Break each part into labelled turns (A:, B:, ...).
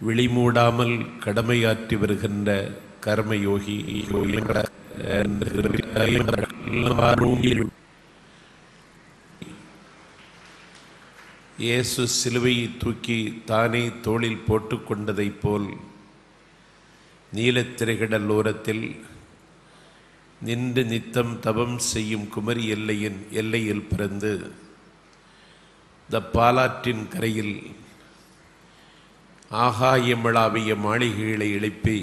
A: விழிமூடாமல் கடமையாற்றி வருகின்ற கர்மயோகி இயேசு சிலுவையை தூக்கி தானே தோளில் போட்டுக்கொண்டதைப் போல் நீலத்திரைகடல் ஓரத்தில் நின்று நித்தம் தவம் செய்யும் குமரி எல்லையில் பிறந்து இந்த பாலாற்றின் கரையில் ஆகாயமளாவிய மாளிகைகளை எழுப்பி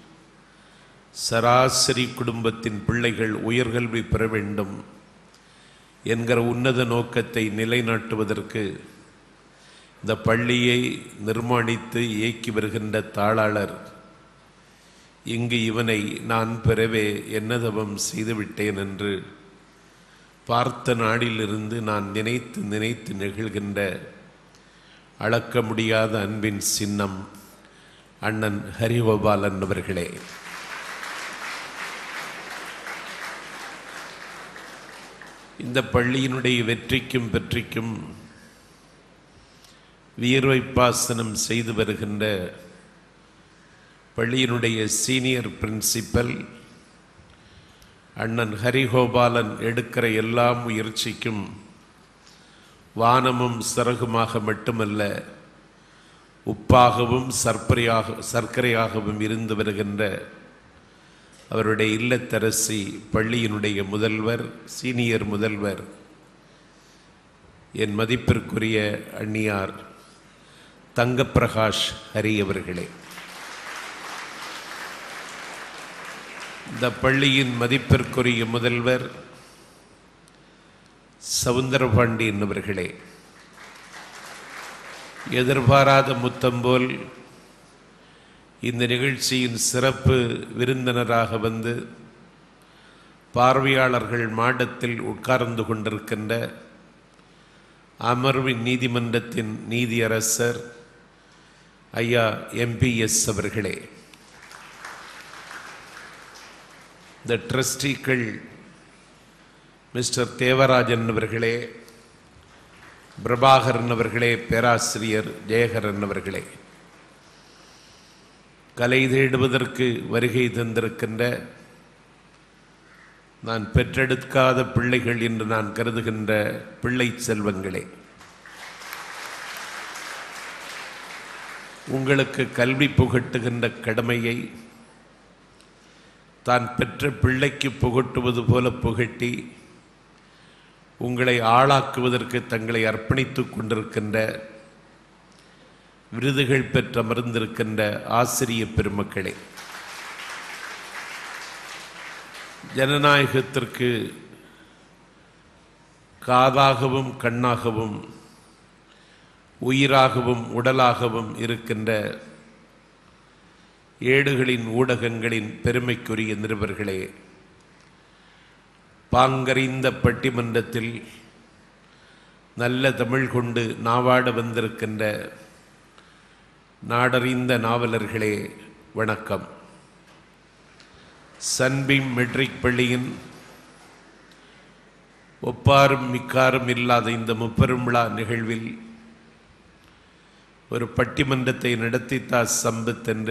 A: சராசரி குடும்பத்தின் பிள்ளைகள் உயர்கல்வி பெற வேண்டும் என்கிற உன்னத நோக்கத்தை நிலைநாட்டுவதற்கு இந்த பள்ளியை நிர்மாணித்து இயக்கி வருகின்ற தாளாளர் இங்கு இவனை நான் பெறவே என்ன தவம் செய்துவிட்டேன் என்று பார்த்த நாடிலிருந்து நான் நினைத்து நினைத்து நெகிழ்கின்ற அளக்க முடியாத அன்பின் சின்னம் அண்ணன் ஹரிகோபாலன் அவர்களே. இந்த பள்ளியினுடைய வெற்றிக்கும் பெற்றிக்கும் வியர்வைப்பாசனம் செய்து வருகின்ற பள்ளியினுடைய சீனியர் பிரின்சிபல் அண்ணன் ஹரிகோபாலன் எடுக்கிற எல்லா முயற்சிக்கும் வானமும் சிறகுமாக மட்டுமல்ல உப்பாகவும் சர்க்கரையாகவும் இருந்து வருகின்ற அவருடைய இல்லத்தரசி பள்ளியினுடைய முதல்வர் சீனியர் முதல்வர் என் மதிப்பிற்குரிய அண்ணியார் தங்கப்பிரகாஷ் ஹரி அவர்களே, இந்த பள்ளியின் மதிப்பிற்குரிய முதல்வர் சவுந்தரபாண்டியன் அவர்களே, எதிர்பாராத முத்தம் போல் இந்த நிகழ்ச்சியின் சிறப்பு விருந்தினராக வந்து பார்வையாளர்கள் மாடத்தில் உட்கார்ந்து கொண்டிருக்கின்ற அமர்வின் நீதிமன்றத்தின் நீதியரசர் ஐயா MPS அவர்களே, இந்த ட்ரஸ்டிகள் மிஸ்டர் தேவராஜன் அவர்களே, பிரபாகரன் அவர்களே, பேராசிரியர் ஜெயகரன் அவர்களே, கலை தேடுவதற்கு வருகை தந்திருக்கின்ற நான் பெற்றெடுக்காத பிள்ளைகள் என்று நான் கருதுகின்ற பிள்ளை செல்வங்களே, உங்களுக்கு கல்வி புகட்டுகின்ற கடமையை தான் பெற்ற பிள்ளைக்கு புகட்டுவது போல புகட்டி உங்களை ஆளாக்குவதற்கு தங்களை அர்ப்பணித்துக் கொண்டிருக்கின்ற விருதுகள் பெற்று அமர்ந்திருக்கின்ற ஆசிரிய பெருமக்களே, ஜனநாயகத்திற்கு காதாகவும் கண்ணாகவும் உயிராகவும் உடலாகவும் இருக்கின்ற ஏடுகளின் ஊடகங்களின் பெருமைக்குரிய நிருபர்களே, பாங்கறிந்த பட்டிமன்றத்தில் நல்ல தமிழ் கொண்டு நாவாட வந்திருக்கின்ற நாடறிந்த நாவலர்களே, வணக்கம். சன்பீம் மெட்ரிக் பள்ளியின் ஒப்பாரும் மிக்காரும் இல்லாத இந்த முப்பெரும் விழா நிகழ்வில் ஒரு பட்டிமன்றத்தை நடத்தித்தா சம்பத் என்று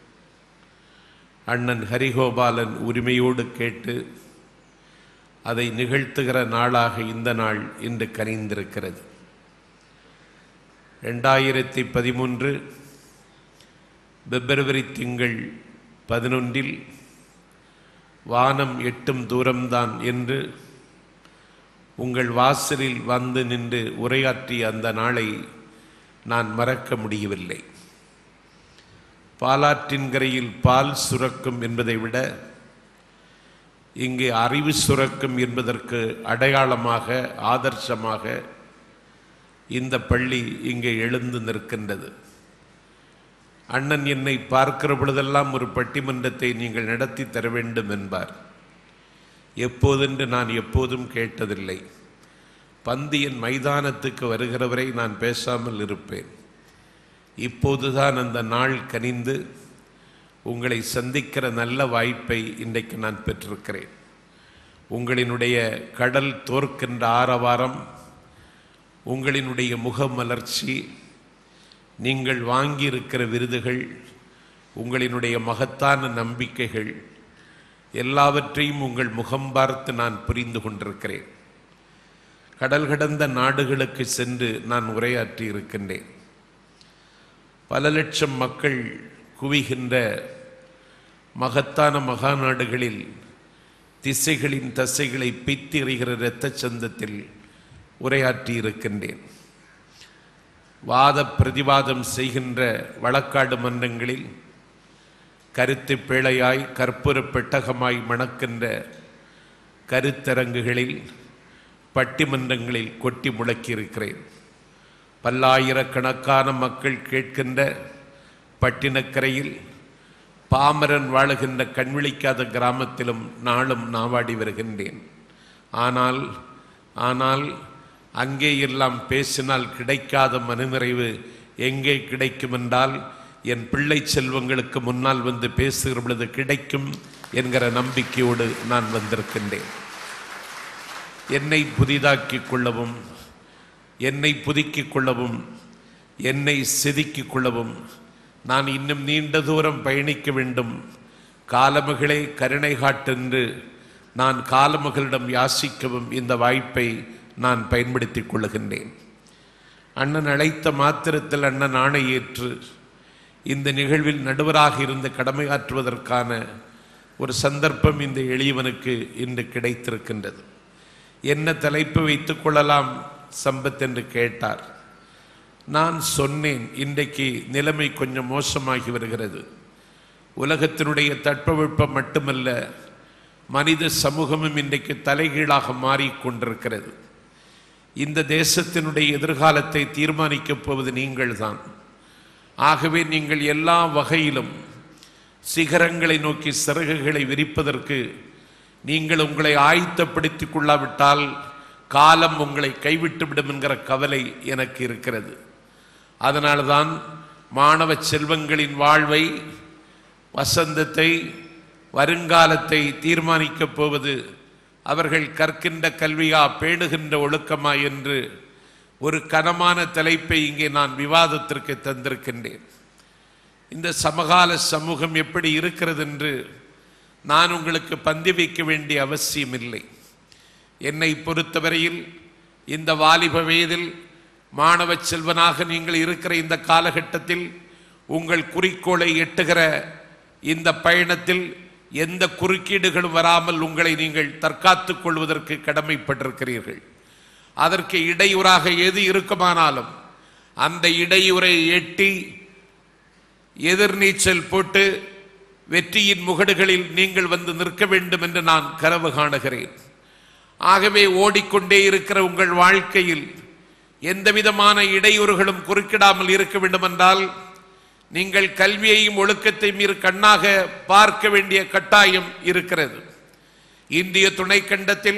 A: அண்ணன் ஹரிகோபாலன் உரிமையோடு கேட்டு அதை நிகழ்த்துகிற நாளாக இந்த நாள் இன்று கனிந்திருக்கிறது. 2013 பிப்ரவரி திங்கள் 11 வானம் எட்டும் தூரம்தான் என்று உங்கள் வாசலில் வந்து நின்று உரையாற்றிய அந்த நாளை நான் மறக்க முடியவில்லை. பாலாற்றின் கரையில் பால் சுரக்கும் என்பதை விட இங்கே அறிவு சுரக்கும் என்பதற்கு அடையாளமாக ஆதர்சமாக இந்த பள்ளி இங்கே எழுந்து நிற்கின்றது. அண்ணன் என்னை பார்க்கிற பொழுதெல்லாம் ஒரு பட்டிமன்றத்தை நீங்கள் நடத்தி தர வேண்டும் என்பார். எப்போதென்று நான் எப்போதும் கேட்டதில்லை. பந்தியின் மைதானத்துக்கு வருகிறவரை நான் பேசாமல் இருப்பேன். இப்போதுதான் அந்த நாள் கனிந்து உங்களை சந்திக்கிற நல்ல வாய்ப்பை இன்றைக்கு நான் பெற்றிருக்கிறேன். உங்களினுடைய கடல் தோற்கின்ற ஆரவாரம், உங்களினுடைய முகமலர்ச்சி நீங்கள் வாங்கியிருக்கிற விருதுகள், உங்களினுடைய மகத்தான நம்பிக்கைகள் எல்லாவற்றையும் உங்கள் முகம் பார்த்து நான் புரிந்து கொண்டிருக்கிறேன். கடல் கடந்த நாடுகளுக்கு சென்று நான் உரையாற்றி இருக்கின்றேன். பல லட்சம் மக்கள் குவிகின்ற மகத்தான மகாநாடுகளில் திசைகளின் தசைகளை பித்தி எறிகிற இரத்த சந்தத்தில் உரையாற்றி இருக்கின்றேன். வாத பிரதிவாதம் செய்கின்ற வழக்காடு மன்றங்களில் கருத்து பேழையாய் கற்பூர பெட்டகமாய் மணக்கின்ற கருத்தரங்குகளில் பட்டிமன்றங்களில் கொட்டி முழக்கியிருக்கிறேன். பல்லாயிரக்கணக்கான மக்கள் கேட்கின்ற பட்டினக்கரையில் பாமரன் வாழுகின்ற கண்விழிக்காத கிராமத்திலும் நாளும் நாவாடி வருகின்றேன். ஆனால் அங்கே எல்லாம் பேசினால் கிடைக்காத மனநிறைவு எங்கே கிடைக்கும் என்றால், என் பிள்ளை செல்வங்களுக்கு முன்னால் வந்து பேசுகிற பொழுது கிடைக்கும் என்கிற நம்பிக்கையோடு நான் வந்திருக்கின்றேன். என்னை புதிதாக்கிக் கொள்ளவும், என்னை புதுக்கிக் கொள்ளவும், என்னை செதுக்கிக் கொள்ளவும் நான் இன்னும் நீண்ட தூரம் பயணிக்க வேண்டும். காலமகளே கருணை காட்டென்று நான் காலமகளிடம் யாசிக்கவும் இந்த வாய்ப்பை நான் பயன்படுத்திக் கொள்ளுகின்றேன். அண்ணன் அழைத்த மாத்திரத்தில் அண்ணன் ஆணை ஏற்று இந்த நிகழ்வில் நடுவராக இருந்து கடமையாற்றுவதற்கான ஒரு சந்தர்ப்பம் இந்த எளியவனுக்கு இன்று கிடைத்திருக்கின்றது. என்ன தலைப்பு வைத்துக் கொள்ளலாம் சம்பத் என்று கேட்டார். நான் சொன்னேன், இன்றைக்கு நிலைமை கொஞ்சம் மோசமாகி வருகிறது. உலகத்தினுடைய தட்பவெப்பம் மட்டுமல்ல, மனித சமூகமும் இன்றைக்கு தலைகீழாக மாறிக்கொண்டிருக்கிறது. இந்த தேசத்தினுடைய எதிர்காலத்தை தீர்மானிக்கப் போவது நீங்கள்தான். ஆகவே நீங்கள் எல்லா வகையிலும் சிகரங்களை நோக்கி சிறகுகளை விரிப்பதற்கு நீங்கள் உங்களை ஆயத்தப்படுத்திக் கொள்ளாவிட்டால் காலம் உங்களை கைவிட்டுவிடும் என்கிற கவலை எனக்கு இருக்கிறது. அதனால்தான் மாணவ செல்வங்களின் வாழ்வை, வசந்தத்தை, வருங்காலத்தை தீர்மானிக்கப் போவது அவர்கள் கற்கின்ற கல்வியா, பேணுகின்ற ஒழுக்கமா என்று ஒரு கனமான தலைப்பை இங்கே நான் விவாதத்திற்கு தந்திருக்கின்றேன். இந்த சமகால சமூகம் எப்படி இருக்கிறது என்று நான் உங்களுக்கு பந்தி வைக்க வேண்டிய அவசியம் இல்லை. என்னை பொறுத்தவரையில் இந்த வாலிப வயதில் மாணவ செல்வனாக நீங்கள் இருக்கிற இந்த காலகட்டத்தில் உங்கள் குறிக்கோளை எட்டுகிற இந்த பயணத்தில் எந்த குறுக்கீடுகளும் வராமல் உங்களை நீங்கள் தற்காத்துக் கொள்வதற்கு கடமைப்பட்டிருக்கிறீர்கள். அதற்கு இடையூறாக எது இருக்குமானாலும் அந்த இடையூறை எட்டி எதிர்நீச்சல் போட்டு வெற்றியின் முகடுகளில் நீங்கள் வந்து நிற்க வேண்டும் என்று நான் கனவு காணுகிறேன். ஆகவே ஓடிக்கொண்டே இருக்கிற உங்கள் வாழ்க்கையில் எந்த விதமான இடையூறுகளும் குறுக்கிடாமல் இருக்க வேண்டும் என்றால் நீங்கள் கல்வியையும் ஒழுக்கத்தையும் இரு கண்ணாக பார்க்க வேண்டிய கட்டாயம் இருக்கிறது. இந்திய துணைக்கண்டத்தில்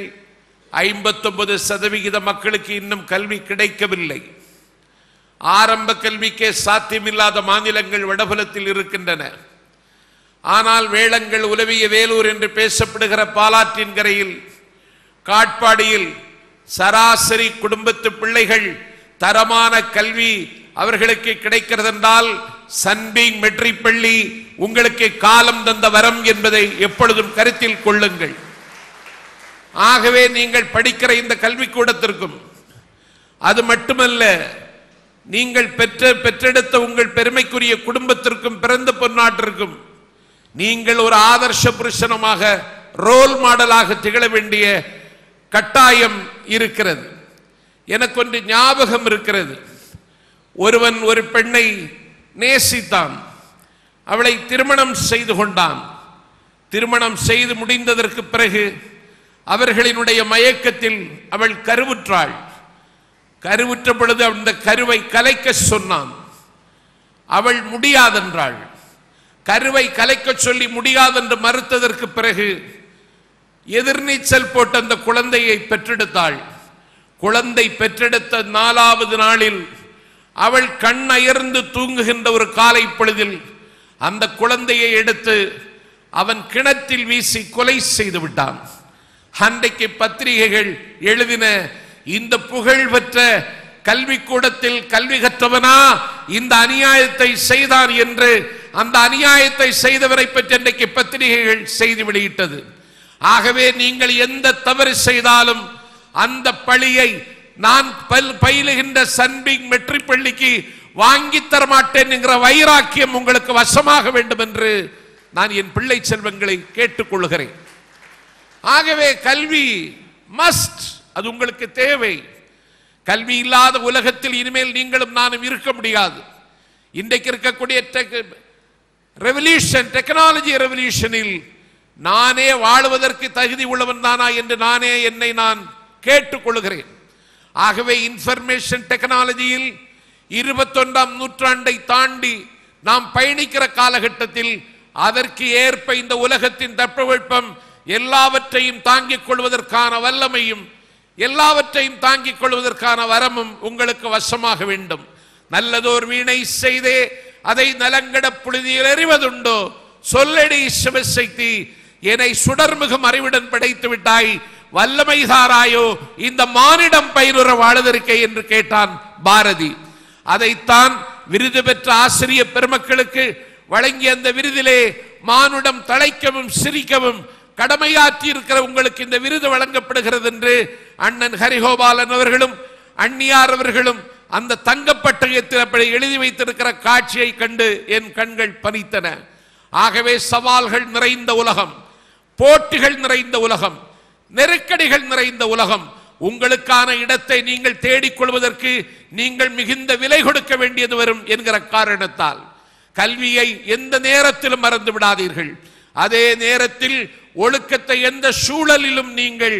A: 59% மக்களுக்கு இன்னும் கல்வி கிடைக்கவில்லை. ஆரம்ப கல்விக்கே சாத்தியமில்லாத மாநிலங்கள் வடபுலத்தில் இருக்கின்றன. ஆனால் வேளங்கள் உலவிய வேலூர் என்று பேசப்படுகிற பாலாற்றின் கரையில், காட்பாடியில் சராசரி குடும்பத்து பிள்ளைகள் தரமான கல்வி அவர்களுக்கு கிடைக்கிறது என்றால் சன்பீங் மெட்ரிக் பள்ளி உங்களுக்கு காலம் தந்த வரம் என்பதை எப்பொழுதும் கருத்தில் கொள்ளுங்கள். ஆகவே நீங்கள் படிக்கிற இந்த கல்விக்கூடத்திற்கும், அது மட்டுமல்ல, நீங்கள் பெற்றெடுத்த உங்கள் பெருமைக்குரிய குடும்பத்திற்கும், பிறந்த பொன்னாட்டிற்கும் நீங்கள் ஒரு ஆதர்ஷ புருஷனமாக, ரோல் மாடலாக திகழ வேண்டிய கட்டாயம் இருக்கிறது. எனக்கு ஒன்று ஞாபகம் இருக்கிறது. ஒருவன் ஒரு பெண்ணை நேசித்தான், அவளை திருமணம் செய்து கொண்டான். திருமணம் செய்து முடிந்ததற்கு பிறகு அவர்களினுடைய மயக்கத்தில் அவள் கருவுற்றாள். கருவுற்ற பொழுது அந்த கருவை கலைக்க சொன்னான். அவள் முடியாதென்றாள். கருவை கலைக்க சொல்லி முடியாதென்று மறுத்ததற்கு பிறகு எதிர்நீச்சல் போட்டு அந்த குழந்தையை பெற்றெடுத்தாள். குழந்தை பெற்றெடுத்த 4வது நாளில் அவள் கண் அயர்ந்து தூங்குகின்ற ஒரு காலை பொழுதில் அந்த குழந்தையை எடுத்து அவன் கிணற்றில் வீசி கொலை செய்து விட்டான். அன்றைக்கு பத்திரிகைகள் எழுதின இந்த புகழ்பெற்ற கல்விக்கூடத்தில் கல்வி கற்றவனா இந்த அநியாயத்தை செய்தான் என்று அந்த அநியாயத்தை செய்தவரை பற்றி இன்றைக்கு பத்திரிகைகள் செய்தி வெளியிட்டது. ஆகவே நீங்கள் எந்த தவறு செய்தாலும் அந்த பழியை நான் பயிலுகின்ற சன்பிங் மெட்ரிக் பள்ளிக்கு வாங்கி தரமாட்டேன் என்கிற வைராக்கியம் உங்களுக்கு வசமாக வேண்டும் என்று நான் என் பிள்ளை செல்வங்களை கேட்டுக்கொள்கிறேன். ஆகவே கல்வி மஸ்ட், அது உங்களுக்கு தேவை. கல்வி இல்லாத உலகத்தில் இனிமேல் நீங்களும் நானும் இருக்க முடியாது. இன்றைக்கு இருக்கக்கூடிய ரெவல்யூஷன், டெக்னாலஜி ரெவல்யூஷனில் நானே வாழுவதற்கு தகுதி உள்ளவன் தானா என்று நானே என்னை நான் கேட்டுக்கொள்கிறேன். ஆகவே இன்ஃபர்மேஷன் டெக்னாலஜியில் 21ஆம் நூற்றாண்டை தாண்டி நாம் பயணிக்கிற காலகட்டத்தில் அதற்கு ஏற்ப இந்த உலகத்தின் தட்பவெப்பம் எல்லாவற்றையும் தாங்கிக் கொள்வதற்கான வல்லமையும் எல்லாவற்றையும் தாங்கிக் கொள்வதற்கான வரமும் உங்களுக்கு வசமாக வேண்டும். நல்லதோர் வீணை செய்தே அதை நலங்கட புழுதியில் எறிவதுண்டோ, சொல்லடி சிவசக்தி என்னை சுடர்மிகும் அறிவுடன் படைத்து விட்டாய், வல்லமை தாராயோ இந்த மானிடம் பயிலுற வாழுதற்கை என்று கேட்டான் பாரதி. அதைத்தான் விருது பெற்ற ஆசிரியர் பெருமக்களுக்கு வழங்கிய அந்த விருதிலே மானுடம் தழைக்கவும் சிரிக்கவும் கடமையாற்றி இருக்கிற உங்களுக்கு இந்த விருது வழங்கப்படுகிறது என்று அண்ணன் ஹரிகோபாலன் அவர்களும் அந்நியார் அவர்களும் அந்த தங்கப்பட்டயத்தில் அப்படி எழுதி வைத்திருக்கிற காட்சியை கண்டு என் கண்கள் பனித்தன. ஆகவே சவால்கள் நிறைந்த உலகம், போட்டிகள் நிறைந்த உலகம், நெருக்கடிகள் நிறைந்த உலகம். உங்களுக்கான இடத்தை நீங்கள் தேடிக்கொள்வதற்கு நீங்கள் மிகுந்த விலை கொடுக்க வேண்டியது வரும் என்கிற காரணத்தால் கல்வியை எந்த நேரத்திலும் மறந்து விடாதீர்கள். அதே நேரத்தில் ஒழுக்கத்தை எந்த சூழலிலும் நீங்கள்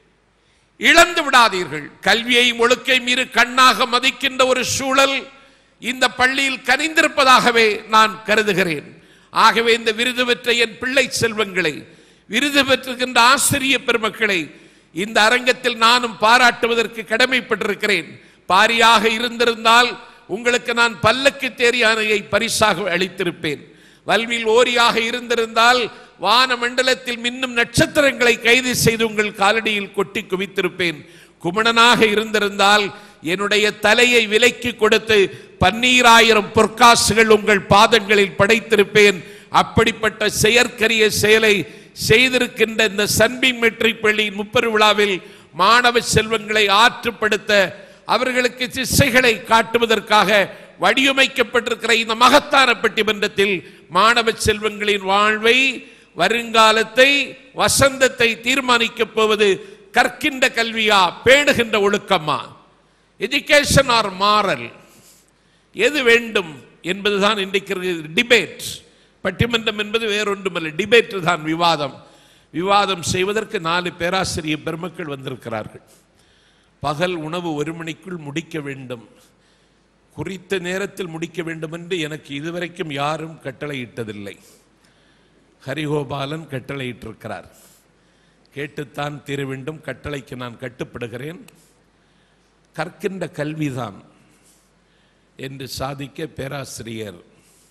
A: இழந்து விடாதீர்கள். கல்வியையும் ஒழுக்கையும் இரு கண்ணாக மதிக்கின்ற ஒரு சூழல் இந்த பள்ளியில் கனிந்திருப்பதாகவே நான் கருதுகிறேன். ஆகவே இந்த விருது பெற்ற என் பிள்ளை செல்வங்களை, விருது பெற்றிருக்கின்ற ஆசிரியர் பெருமக்களை இந்த அரங்கத்தில் நானும் பாராட்டுவதற்கு கடமைப்பட்டிருக்கிறேன். பாரியாக இருந்திருந்தால் உங்களுக்கு நான் பல்லக்கு தேர் யானையை பரிசாக அளித்திருப்பேன். வல்வில் ஓரியாக இருந்திருந்தால் வான மண்டலத்தில் மின்னும் நட்சத்திரங்களை கைது செய்து உங்கள் காலடியில் கொட்டி குவித்திருப்பேன். குமணனாக இருந்திருந்தால் என்னுடைய தலையை விலைக்கு கொடுத்து 12000 பொற்காசுகள் உங்கள் பாதங்களில் படைத்திருப்பேன். அப்படிப்பட்ட செயற்கரிய செயலை செய்திருக்கின்ற இந்த சன்பிங் மெட்ரிக் பள்ளியின் 30 விழாவில் மாணவ செல்வங்களை ஆற்றுப்படுத்த, அவர்களுக்கு திசைகளை காட்டுவதற்காக வடிவமைக்கப்பட்டிருக்கிற இந்த மகத்தான பட்டிமன்றத்தில் மாணவ செல்வங்களின் வாழ்வை, வருங்காலத்தை, வசந்தத்தை தீர்மானிக்கப் போவது கற்கின்ற கல்வியா, பேணுகின்ற ஒழுக்கமா? எஜுகேஷன் ஆர் மாரல், எது வேண்டும் என்பதுதான் இன்றைக்கு டிபேட். பட்டிமன்றம் என்பது வேறொன்றுமல்ல, டிபேட் தான், விவாதம். விவாதம் செய்வதற்கு 4 பேராசிரியர் பெருமக்கள் வந்திருக்கிறார்கள். பகல் உணவு 1 மணிக்குள் முடிக்க வேண்டும், குறித்த நேரத்தில் முடிக்க வேண்டும் என்று எனக்கு இதுவரைக்கும் யாரும் கட்டளையிட்டதில்லை. ஹரிகோபாலன் கட்டளையிட்டிருக்கிறார். கேட்டுத்தான் தீர வேண்டும். கட்டளைக்கு நான் கட்டுப்படுகிறேன். கற்கின்ற கல்விதான் என்று சாதிக்க பேராசிரியர்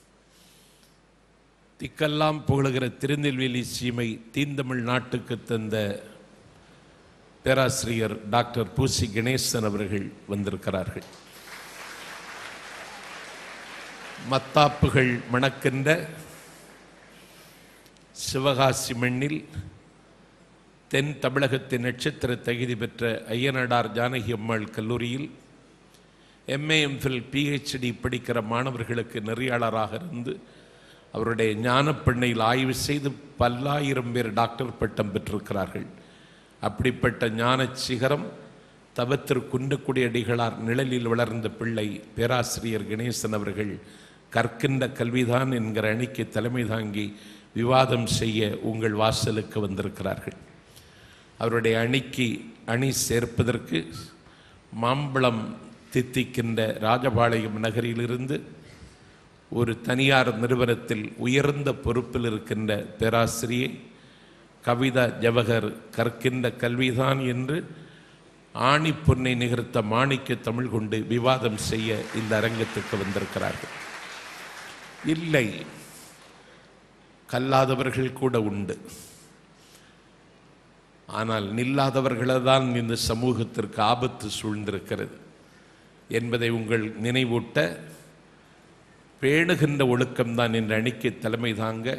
A: திக்கெல்லாம் புகழுகிற திருநெல்வேலி சீமை தீந்தமிழ் நாட்டுக்கு தந்த பேராசிரியர் டாக்டர் பூசி கணேசன் அவர்கள் வந்திருக்கிறார்கள். மத்தாப்புகள் மணக்கின்ற சிவகாசி மண்ணில் தென் தமிழகத்தின் நட்சத்திர தகுதி பெற்ற ஐயனடார் ஜானகி அம்மாள் கல்லூரியில் MA MPhil PhD படிக்கிற மாணவர்களுக்கு நெறியாளராக இருந்து அவருடைய ஞானப்பெண்ணையில் ஆய்வு செய்து பல்லாயிரம் பேர் டாக்டர் பட்டம் பெற்றிருக்கிறார்கள். அப்படிப்பட்ட ஞான சிகரம் தவத்திரு குன்றக்குடி அடிகளார் நிழலில் வளர்ந்த பிள்ளை பேராசிரியர் கணேசன் அவர்கள் கற்கின்ற கல்விதான் என்கிற அணிக்கு தலைமை தாங்கி விவாதம் செய்ய உங்கள் வாசலுக்கு வந்திருக்கிறார்கள். அவருடைய அணிக்கு அணி சேர்ப்பதற்கு மாம்பழம் தித்திக்கின்ற ராஜபாளையம் நகரிலிருந்து ஒரு தனியார் நிறுவனத்தில் உயர்ந்த பொறுப்பில் இருக்கின்ற பேராசிரியை கவிதா ஜவஹர் கற்கின்ற கல்விதான் என்று ஆணி பொன்னை நிகர்த்த மாணிக்க தமிழ் கொண்டு விவாதம் செய்ய இந்த அரங்கத்துக்கு வந்திருக்கிறார்கள். இல்லை, கல்லாதவர்கள் கூட உண்டு. ஆனால் நில்லாதவர்களைதான் இந்த சமூகத்திற்கு ஆபத்து சூழ்ந்திருக்கிறது. என்பதை உங்கள் நினைவூட்ட, பேணுகின்ற ஒழுக்கம்தான் என்ற அணிக்கு தலைமை தாங்க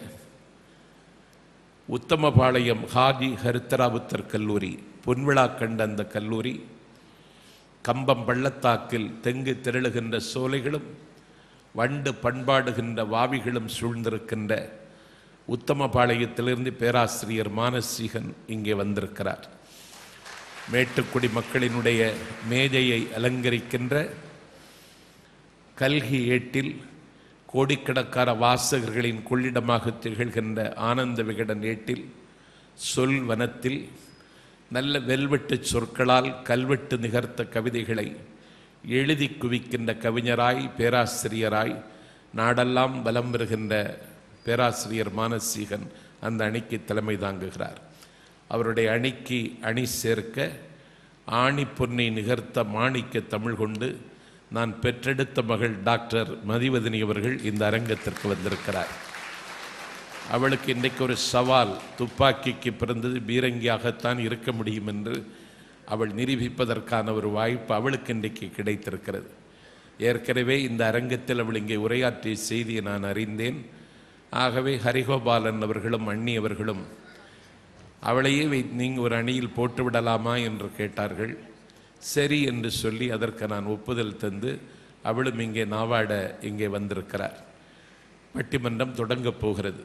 A: உத்தமபாளையம் ஹாஜி ஹரித்தராபுத்தர் கல்லூரி பொன்விழா கண்ட அந்த கல்லூரி கம்பம் பள்ளத்தாக்கில் தெங்கு திரளுகின்ற சோலைகளும் வண்டு பண்பாடுகின்ற வாவிகளும் சூழ்ந்திருக்கின்ற உத்தமபாளையத்திலிருந்து பேராசிரியர் மானசீகன் இங்கே வந்திருக்கிறார். மேட்டுக்குடி மக்களினுடைய மேஜையை அலங்கரிக்கின்ற கல்கி ஏட்டில் கோடிக்கணக்கான வாசகர்களின் கொள்ளிடமாக திகழ்கின்ற ஆனந்த விகடன் ஏட்டில் சொல் வனத்தில் நல்ல வெல்வெட்டு சொற்களால் கல்வெட்டு நிகர்த்த கவிதைகளை எழுதி குவிக்கின்ற கவிஞராய் பேராசிரியராய் நாடெல்லாம் பலம் பெறுகின்ற பேராசிரியர் மானசீகன் அந்த அணிக்கு தலைமை தாங்குகிறார். அவருடைய அணிக்கு அணி சேர்க்க ஆணி பொன்னை நிகர்த்த மாணிக்க தமிழ் கொண்டு நான் பெற்றெடுத்த மகள் டாக்டர் மதிவதனி அவர்கள் இந்த அரங்கத்திற்கு வந்திருக்கிறார். அவளுக்கு இன்றைக்கு ஒரு சவால், துப்பாக்கிக்கு பிறந்தது பீரங்கியாகத்தான் இருக்க முடியும் என்று அவள் நிரூபிப்பதற்கான ஒரு வாய்ப்பு அவளுக்கு இன்றைக்கு கிடைத்திருக்கிறது. ஏற்கனவே இந்த அரங்கத்தில் அவள் இங்கே உரையாற்றிய செய்தியை நான் அறிந்தேன். ஆகவே ஹரிகோபாலன் அவர்களும் அண்ணி அவர்களும் அவளையே நீங்கள் ஒரு அணியில் போட்டு விடலாமா என்று கேட்டார்கள். சரி என்று சொல்லி அதற்கு நான் ஒப்புதல் தந்து அவளும் இங்கே நாவாட இங்கே வந்திருக்கிறார். பட்டிமன்றம் தொடங்கப் போகிறது.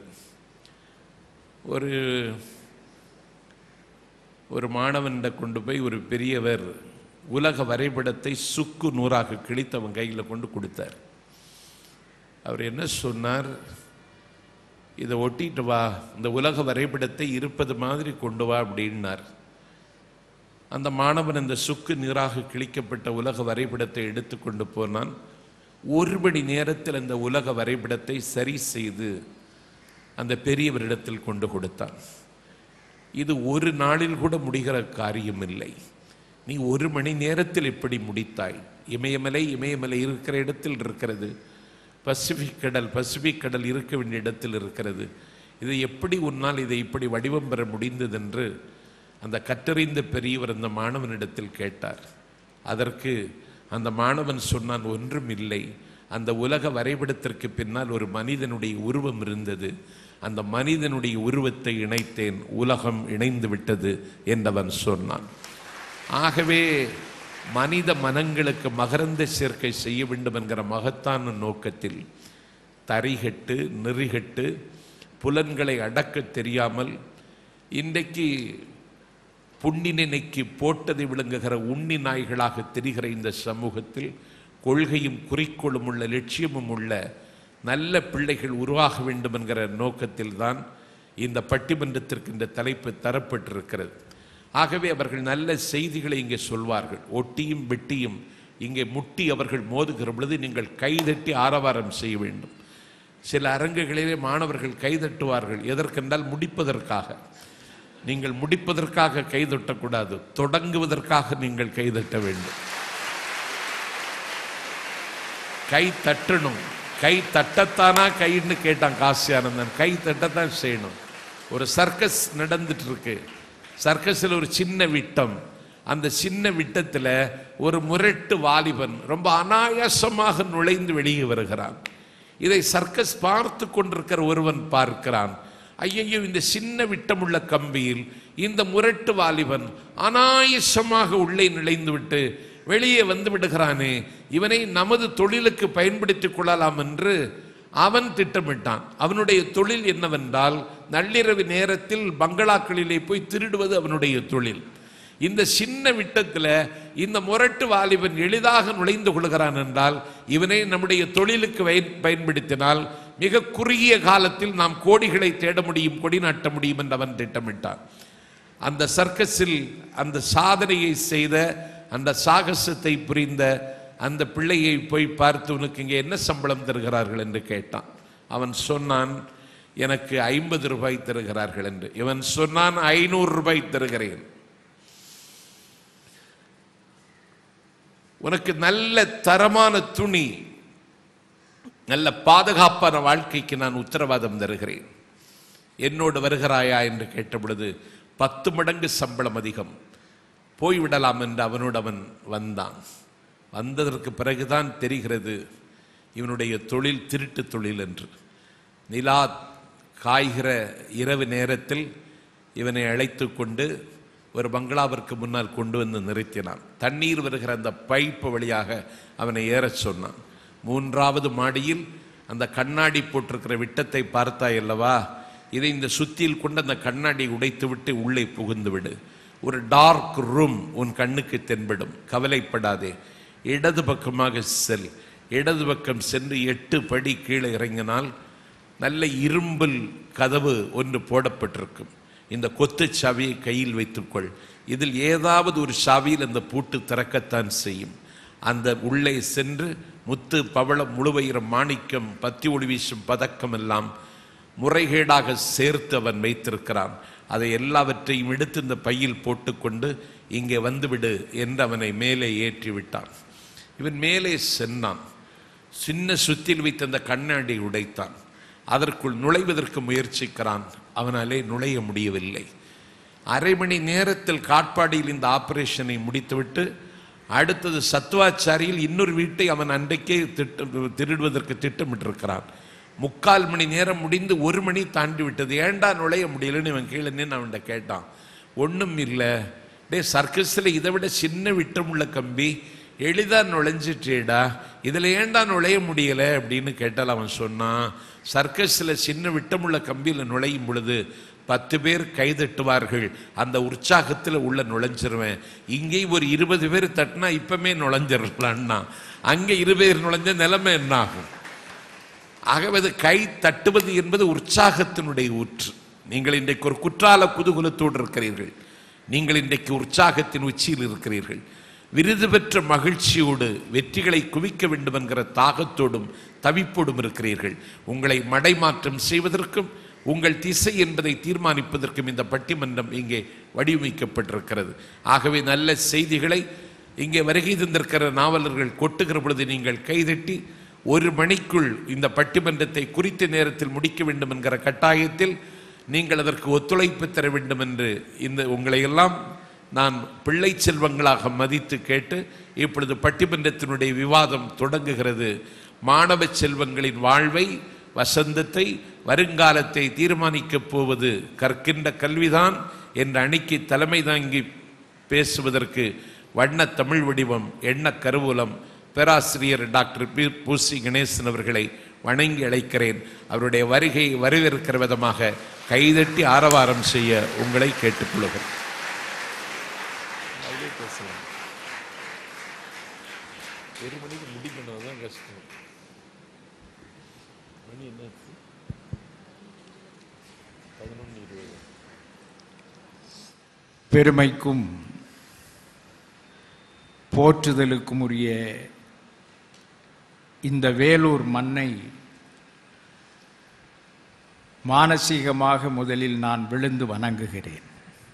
A: ஒரு மாணவன்ட கொண்டு போய் ஒரு பெரியவர் உலக வரைபடத்தை சுக்கு நூறாக கிழித்து அவன் கையில் கொண்டு கொடுத்தார். அவர் என்ன சொன்னார், இதை ஒட்டிட்டு வா, இந்த உலக வரைபடத்தை இருப்பது மாதிரி கொண்டு வா அப்படின்னார். அந்த மாணவன் அந்த சுக்கு நீராக கிழிக்கப்பட்ட உலக வரைபடத்தை எடுத்து கொண்டு போனான். 1 மணி நேரத்தில் அந்த உலக வரைபடத்தை சரி செய்து அந்த பெரியவரிடத்தில் கொண்டு கொடுத்தான். இது ஒரு நாளில் கூட முடிகிற காரியம் இல்லை. நீ 1 மணி நேரத்தில் எப்படி முடித்தாய்? இமயமலை இருக்கிற இடத்தில் இருக்கிறது. பசிபிக் கடல் இருக்க வேண்டிய இடத்தில் இருக்கிறது. இதை எப்படி உன்னால் இதை இப்படி வடிவம் பெற முடிந்தது என்று அந்த கற்றறிந்த பெரியவர் அந்த மாணவனிடத்தில் கேட்டார். அதற்கு அந்த மாணவன் சொன்னான், ஒன்றும் இல்லை, அந்த உலக வரைபடத்திற்கு பின்னால் ஒரு மனிதனுடைய உருவம் இருந்தது. அந்த மனிதனுடைய உருவத்தை இணைத்தேன், உலகம் இணைந்து விட்டது என்றவன் சொன்னான். ஆகவே மனித மனங்களுக்கு மகரந்த சேர்க்கை செய்ய வேண்டும் என்கிற மகத்தான நோக்கத்தில் தரிகட்டு நெறிகட்டு புலன்களை அடக்க தெரியாமல் இன்றைக்கு புண்ணினைக்கு போட்டதை விளங்குகிற உண்ணி நாய்களாக தெரிகிற இந்த சமூகத்தில் கொள்கையும் குறிக்கோளும் உள்ள லட்சியமும் உள்ள நல்ல பிள்ளைகள் உருவாக வேண்டும் என்கிற நோக்கத்தில் தான் இந்த பட்டிமன்றத்திற்கு இந்த தலைப்பு தரப்பட்டிருக்கிறது. ஆகவே அவர்கள் நல்ல செய்திகளை இங்கே சொல்வார்கள். ஒட்டியும் வெட்டியும் இங்கே முட்டி அவர்கள் மோதுகிற பொழுது நீங்கள் கைதட்டி ஆரவாரம் செய்ய வேண்டும். சில அரங்குகளிலே மாணவர்கள் கைதட்டுவார்கள். எதற்கென்றால் முடிப்பதற்காக. நீங்கள் முடிப்பதற்காக கைதட்டக்கூடாது, தொடங்குவதற்காக நீங்கள் கைதட்ட வேண்டும். கை தட்டணும். கை தட்டத்தானா கைன்னு கேட்டான் காசியானந்தன். கை தட்டத்தான் செய்யணும். ஒரு சர்க்கஸ் நடந்துட்டு இருக்கு. சர்க்கஸில் ஒரு சின்ன விட்டம். அந்த சின்ன விட்டத்தில் ஒரு முரட்டு வாலிபன் ரொம்ப அனாயாசமாக நுழைந்து வெளியே வருகிறான். இதை சர்க்கஸ் பார்த்து கொண்டிருக்கிற ஒருவன் பார்க்கிறான். ஐயையோ, இந்த சின்ன விட்டமுள்ள கம்பியில் இந்த முரட்டு வாலிபன் அனாயாசமாக உள்ளே நுழைந்து விட்டு வெளியே வந்து விடுகிறானே, இவனை நமது தொழிலுக்கு பயன்படுத்திக் கொள்ளலாம் என்று அவன் திட்டமிட்டான். அவனுடைய தொழில் என்னவென்றால் நள்ளிரவு நேரத்தில் பங்களாக்களிலே போய் திருடுவது அவனுடைய தொழில். இந்த சின்ன விட்டத்தில் இந்த முரட்டு வாலிபன் எளிதாக நுழைந்து கொள்கிறான் என்றால் இவனை நம்முடைய தொழிலுக்கு பயன்படுத்தினால் மிக குறுகிய காலத்தில் நாம் கோடிகளை தேட முடியும், கொடி நாட்ட முடியும் என்று அவன் திட்டமிட்டான். அந்த சர்க்கஸில் அந்த சாதனையை செய்த, அந்த சாகசத்தை புரிந்த அந்த பிள்ளையை போய் பார்த்து, உனக்கு இங்கே என்ன சம்பளம் தருகிறார்கள் என்று கேட்டான். அவன் சொன்னான், எனக்கு 50 ரூபாய் தருகிறார்கள் என்று. இவன் சொன்னான், 500 ரூபாய் தருகிறேன். உனக்கு நல்ல தரமான துணி, நல்ல பாதுகாப்பான வாழ்க்கைக்கு நான் உத்தரவாதம் தருகிறேன், என்னோடு வருகிறாயா என்று கேட்ட பொழுது 10 மடங்கு சம்பளம் அதிகம், போய்விடலாம் என்று அவனோடு அவன் வந்தான். வந்ததற்கு பிறகுதான் தெரிகிறது இவனுடைய தொழில் திருட்டு தொழில் என்று. நிலா காய்கிற இரவு நேரத்தில் இவனை அழைத்து கொண்டு ஒரு பங்களாவிற்கு முன்னால் கொண்டு வந்து நிறுத்தினான். தண்ணீர் வருகிற அந்த பைப்பு வழியாக அவனை ஏறச் சொன்னான். 3வது மாடியில் அந்த கண்ணாடி போட்டிருக்கிற விட்டத்தை பார்த்தாய் அல்லவா, இதை இந்த சுத்தியில் கொண்டு அந்த கண்ணாடி உடைத்து விட்டு உள்ளே புகுந்து விடு. ஒரு டார்க் ரூம் உன் கண்ணுக்கு தென்படும், கவலைப்படாதே. இடது பக்கமாக செல். இடது பக்கம் சென்று 8 படி கீழே இறங்கினால் நல்ல இரும்பல் கதவு ஒன்று போடப்பட்டிருக்கும். இந்த கொத்து சாவியை கையில் வைத்துக்கொள். இதில் ஏதாவது ஒரு சாவியில் அந்த பூட்டு திறக்கத்தான் செய்யும். அந்த உள்ளே சென்று முத்து பவளம் முழுவயிரம் மாணிக்கம் பத்தி ஒளி வீசும் பதக்கம் எல்லாம் முறைகேடாக சேர்த்து அவன் வைத்திருக்கிறான். அதை எல்லாவற்றையும் எடுத்து இந்த பையில் போட்டுக்கொண்டு இங்கே வந்துவிடு என்று அவனை மேலே ஏற்றி விட்டான். இவன் மேலே சென்றான். சின்ன சுத்தியில் வைத்த அந்த கண்ணாடி உடைத்தான். அதற்குள் நுழைவதற்கு முயற்சிக்கிறான். அவனாலே நுழைய முடியவில்லை. அரை மணி நேரத்தில் காட்பாடியில் இந்த ஆபரேஷனை முடித்துவிட்டு அடுத்தது சத்துவாச்சாரியில் இன்னொரு வீட்டை அவன் அன்றைக்கே திருடுவதற்கு திட்டமிட்டிருக்கிறான். 3/4 மணி நேரம் முடிந்து 1 மணி தாண்டி விட்டது. ஏண்டா நுழைய முடியலன்னு இவன் கீழே நின்று அவன்கிட்ட கேட்டான். ஒன்றும் இல்லை டே, சர்க்கஸில் இதை விட சின்ன விட்டமுள்ள கம்பி எளிதாக நுழைஞ்சிட்டேடா, இதில் ஏண்டா நுழைய முடியலை அப்படின்னு கேட்டால் அவன் சொன்னான், சர்க்கஸில் சின்ன விட்டமுள்ள கம்பியில் நுழையும் பொழுது 10 பேர் கைதட்டுவார்கள், அந்த உற்சாகத்தில் உள்ள நுழைஞ்சிருவேன். இங்கே ஒரு 20 பேர் தட்டினா இப்பமே நுழைஞ்சிடலான்னா, அங்கே 20 பேர் நுழைஞ்ச நிலைமை என்ன ஆகும்? ஆகவே அது கை தட்டுவது என்பது உற்சாகத்தினுடைய ஊற்று. நீங்கள் இன்றைக்கு ஒரு குற்றால குதூகலத்தோடு இருக்கிறீர்கள். நீங்கள் இன்றைக்கு உற்சாகத்தின் உச்சியில் இருக்கிறீர்கள். விருது பெற்ற மகிழ்ச்சியோடு வெற்றிகளை குவிக்க வேண்டும் என்கிற தாகத்தோடும் தவிப்போடும் இருக்கிறீர்கள். உங்களை மடைமாற்றம் செய்வதற்கும் உங்கள் திசை என்பதை தீர்மானிப்பதற்கும் இந்த பட்டிமன்றம் இங்கே வடிவமைக்கப்பட்டிருக்கிறது. ஆகவே நல்ல செய்திகளை இங்கே வருகை தந்திருக்கிற நாவலர்கள் கொட்டுகிற பொழுது நீங்கள் கைதட்டி 1 மணிக்குள் இந்த பட்டிமன்றத்தை குறித்த நேரத்தில் முடிக்க வேண்டும் என்கிற கட்டாயத்தில் நீங்கள் அதற்கு ஒத்துழைப்பு தர வேண்டும் என்று இந்த உங்களை எல்லாம் நான் பிள்ளை செல்வங்களாக மதித்து கேட்டு இப்பொழுது பட்டிமன்றத்தினுடைய விவாதம் தொடங்குகிறது. மாணவ செல்வங்களின் வாழ்வை, வசந்தத்தை, வருங்காலத்தை தீர்மானிக்கப் போவது கற்கின்ற கல்விதான் என்ற அணிக்கு தலைமை தாங்கி பேசுவதற்கு வண்ண தமிழ் வடிவம் எண்ண கருவூலம் பேராசிரியர் டாக்டர் பூசி கணேசன் அவர்களை வணங்கி அழைக்கிறேன். அவருடைய வருகையை வரவேற்கிற விதமாக கைதட்டி ஆரவாரம் செய்ய உங்களை கேட்டுக்கொள்கிறேன்.
B: பெருமைக்கும் போற்றுதலுக்கும் உரிய இந்த வேலூர் மண்ணை மானசீகமாக முதலில் நான் விழுந்து வணங்குகிறேன்.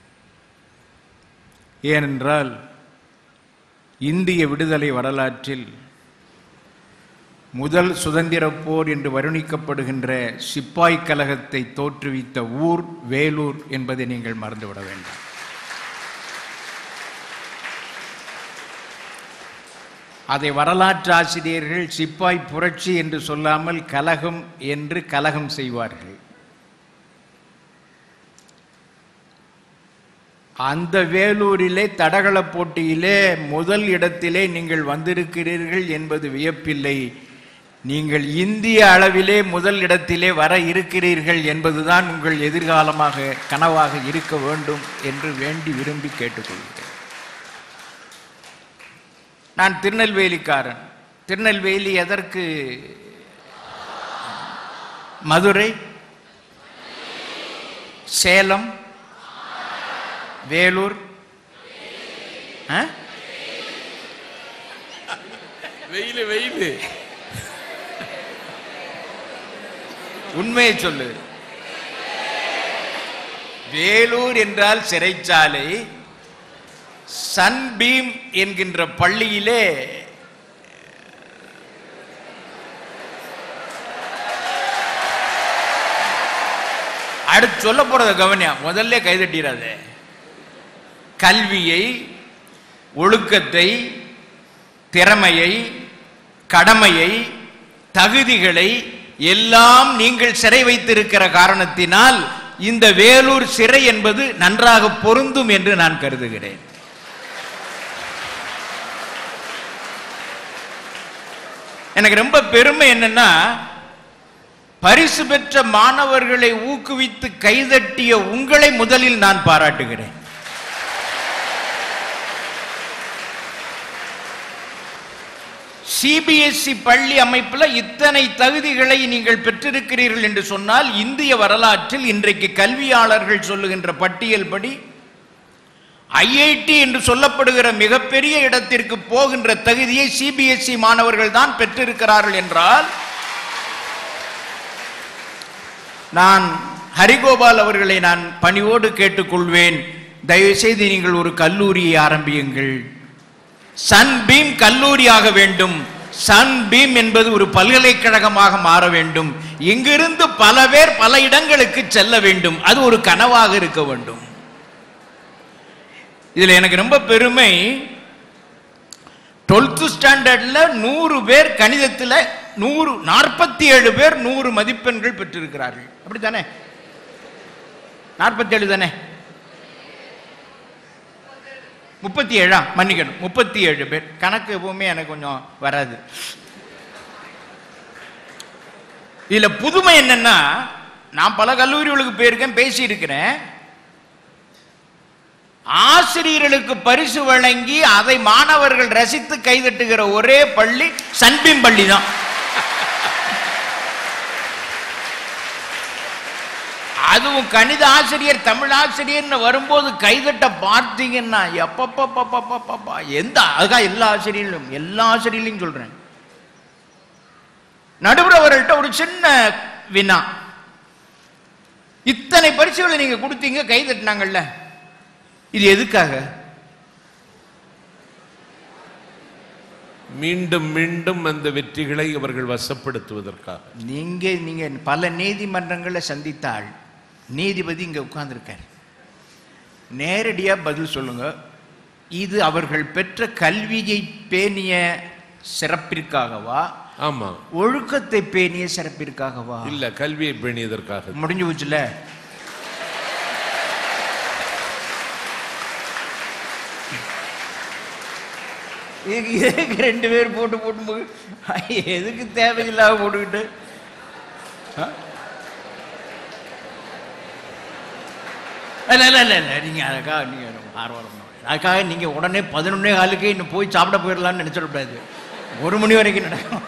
B: ஏனென்றால் இந்திய விடுதலை வரலாற்றில் முதல் சுதந்திர போர் என்று வருணிக்கப்படுகின்ற சிப்பாய் கழகத்தை தோற்றுவித்த ஊர் வேலூர் என்பதை நீங்கள் மறந்துவிட வேண்டாம். அதை வரலாற்று ஆசிரியர்கள் சிப்பாய் புரட்சி என்று சொல்லாமல் கலகம் என்று கலகம் செய்வார்கள். அந்த வேலூரிலே தடகள போட்டியிலே முதல் இடத்திலே நீங்கள் வந்திருக்கிறீர்கள் என்பது வியப்பில்லை. நீங்கள் இந்திய அளவிலே முதல் இடத்திலே வர இருக்கிறீர்கள் என்பதுதான் உங்கள் எதிர்காலமாக கனவாக இருக்க வேண்டும் என்று வேண்டி விரும்பி கேட்டுக்கொள்கிறேன். நான் திருநெல்வேலிக்காரன். திருநெல்வேலி எதற்கு? மதுரை, சேலம், வேலூர்,
A: வெயில் வெயில்
B: உண்மையை சொல்லு. வேலூர் என்றால் சிறைச்சாலை. சன்பீம் என்கின்ற பள்ளியிலே அடுத்து சொல்ல போறத கவனியா, முதல்ல கைதட்டிடாத. கல்வியை, ஒழுக்கத்தை, திறமையை, கடமையை, தகுதிகளை எல்லாம் நீங்கள் சிறை வைத்திருக்கிற காரணத்தினால் இந்த வேலூர் சிறை என்பது நன்றாக பொருந்தும் என்று நான் கருதுகிறேன். எனக்கு ரொம்ப பெருமை என்னன்னா, பரிசு பெற்ற மாணவர்களை ஊக்குவித்து கைதட்டிய உங்களை முதலில் நான் பாராட்டுகிறேன். சிபிஎஸ்இ பள்ளி அமைப்பில் இத்தனை தகுதிகளை நீங்கள் பெற்றிருக்கிறீர்கள் என்று சொன்னால், இந்திய வரலாற்றில் இன்றைக்கு கல்வியாளர்கள் சொல்லுகின்ற பட்டியல் படி ஐஐடி என்று சொல்லப்படுகிற மிகப்பெரிய இடத்திற்கு போகின்ற தகுதியை சிபிஎஸ்இ மாணவர்கள் தான் பெற்றிருக்கிறார்கள் என்றால், நான் ஹரிகோபால் அவர்களை நான் பணிவோடு கேட்டுக்கொள்வேன், தயவு செய்து நீங்கள் ஒரு கல்லூரியை ஆரம்பியுங்கள். சன்பீம் கல்லூரியாக வேண்டும். சன்பீம் என்பது ஒரு பல்கலைக்கழகமாக மாற வேண்டும். இங்கிருந்து பல பேர் பல இடங்களுக்கு செல்ல வேண்டும். அது ஒரு கனவாக இருக்க வேண்டும். இதுல எனக்கு ரொம்ப பெருமை, 12th ஸ்டாண்டர்ட்ல 100 பேர் கணிதத்தில் 47 பேர் 100 மதிப்பெண்கள் பெற்றிருக்கிறார்கள். அப்படித்தானே? 47 தானே? 37 மன்னிக்கணும், 37 பேர். கணக்கு எப்பவுமே எனக்கு கொஞ்சம் வராது. இதுல புதுமை என்னன்னா, நான் பல கல்லூரிகளுக்கு போயிருக்கேன், பேசி இருக்கிறேன். ஆசிரியர்களுக்கு பரிசு வழங்கி அதை மாணவர்கள் ரசித்து கைதட்டுகிற ஒரே பள்ளி சன்பீம் பள்ளி தான். அதுவும் கணித ஆசிரியர், தமிழ் ஆசிரியர் வரும்போது கைதட்ட பார்த்தீங்கன்னா எப்பப்பா எந்த அதுக்காக எல்லா ஆசிரியர்களையும் சொல்றேன். நடுவர் அவர்கள்ட்ட ஒரு சின்ன வினா, இத்தனை பரிசுகளை நீங்க கொடுத்தீங்க, கைதட்டினாங்கல்ல, இது எதுக்காக?
A: மீண்டும் மீண்டும் அந்த வெற்றிகளை அவர்கள் வசப்படுத்துவதற்காக.
B: நீங்க பல நீதிமன்றங்களை சந்தித்தால் நீதிபதி இங்க உட்கார்ந்திருக்கார், நேரடியா பதில் சொல்லுங்க. இது அவர்கள் பெற்ற கல்வியை பேணிய சிறப்பிற்காகவா,
A: ஆமா,
B: ஒழுக்கத்தை பேணிய சிறப்பிற்காகவா?
A: இல்ல, கல்வியை பேணியதற்காக.
B: முடிஞ்சு போச்சுல. எதுக்கு 2 பேர் போட்டு எதுக்கு தேவையில்லாம போட்டுக்கிட்டு? நீங்க அதுக்காக நீங்க ஆர்வம், அதுக்காக நீங்க உடனே 11:15 இன்னும் போய் சாப்பிட போயிடலாம்னு நினைச்சிடக்கூடாது. 1 மணி வரைக்கும் நடக்கும்.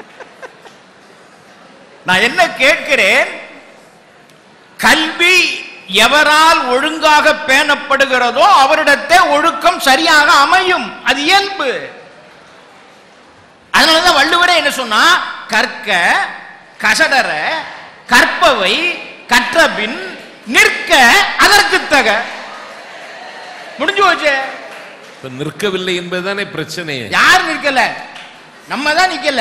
B: நான் என்ன கேட்கிறேன், கல்வி எவரால் ஒழுங்காக பேணப்படுகிறதோ அவரிடத்தே ஒழுக்கம் சரியாக அமையும். அது இயல்பு. அதனாலதான் வள்ளுவரே என்ன சொன்னா, கற்க கசடர கற்பவை கற்றபின் நிற்க அதற்கு தக. முடிஞ்சு போச்சு.
A: நிற்கவில்லை என்பதுதானே பிரச்சனை.
B: யார் நிற்கல? நம்ம தான் நிக்கல.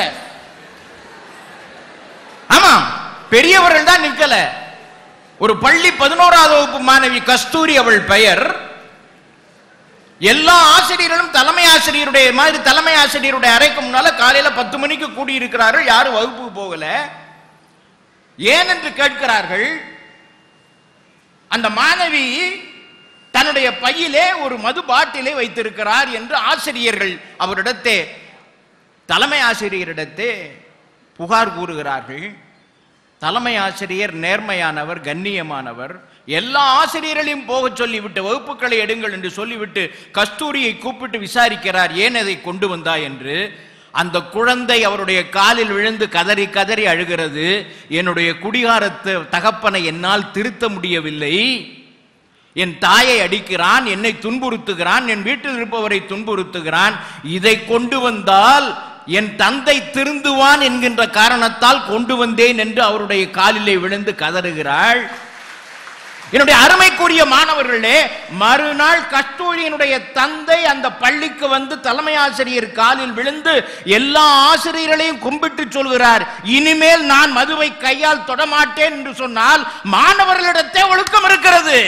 B: ஆமா, பெரியவர்கள் தான் நிற்கல. ஒரு பள்ளி 11ஆவது வகுப்பு மாணவி கஸ்தூரி அவள் பெயர். எல்லா ஆசிரியர்களும் தலைமை ஆசிரியருடைய மாதிரி தலைமை ஆசிரியருடைய அறைக்கு முன்னால காலையில 10 மணிக்கு கூடி இருக்கிறார்கள். யாரும் வகுப்புக்கு போகல. ஏன் என்று கேட்கிறார்கள். அந்த மாணவி தன்னுடைய பையிலே ஒரு மது பாட்டிலை வைத்திருக்கிறார் என்று ஆசிரியர்கள் அவரிடத்தே, தலைமை ஆசிரியரிடத்தே புகார் கூறுகிறார்கள். தலைமை ஆசிரியர் நேர்மையானவர், கண்ணியமானவர். எல்லா ஆசிரியர்களையும் போக சொல்லிவிட்டு வகுப்புகளை எடுங்கள் என்று சொல்லிவிட்டு கஸ்தூரியை கூப்பிட்டு விசாரிக்கிறார், ஏன் அதை கொண்டு வந்தாய் என்று. அந்த குழந்தை அவருடைய காலில் விழுந்து கதறி கதறி அழுகிறது. என்னுடைய குடிகாரத்து தகப்பனை என்னால் திருத்த முடியவில்லை. என் தாயை அடிக்கிறான், என்னை துன்புறுத்துகிறான், என் வீட்டில் இருப்பவரை துன்புறுத்துகிறான். இதை கொண்டு வந்தால் என் தந்தை திருந்துவான் என்கின்ற காரணத்தால் கொண்டு வந்தேன் என்று அவருடைய காலிலே விழுந்து கதறுகிறாள். என்னுடைய அருமைக்குரிய மாணவர்களே, மறுநாள் கஸ்தூரியினுடைய தந்தை அந்த பள்ளிக்கு வந்து தலைமை ஆசிரியர் காலில் விழுந்து எல்லா ஆசிரியர்களையும் கும்பிட்டு சொல்கிறார், இனிமேல் நான் மதுவை கையால் தொடமாட்டேன் என்று சொன்னால் மாணவர்களிடத்தே ஒழுக்கம் இருக்கிறது.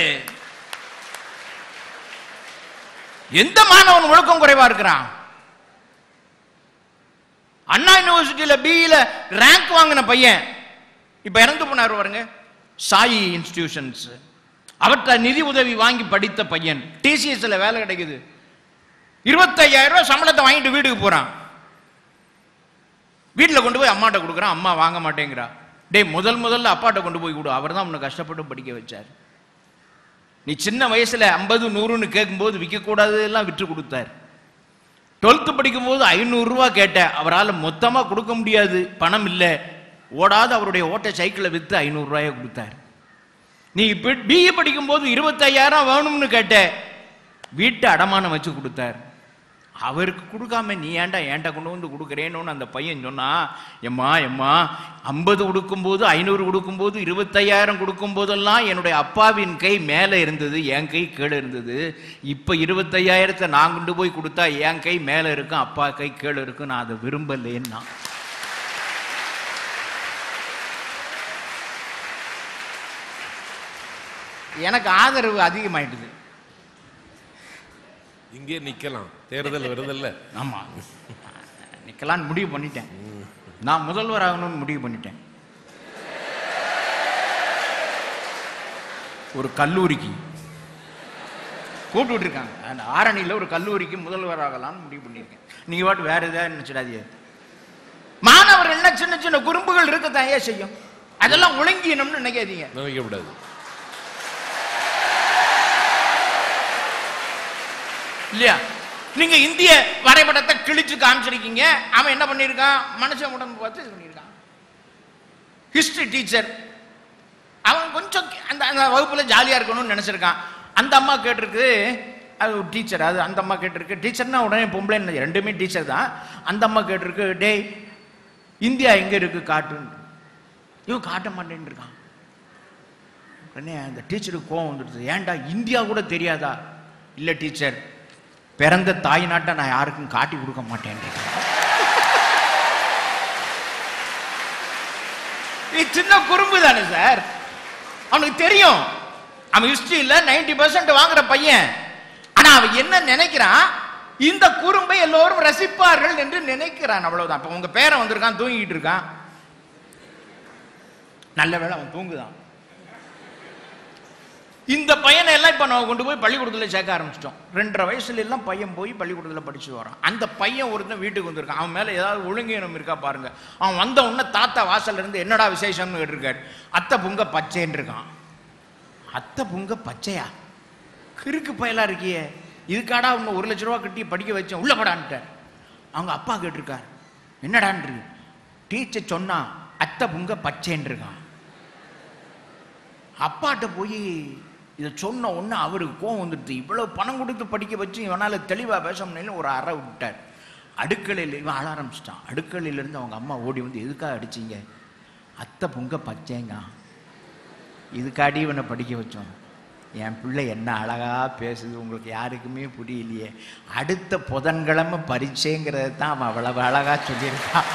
B: எந்த மாணவன் ஒழுக்கம் குறைவா இருக்கிறான்? அண்ணா யூனிவர்சிட்டியில பிஇல ரேங்க் வாங்கின பையன் இப்ப இறந்து போனார் பாருங்க, சாயி இன்ஸ்டிடியூஷன்ஸ், அவற்றை நிதி உதவி வாங்கி படித்த பையன் டிசிஎஸ்ல வேலை கிடைக்குது, 25,000 ரூபாய் சம்பளத்தை வாங்கிட்டு வீட்டுக்கு போறான். வீட்டில் கொண்டு போய் அம்மாட்ட கொடுக்குறான், அம்மா வாங்க மாட்டேங்கிறா. டே முதல்ல அப்பாட்ட கொண்டு போய் கொடு, அவர் தான் உன்னை கஷ்டப்பட்டு படிக்க வச்சார். நீ சின்ன வயசுல 50 100ன்னு கேட்கும்போது விற்கக்கூடாது எல்லாம் விற்று கொடுத்தார். 12th படிக்கும் போது 500 ரூபாய் கேட்ட, அவரால் மொத்தமா கொடுக்க முடியாது, பணம் இல்லை, ஓடாத அவருடைய ஓட்ட சைக்கிளை வித்து 500 ரூபாயை கொடுத்தார். நீ பிஏ படிக்கும் போது 25,000 வேணும்னு கேட்ட, வீட்டை அடமானம் வச்சு கொடுத்தார். அவருக்கு கொடுக்காம நீ ஏன்டா கொண்டு வந்து கொடுக்குறேன்னு அந்த பையன் சொன்னா, எம்மா 50 கொடுக்கும்போது 500 கொடுக்கும்போது 25,000 கொடுக்கும் போதெல்லாம் என்னுடைய அப்பாவின் கை மேலே இருந்தது, என் கை கீழே இருந்தது. இப்ப 25,000 நான் கொண்டு போய் கொடுத்தா என் கை மேலே இருக்கும், அப்பா கை கீழே இருக்கும், நான் அதை விரும்பலேன்னா. எனக்கு ஆதரவு அதிகமாயிடுது.
A: இங்கே நிக்கலாம், தேர்தல் வருதில்ல.
B: ஆமா, நிக்கலான்னு முடிவு பண்ணிட்டேன். நான் முதல்வர் ஆகணும்னு முடிவு பண்ணிட்டேன். ஒரு கல்லூரிக்கு கூப்பிட்டு இருக்காங்க, அந்த ஆரணியில் ஒரு கல்லூரிக்கு முதல்வர் ஆகலாம்னு முடிவு பண்ணியிருக்கேன். நீங்க பாட்டு வேற ஏதாவது நினைச்சிடாதீங்க. மாணவர் என்ன சின்ன சின்ன குறும்புகள் இருக்கத்தான் ஏன் செய்யும், அதெல்லாம் ஒழுங்கினம்னு நினைக்காதீங்க,
A: நினைக்க கூடாது.
B: இல்லையா? நீங்க இந்திய வரைபடத்தை கிழிச்சு காமிச்சிருக்கீங்க, அவன் என்ன பண்ணிருக்கான், மனுஷன் உடம்பு பார்த்து இது பண்ணிருக்கான். ஹிஸ்டரி டீச்சர் அவன் கொஞ்சம் அந்த வகுப்புல ஜாலியா இருக்கணும்னு நினைச்சிருக்கான். அந்த அம்மா கேட்டிருக்கு, அது ஒரு டீச்சர், அது அந்த அம்மா கேட்டிருக்கு, டீச்சர்னா உடனே பொம்பளை, ரெண்டுமே டீச்சர் தான். அந்த அம்மா கேட்டிருக்கு, டே இந்தியா எங்க இருக்கு காட்டுன்னு. இவன் காட்ட மாட்டேன்னு இருக்கான். உடனே அந்த டீச்சருக்கு கோவம் வந்துடுது, ஏன்டா இந்தியா கூட தெரியாதா? இல்ல டீச்சர், பிறந்த தாய் நாட்டை நான் யாருக்கும் காட்டி கொடுக்க மாட்டேன். சின்ன குறும்பு தானே சார், அவனுக்கு தெரியும். அவன் ஹிஸ்டரியில 90% வாங்குற பையன். ஆனா அவன் என்ன நினைக்கிறான், இந்த குறும்பை எல்லோரும் ரசிப்பார்கள் என்று நினைக்கிறான், அவ்வளவுதான். இப்ப உங்க பேரன் வந்திருக்கான், தூங்கிட்டு இருக்கான், நல்ல வேளை அவன் தூங்குதான். இந்த பையனை எல்லாம் இப்ப நம்ம கொண்டு போய் பள்ளிக்கூடத்தில் சேர்க்க ஆரம்பிச்சிட்டோம். 2.5 வயசுல எல்லாம் பையன் போய் பள்ளிக்கூடத்தில் படிச்சு வரான். அந்த பையன் ஒருத்தன் வீட்டுக்கு வந்திருக்கான், அவன் மேல ஏதாவது ஒழுங்கீனம் இருக்கா பாருங்க. அவன் வந்த உடனே தாத்தா வாசல்ல இருந்து என்னடா விசேஷம்னு கேட்டிருக்காரு. அத்தை புங்க பச்சைன்னு இருக்கான். அத்தை புங்க பச்சையா, கிறுக்கு பயலா இருக்கியே, இதுக்காடா உன்னை 1 லட்ச ரூபா கட்டி படிக்க வச்சேன், உள்ள படான்ட்டார். அவங்க அப்பா கேட்டிருக்காரு, என்னடான்னு. டீச்சர் சொன்னா அத்தை புங்க பச்சைன்னு இருக்கான். அப்பாட்ட போய் இதை சொன்ன உடனே அவருக்கு கோவம் வந்துடுது. இவ்வளவு பணம் கொடுத்து படிக்க வச்சு இவனால தெளிவா பேச முடியல, ஒரு அறை விட்டார். அடுக்கலையில் இவன் ஆள ஆரம்பிச்சிட்டான். அடுக்கலையிலேருந்து அவங்க அம்மா ஓடி வந்து, எதுக்காக அடிச்சிங்க? அத்தை பொங்க பச்சைங்க, இதுக்காடி இவனை படிக்க வச்சோம். என் பிள்ளை என்ன அழகா பேசுது, உங்களுக்கு யாருக்குமே புரியலையே. அடுத்த புதன்கிழமை பரீட்சைங்கிறத தான் அவன் அவ்வளவு அழகா சொல்லியிருக்கான்.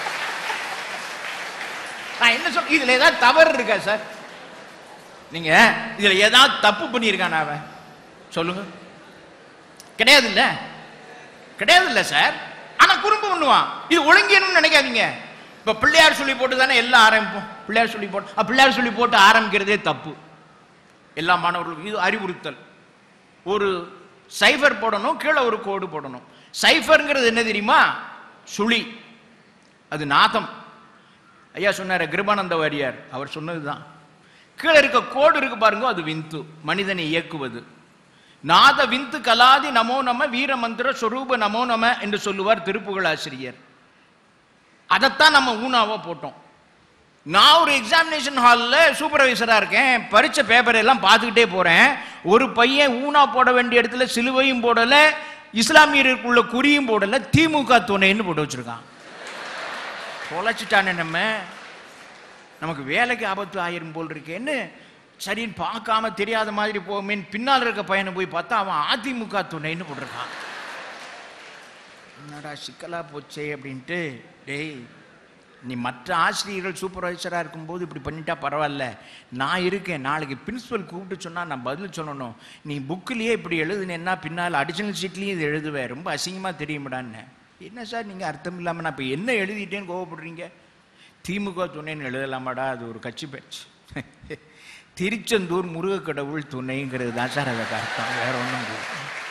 B: நான் என்ன சொல்ல, இதுல ஏதாவது தவறு இருக்கா சார்? நீங்க இதுல ஏதாவது தப்பு பண்ணியிருக்கான் அவன் சொல்லுங்க? கிடையாது இல்ல சார். ஆனா குறும்பு பண்ணுவான். இது ஒழுங்கியணும்னு நினைக்காதீங்க. இப்ப பிள்ளையார் சொல்லி போட்டு தானே எல்லாம் ஆரம்பிப்போம். பிள்ளையார் சொல்லி போட்டு ஆரம்பிக்கிறதே தப்பு. எல்லா மாணவர்களுக்கும் இது அறிவுறுத்தல். ஒரு சைஃபர் போடணும், கீழே ஒரு கோடு போடணும். சைஃபர்ங்கிறது என்ன தெரியுமா? சுழி, அது நாதம். ஐயா சொன்னார் கிருபானந்த வாரியார், அவர் சொன்னதுதான். கீழே இருக்க கோடு இருக்கு பாருங்க, அது விந்து, மனிதனை இயக்குவது. நாத விந்து கலாதி நமோ நம வீர மந்திர சொரூப நமோ நம என்று சொல்லுவார் திருப்புகழ் ஆசிரியர். அதைத்தான் நம்ம ஊனாவா போட்டோம். நான் ஒரு எக்ஸாமினேஷன் ஹாலில் சூப்பர்வைசரா இருக்கேன், பரீட்சை பேப்பர் எல்லாம் பார்த்துக்கிட்டே போறேன். ஒரு பையன் ஊனா போட வேண்டிய இடத்துல சிலுவையும் போடல, இஸ்லாமியருக்குள்ள குறியும் போடல, திமுக துணைன்னு போட்டு வச்சிருக்கான். தொலைச்சிட்டானே நமக்கு வேலைக்கு ஆபத்து ஆயிரும் போல் இருக்கேன்னு சரின்னு பார்க்காம தெரியாத மாதிரி போவேன். பின்னால் இருக்க பையனை போய் பார்த்தா அவன் அதிமுக துணைன்னு போட்டிருக்கான். என்னடா சிக்கலா போச்சே அப்படின்ட்டு, டேய் நீ மற்ற ஆசிரியர்கள் சூப்பர்வைசராக இருக்கும்போது இப்படி பண்ணிட்டா பரவாயில்ல, நான் இருக்கேன், நாளைக்கு பிரின்சிபல் கூப்பிட்டு சொன்னால் நான் பதில் சொல்லணும். நீ புக்கிலேயே இப்படி எழுதுனேன்னா பின்னால் அடிஷனல் ஷீட்லேயும் இது எழுதுவேன், ரொம்ப அசிங்கமாக தெரியுமாடான்னு. என்ன சார் நீங்கள் அர்த்தம் இல்லாமல் நான் இப்போ என்ன எழுதிட்டேன்னு கோவப்படுறீங்க? திமுக துணைன்னு எழுதலாமாடா, அது ஒரு கட்சி பேச்சு. திருச்செந்தூர் முருகக்கடவுள் துணைங்கிறது தான் சார் அதுக்கு அர்த்தம், வேற ஒன்றும்.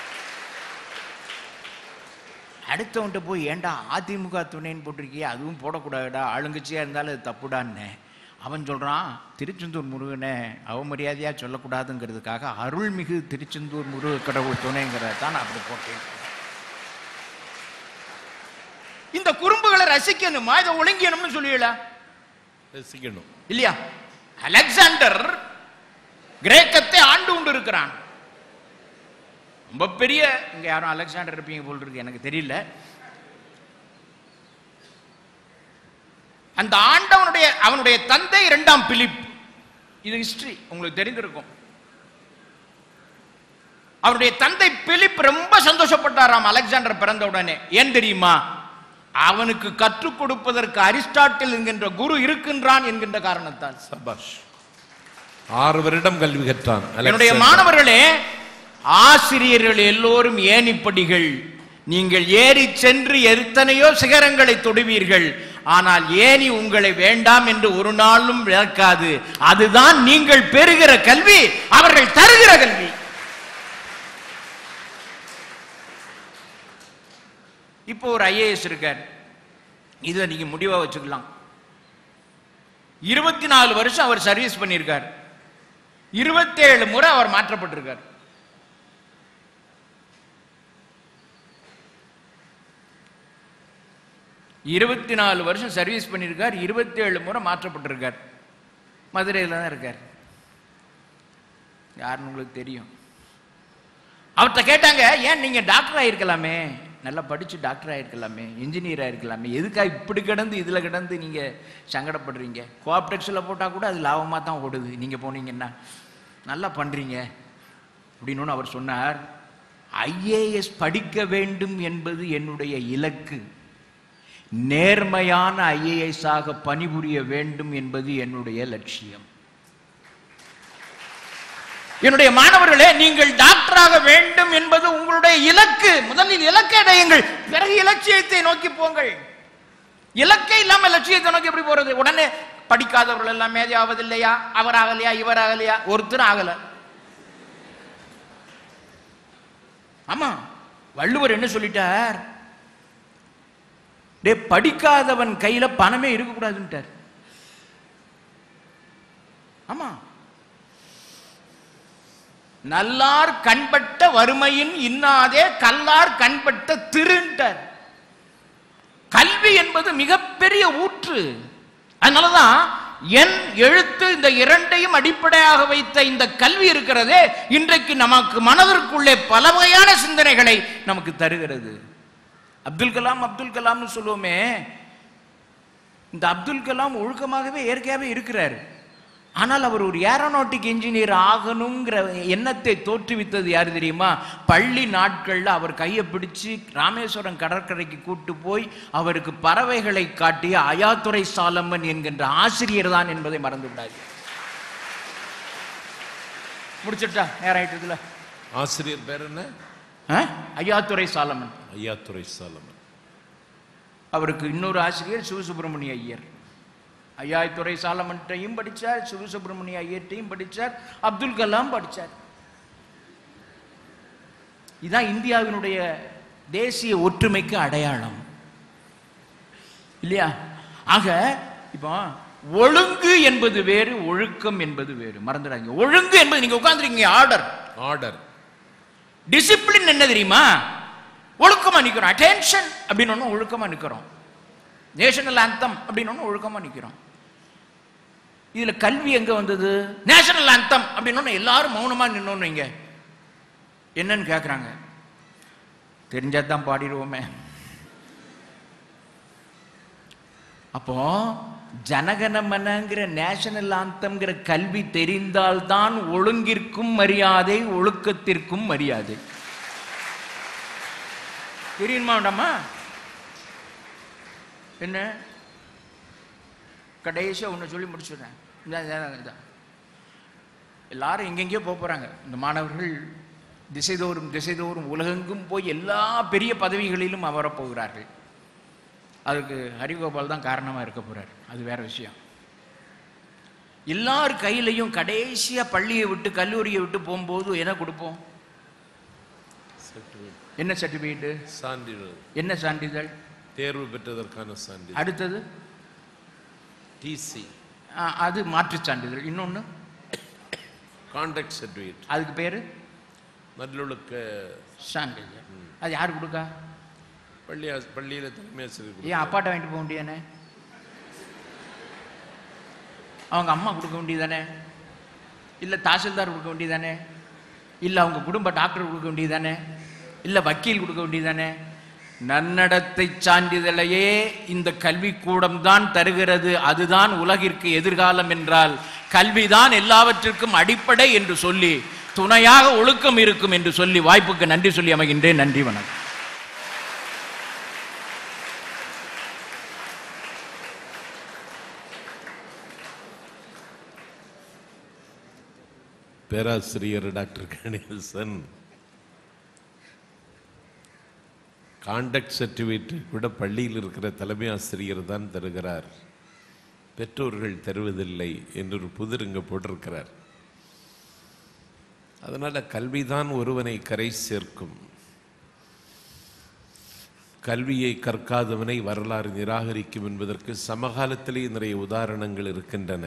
B: அடுத்தவன்ட்ட போய் ஏன்டா அதிமுக துணைன்னு போட்டிருக்கியே, அதுவும் போடக்கூடாதுடா, ஆளுங்கட்சியாக இருந்தாலும் அது தப்புடான்னு. அவன் சொல்கிறான், திருச்செந்தூர் முருகனை அவமரியாதையாக சொல்லக்கூடாதுங்கிறதுக்காக அருள்மிகு திருச்செந்தூர் முருகக்கடவுள் துணைங்கிறத தான் நான் அப்படி போட்டேன். இந்த குறும்புகளை ரசிக்கணுமா, இதை ஒழுங்கியணும்னு சொல்லிடல,
A: ரசிக்கணும்
B: இல்லையா? அலெக்சாண்டர் கிரேக்கத்தை ஆண்டு கொண்டு இருக்கிறான். ரொம்ப பெரிய, இங்க யாரும் அலெக்சாண்டர் இருப்பீங்க போல் இருக்கு, எனக்கு தெரியல. அந்த ஆண்டவனுடைய அவனுடைய தந்தை 2ஆம் பிலிப். இது ஹிஸ்டரி, உங்களுக்கு தெரிந்திருக்கும். அவருடைய தந்தை பிலிப் ரொம்ப சந்தோஷப்பட்டாராம் அலெக்சாண்டர் பிறந்த உடனே. ஏன் தெரியுமா? அவனுக்கு கற்றுக் கொடுப்பதற்கு அரிஸ்டாட்டில் என்கின்ற குரு இருக்கின்றான் என்கின்ற காரணத்தால்.
A: சபாஷ். 6 வருடம் கல்வி கற்றான்.
B: என்னுடைய மாணவர்களே, ஆசிரியர்கள் எல்லோரும் ஏணிப்படிகள். நீங்கள் ஏறி சென்று எத்தனையோ சிகரங்களை தொடுவீர்கள், ஆனால் ஏணி உங்களை வேண்டாம் என்று ஒரு நாளும் விளக்காது. அதுதான் நீங்கள் பெறுகிற கல்வி, அவர்கள் தருகிற கல்வி. இப்போ ஒரு ஐஏஎஸ் இருக்கார், இதை நீங்க முடிவா வச்சுக்கலாம். 24 வருஷம் அவர் சர்வீஸ் பண்ணியிருக்கார். 27 முறை அவர் மாற்றப்பட்டிருக்கார். 24 வருஷம் சர்வீஸ் பண்ணியிருக்கார், 27 முறை மாற்றப்பட்டிருக்கார். மதுரையில் தான் இருக்கார். யாருன்னு உங்களுக்கு தெரியும். அவர்கிட்ட கேட்டாங்க, ஏன் நீங்க டாக்டர் ஆயிருக்கலாமே, நல்லா படிச்சு டாக்டர் ஆயிருக்கலாமே, இன்ஜினியர் ஆயிருக்கலாமே, எதுக்காக இப்படி கிடந்து இதுல கிடந்து நீங்க சங்கடப்படுறீங்க? கோஆப்டெக்ஸ்ல போட்டா கூட அது லாபமா தான் ஓடுது, நீங்க போனீங்கன்னா நல்லா பண்றீங்க அப்படின்னு அவர் சொன்னார். ஐஏஎஸ் படிக்க வேண்டும் என்பது என்னுடைய இலக்கு, நேர்மையான ஐஏஎஸ் ஆக பணிபுரிய வேண்டும் என்பது என்னுடைய லட்சியம். என்னுடைய மாணவர்களே, நீங்கள் டாக்டராக வேண்டும் என்பது உங்களுடைய இலக்கு. முதலில் இலக்கை அடையுங்கள், பிறகு இலட்சியத்தை நோக்கி போங்கள். இலக்கை இல்லாம லட்சியத்தை நோக்கி எப்படி போறது? உடனே படிக்காதவர்கள் எல்லாம் மேதையாவது இல்லையா, அவர் ஆகலையா, இவர் ஆகலையா, ஒருத்தர் ஆகல. ஆமா, வள்ளுவர் என்ன சொல்லிட்டார்? படிக்காதவன் கையில பணமே இருக்கக்கூடாதுன்ட்டார். ஆமா, நல்லார் கண்பட்ட வறுமையின் இன்னாதே கல்லார் கண்பட்ட திருண்டார். கல்வி என்பது மிகப்பெரிய ஊற்று. அதனாலதான் என் எழுத்து இந்த இரண்டையும் அடிப்படையாக வைத்த இந்த கல்வி இருக்கிறதே, இன்றைக்கு நமக்கு மனதிற்குள்ளே பல வகையான சிந்தனைகளை நமக்கு தருகிறது. அப்துல் கலாம்னு சொல்லுவோமே, இந்த அப்துல் கலாம் ஒழுக்கமாகவே இயற்கையாகவே இருக்கிறார். ஆனால் அவர் ஒரு ஏரோநாட்டிக் இன்ஜினியர் ஆகணுங்கிற எண்ணத்தை தோற்றுவித்தது யாரு தெரியுமா? பள்ளி நாட்கள்ல அவர் கையை பிடிச்சு ராமேஸ்வரம் கடற்கரைக்கு கூட்டு போய் அவருக்கு பறவைகளை காட்டிய ஐயாத்துரை சாலமன் என்கின்ற ஆசிரியர் தான் என்பதை மறந்து விடாது. முடிச்சிட்டா நேரம் ஆயிட்டதுல.
A: ஆசிரியர் பேர் என்ன?
B: ஐயாத்துரை சாலமன்.
A: ஐயாத்துரை சாலமன்.
B: அவருக்கு இன்னொரு ஆசிரியர் சிவசுப்பிரமணிய ஐயர். ஐயாத்துரை சாலமன்ட்டையும் படிச்சார், சிவசுப்பிரமணிய ஐயர்ட்டையும் படிச்சார், அப்துல் கலாம் படிச்சார். இதுதான் இந்தியாவினுடைய தேசிய ஒற்றுமைக்கு அடையாளம், இல்லையா? ஆக இப்போ ஒழுங்கு என்பது வேறு, ஒழுக்கம் என்பது வேறு. மறந்துடாதீங்க. ஒழுங்கு என்பது நீங்க உட்கார்ந்துருக்கீங்க, ஆர்டர். டிசிப்ளின் என்ன தெரியுமா? ஒழுக்கமா நிக்கிறோம். அட்டென்ஷன் அப்படின்னு ஒழுக்கமா நிக்கிறோம். நேஷனல் ஆந்தம் அப்படின்னு ஒழுக்கமா நிக்கிறோம். இதுல கல்வி எங்க வந்தது? நேஷனல் ஆந்தம் அப்படின்னு எல்லாரும் மௌனமா நின்னோன்னு இங்க என்னன்னு கேக்குறாங்க. தெரிஞ்சாதான் பாடிடுவோமே. அப்போ ஜனகணமனங்கிற நேஷனல் ஆந்தம்ங்கிற கல்வி தெரிந்தால்தான் ஒழுங்கிற்கும் மரியாதை, ஒழுக்கத்திற்கும் மரியாதை. தெரியுமா வேண்டாமா? என்ன கடைசியாக ஒன்று சொல்லி முடிச்சுடுறேன். எல்லாரும் எங்கெங்கேயோ போகிறாங்க. இந்த மாணவர்கள் திசைதோறும் உலகெங்கும் போய் எல்லா பெரிய பதவிகளிலும் அமரப் போகிறார்கள். அதுக்கு ஹரிகோபால் தான் காரணமாக இருக்க போகிறார், அது வேற விஷயம். எல்லார் கையிலையும் கடைசியாக பள்ளியை விட்டு கல்லூரியை விட்டு போகும்போது என்ன கொடுப்போம்? என்ன சர்டிஃபிகேட்டு?
A: சான்றிதழ்.
B: என்ன சான்றிதழ்?
A: தேர்வு பெற்றதற்கான சான்றிதழ்.
B: அடுத்தது
A: டிசி,
B: அது மாற்று சான்றிதழ். இன்னொன்று
A: கான்டாக்ட் சர்டிஃபிகேட்,
B: அதுக்கு பேர்
A: நல்லொழுக்க
B: சான்றிதழ். அது யார் கொடுக்கா?
A: பள்ளியில் தலைமை ஆசிரியர்.
B: ஏன் அப்பாட்ட வாங்கிட்டு போக வேண்டியதானே? அவங்க அம்மா கொடுக்க வேண்டியதானே? இல்லை தாசில்தார் கொடுக்க வேண்டியதானே? இல்லை அவங்க குடும்ப டாக்டர் கொடுக்க வேண்டியதானே? இல்லை வக்கீல் கொடுக்க வேண்டியதானே? நன்னடத்தை சான்றிதழையே இந்த கல்விக்கூடம் தான் தருகிறது. அதுதான் உலகிற்கு எதிர்காலம் என்றால் கல்விதான் எல்லாவற்றிற்கும் அடிப்படை என்று சொல்லி துணையாக ஒழுக்கம் இருக்கும் என்று சொல்லி வாய்ப்புக்கு நன்றி சொல்லி அமைகின்றேன். நன்றி, வணக்கம்.
A: பேராசிரியர் டாக்டர் கணேசன் கான்டாக்ட் சர்டிஃபிகேட் கூட பள்ளியில் இருக்கிற தலைமை ஆசிரியர் தான் தருகிறார், பெற்றோர்கள் தருவதில்லை என்று ஒரு புதிர் இங்கே போட்டிருக்கிறார். அதனால் கல்விதான் ஒருவனை கரை சேர்க்கும். கல்வியை கற்காதவனை வரலாறு நிராகரிக்கும் என்பதற்கு சமகாலத்திலே நிறைய உதாரணங்கள் இருக்கின்றன.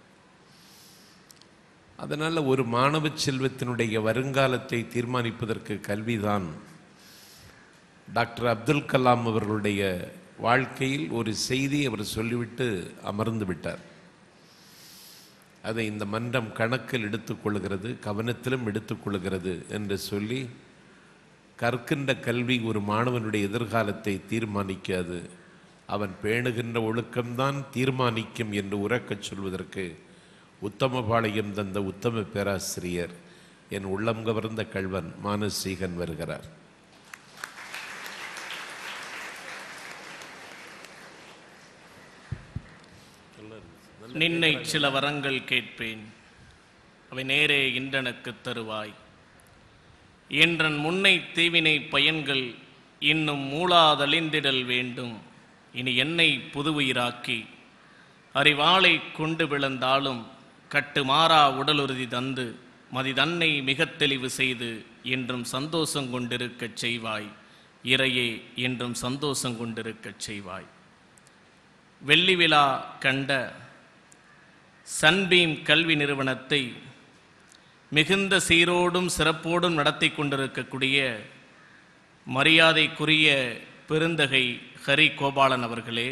A: அதனால் ஒரு மாணவ செல்வத்தினுடைய வருங்காலத்தை தீர்மானிப்பதற்கு கல்விதான். டாக்டர் அப்துல் கலாம் அவர்களுடைய வாழ்க்கையில் ஒரு செய்தி அவர் சொல்லிவிட்டு அமர்ந்து விட்டார். அதை இந்த மன்றம் கணக்கில் எடுத்துக்கொள்கிறது, கவனத்திலும் எடுத்துக்கொள்கிறது என்று சொல்லி, கற்கின்ற கல்வி ஒரு மாணவனுடைய எதிர்காலத்தை தீர்மானிக்காது, அவன் பேணுகின்ற ஒழுக்கம்தான் தீர்மானிக்கும் என்று உரக்கச் சொல்வதற்கு உத்தமபாளையம் தந்த உத்தம பேராசிரியர் என் உள்ளம் கவர்ந்த கல்வன் மானசீகன் வருகிறார்.
C: நின்னை சில வரங்கள் கேட்பேன், அவை நேரே இன்றனக்கு தருவாய். என்றன் முன்னை தீவினை பயன்கள் இன்னும் மூளாதழிந்திடல் வேண்டும். இனி என்னை புதுவுயிராக்கி அறிவாளை கொண்டு விழுந்தாலும் கட்டு மாறா உடலுறுதி தந்து மதி தன்னை மிக தெளிவு செய்து என்றும் சந்தோஷம் கொண்டிருக்கச் செய்வாய். இறையே என்றும் சந்தோஷம் கொண்டிருக்கச் செய்வாய். வெள்ளி விழா கண்ட சன்பீம் கல்வி நிறுவனத்தை மிகுந்த சீரோடும் சிறப்போடும் நடத்தி கொண்டிருக்கக்கூடிய மரியாதைக்குரிய பெருந்தகை ஹரி கோபாலன் அவர்களே,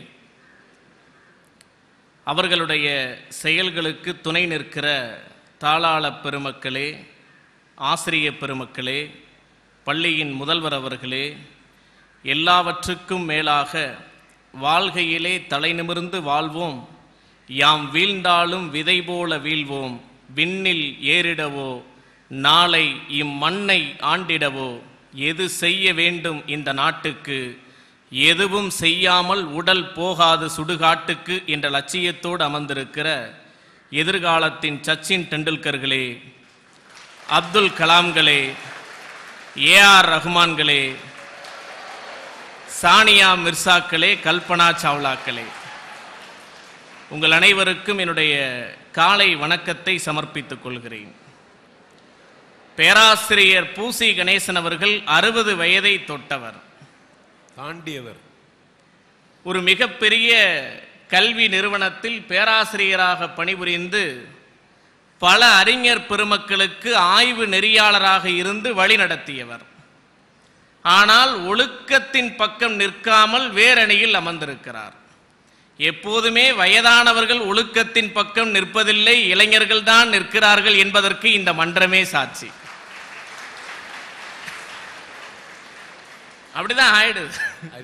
C: அவர்களுடைய செயல்களுக்கு துணை நிற்கிற தாளாள பெருமக்களே, ஆசிரிய பெருமக்களே, பள்ளியின் முதல்வர் அவர்களே, எல்லாவற்றுக்கும் மேலாக வாழ்கையிலே தலை நிமிர்ந்து வாழ்வோம், யாம் வீழ்ந்தாலும் விதை போல வீழ்வோம், விண்ணில் ஏறிடவோ நாளை இம்மண்ணை ஆண்டிடவோ எது செய்ய வேண்டும் இந்த நாட்டுக்கு, எதுவும் செய்யாமல் உடல் போகாது சுடுகாட்டுக்கு என்ற லட்சியத்தோடு அமர்ந்திருக்கிற எதிர்காலத்தின் சச்சின் டெண்டுல்கர்களே, அப்துல் கலாம்களே, ஏஆர் ரஹ்மான்களே, சானியா மிர்சாக்களே, கல்பனா சாவ்லாக்களே, உங்கள் அனைவருக்கும் என்னுடைய காலை வணக்கத்தை சமர்ப்பித்துக் கொள்கிறேன். பேராசிரியர் பூசி கணேசன் அவர்கள் 60 வயதை தொட்டவர்,
A: தாண்டியவர்.
C: ஒரு மிகப்பெரிய கல்வி நிறுவனத்தில் பேராசிரியராக பணிபுரிந்து பல அறிஞர் பெருமக்களுக்கு ஆய்வு நெறியாளராக இருந்து வழி நடத்தியவர். ஆனால் ஒழுக்கத்தின் பக்கம் நிற்காமல் வேரணியில் அமர்ந்திருக்கிறார். எப்போதுமே வயதானவர்கள் ஒழுக்கத்தின் பக்கம் நிற்பதில்லை, இளைஞர்கள் தான் நிற்கிறார்கள் என்பதற்கு இந்த மன்றமே சாட்சி. அப்படிதான் ஆயிடுது.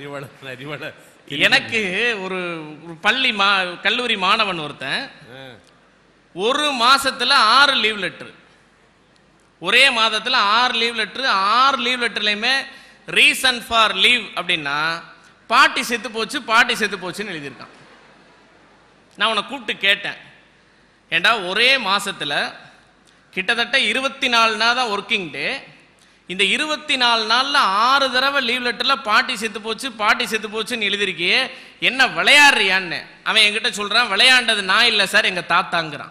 C: எனக்கு ஒரு பள்ளி கல்லூரி மாணவன் ஒருத்தன் ஒரு மாசத்துல 6 லீவ் லெட்டர், ஒரே மாதத்துல 6 லீவ் லெட்டர், 6 லீவ் லெட்டர்லயுமே ரீசன் ஃபார் லீவ் அப்படின்னா பாட்டி செத்து போச்சு, பாட்டி செத்து போச்சுன்னு எழுதியிருக்கான். நான் உன்னை கூப்பிட்டு கேட்டேன், ஏண்டா ஒரே மாசத்துல கிட்டத்தட்ட 24 நாள் தான் ஒர்க்கிங் டே, இந்த 24 நாள்ல 6 தடவை லீவ் லெட்டர்ல பாட்டி செத்து போச்சுன்னு எழுதிருக்கியே, என்ன விளையாடுறியான்னு. அவன் என்கிட்ட சொல்றான், விளையாண்டது நான் இல்ல சார், எங்க தாத்தாங்கிறான்.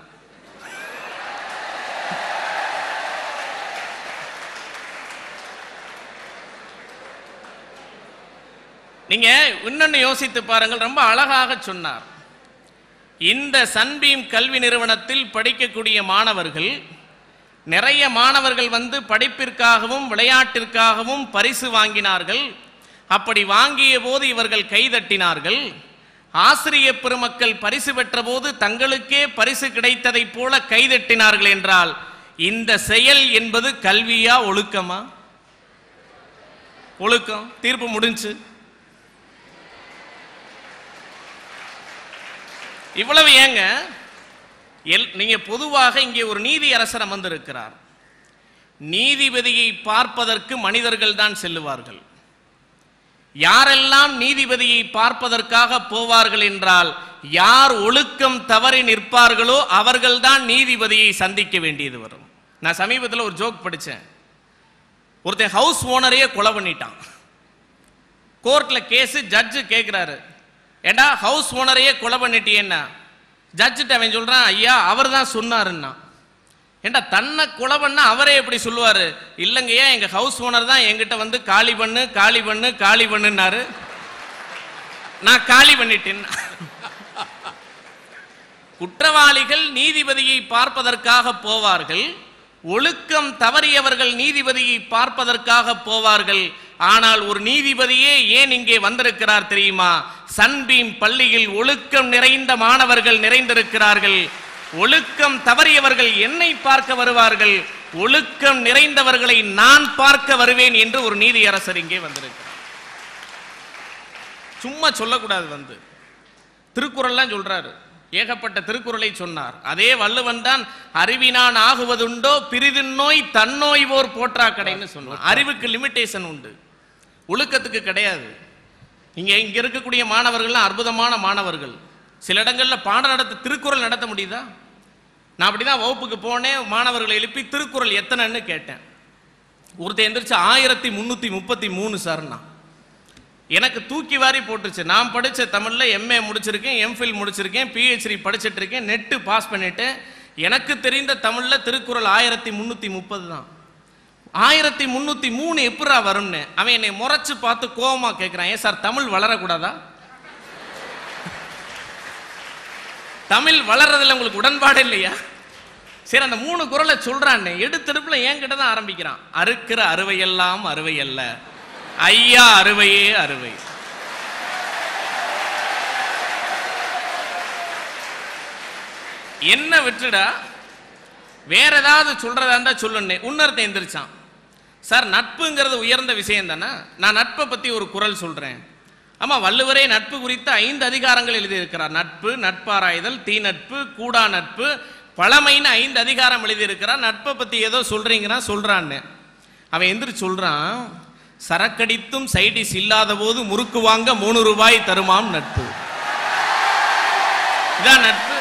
C: நீங்க இன்னொன்னு யோசித்து பாருங்கள், ரொம்ப அழகாக சொன்னார். இந்த சன்பீம் கல்வி நிறுவனத்தில் படிக்கக்கூடிய மாணவர்கள், நிறைய மாணவர்கள் வந்து படிப்பிற்காகவும் விளையாட்டிற்காகவும் பரிசு வாங்கினார்கள். அப்படி வாங்கிய போது இவர்கள் கைதட்டினார்கள். ஆசிரியர் பெருமக்கள் பரிசு பெற்ற போது தங்களுக்கே பரிசு கிடைத்ததை போல கைதட்டினார்கள் என்றால் இந்த செயல் என்பது கல்வியா ஒழுக்கமா? ஒழுக்கம். தீர்ப்பு முடிஞ்சு. இவ்வளவு ஏங்க, நீங்க பொதுவாக இங்கே ஒரு நீதி அரசர் அமர்ந்திருக்கிறார். நீதிபதியை பார்ப்பதற்கு மனிதர்கள் தான் செல்லுவார்கள். யாரெல்லாம் நீதிபதியை பார்ப்பதற்காக போவார்கள் என்றால், யார் ஒழுக்கம் தவறி நிற்பார்களோ அவர்கள்தான் நீதிபதியை சந்திக்க வேண்டியது வரும். நான் சமீபத்தில் ஒரு ஜோக் படித்தேன். ஒருத்தன் ஹவுஸ் ஓனரையே கொலை பண்ணிட்டான். கோர்ட்ல கேஸ். ஜட்ஜு கேட்கிறாரு, ஏண்டா ஹவுஸ் ஓனரையே கொலை பண்ணிட்டேன்னா? ஜட்ஜிட்ட அவன் சொல்றான், ஐயா அவர் தான் சொன்னாருன்னா. ஏண்டா தன்னை கொலை பண்ண அவரே எப்படி சொல்லுவாரு? இல்லைங்கய்யா, எங்க ஹவுஸ் ஓனர் தான் என்கிட்ட வந்து காலி பண்ணுன்னாரு, நான் காலி பண்ணிட்டேன். குற்றவாளிகள் நீதிபதியை பார்ப்பதற்காக போவார்கள், ஒழுக்கம் தவறியவர்கள் நீதிபதியை பார்ப்பதற்காக போவார்கள். ஆனால் ஒரு நீதிபதியே ஏன் இங்கே வந்திருக்கிறார் தெரியுமா? சன்பீம் பள்ளியில் ஒழுக்கம் நிறைந்த மாணவர்கள் நிறைந்திருக்கிறார்கள். ஒழுக்கம் தவறியவர்கள் என்னை பார்க்க வருவார்கள், ஒழுக்கம் நிறைந்தவர்களை நான் பார்க்க வருவேன் என்று ஒரு நீதியரசர் இங்கே வந்திருக்கிறார். சும்மா சொல்லக்கூடாது. வந்து திருக்குறள்லாம் சொல்றாரு, ஏகப்பட்ட திருக்குறளை சொன்னார். அதே வள்ளுவன் தான் அறிவினான் ஆகுவதுண்டோ பிரிதின் நோய் தன்னோய் ஓர் போற்றா கடைன்னு சொன்னார். அறிவுக்கு லிமிட்டேஷன் உண்டு, ஒழுக்கத்துக்கு கிடையாது. இங்க இருக்கக்கூடிய மாணவர்கள்லாம் அற்புதமான மாணவர்கள். சில இடங்கள்ல பாடம் நடத்த திருக்குறள் நடத்த முடியுதா? நான் அப்படிதான் வகுப்புக்கு போனேன், மாணவர்களை எழுப்பி திருக்குறள் எத்தனைன்னு கேட்டேன். ஒருத்தர் எந்திரிச்சு 1333 சார்னா. எனக்கு தூக்கி வாரி போட்டுச்சு. நான் படித்த தமிழில் MA முடிச்சிருக்கேன், MPhil முடிச்சிருக்கேன், PhD படிச்சுட்டு இருக்கேன், நெட்டு பாஸ் பண்ணிட்டேன். எனக்கு தெரிந்த தமிழில் திருக்குறள் 1330 தான். 1303 எப்படா வரும்னு அவன் என்னை முறைச்சு பார்த்து கோபமா கேட்கிறான், ஏன் சார் தமிழ் வளரக்கூடாதா? தமிழ் வளர்றதுல உங்களுக்கு உடன்பாடு இல்லையா? சரி, அந்த 3 குறளை சொல்றான். எடுத்தெடுப்புல என்கிட்ட தான் ஆரம்பிக்கிறான். அறுக்கிற அறுவையெல்லாம் அறுவை அல்ல, ஐயா அறுவையே அறுவை. என்ன விட்டுடா, வேற ஏதாவது சொல்றதா இருந்தா சொல்லுன்னு. இன்னொருத்த எந்திரிச்சான், சார் நட்புங்கிறது உயர்ந்த விஷயம் தானே, நான் நட்பை பத்தி ஒரு குறள் சொல்றேன். ஆமா, வள்ளுவரே நட்பு குறித்து 5 அதிகாரங்கள் எழுதியிருக்கிறார். நட்பு, நட்பாராய்தல், தீ நட்பு, கூடா நட்பு, பழமைன்னு 5 அதிகாரம் எழுதியிருக்கிறார். நட்பை பத்தி ஏதோ சொல்றீங்கன்னா சொல்றான்னு. அவன் எந்திரிச்சு சொல்றான், சரக்கடித்தும் சைடிஸ் இல்லாத போது முறுக்கு வாங்க 3 ரூபாய் தருமாம் நட்பு. இதான் நட்பு.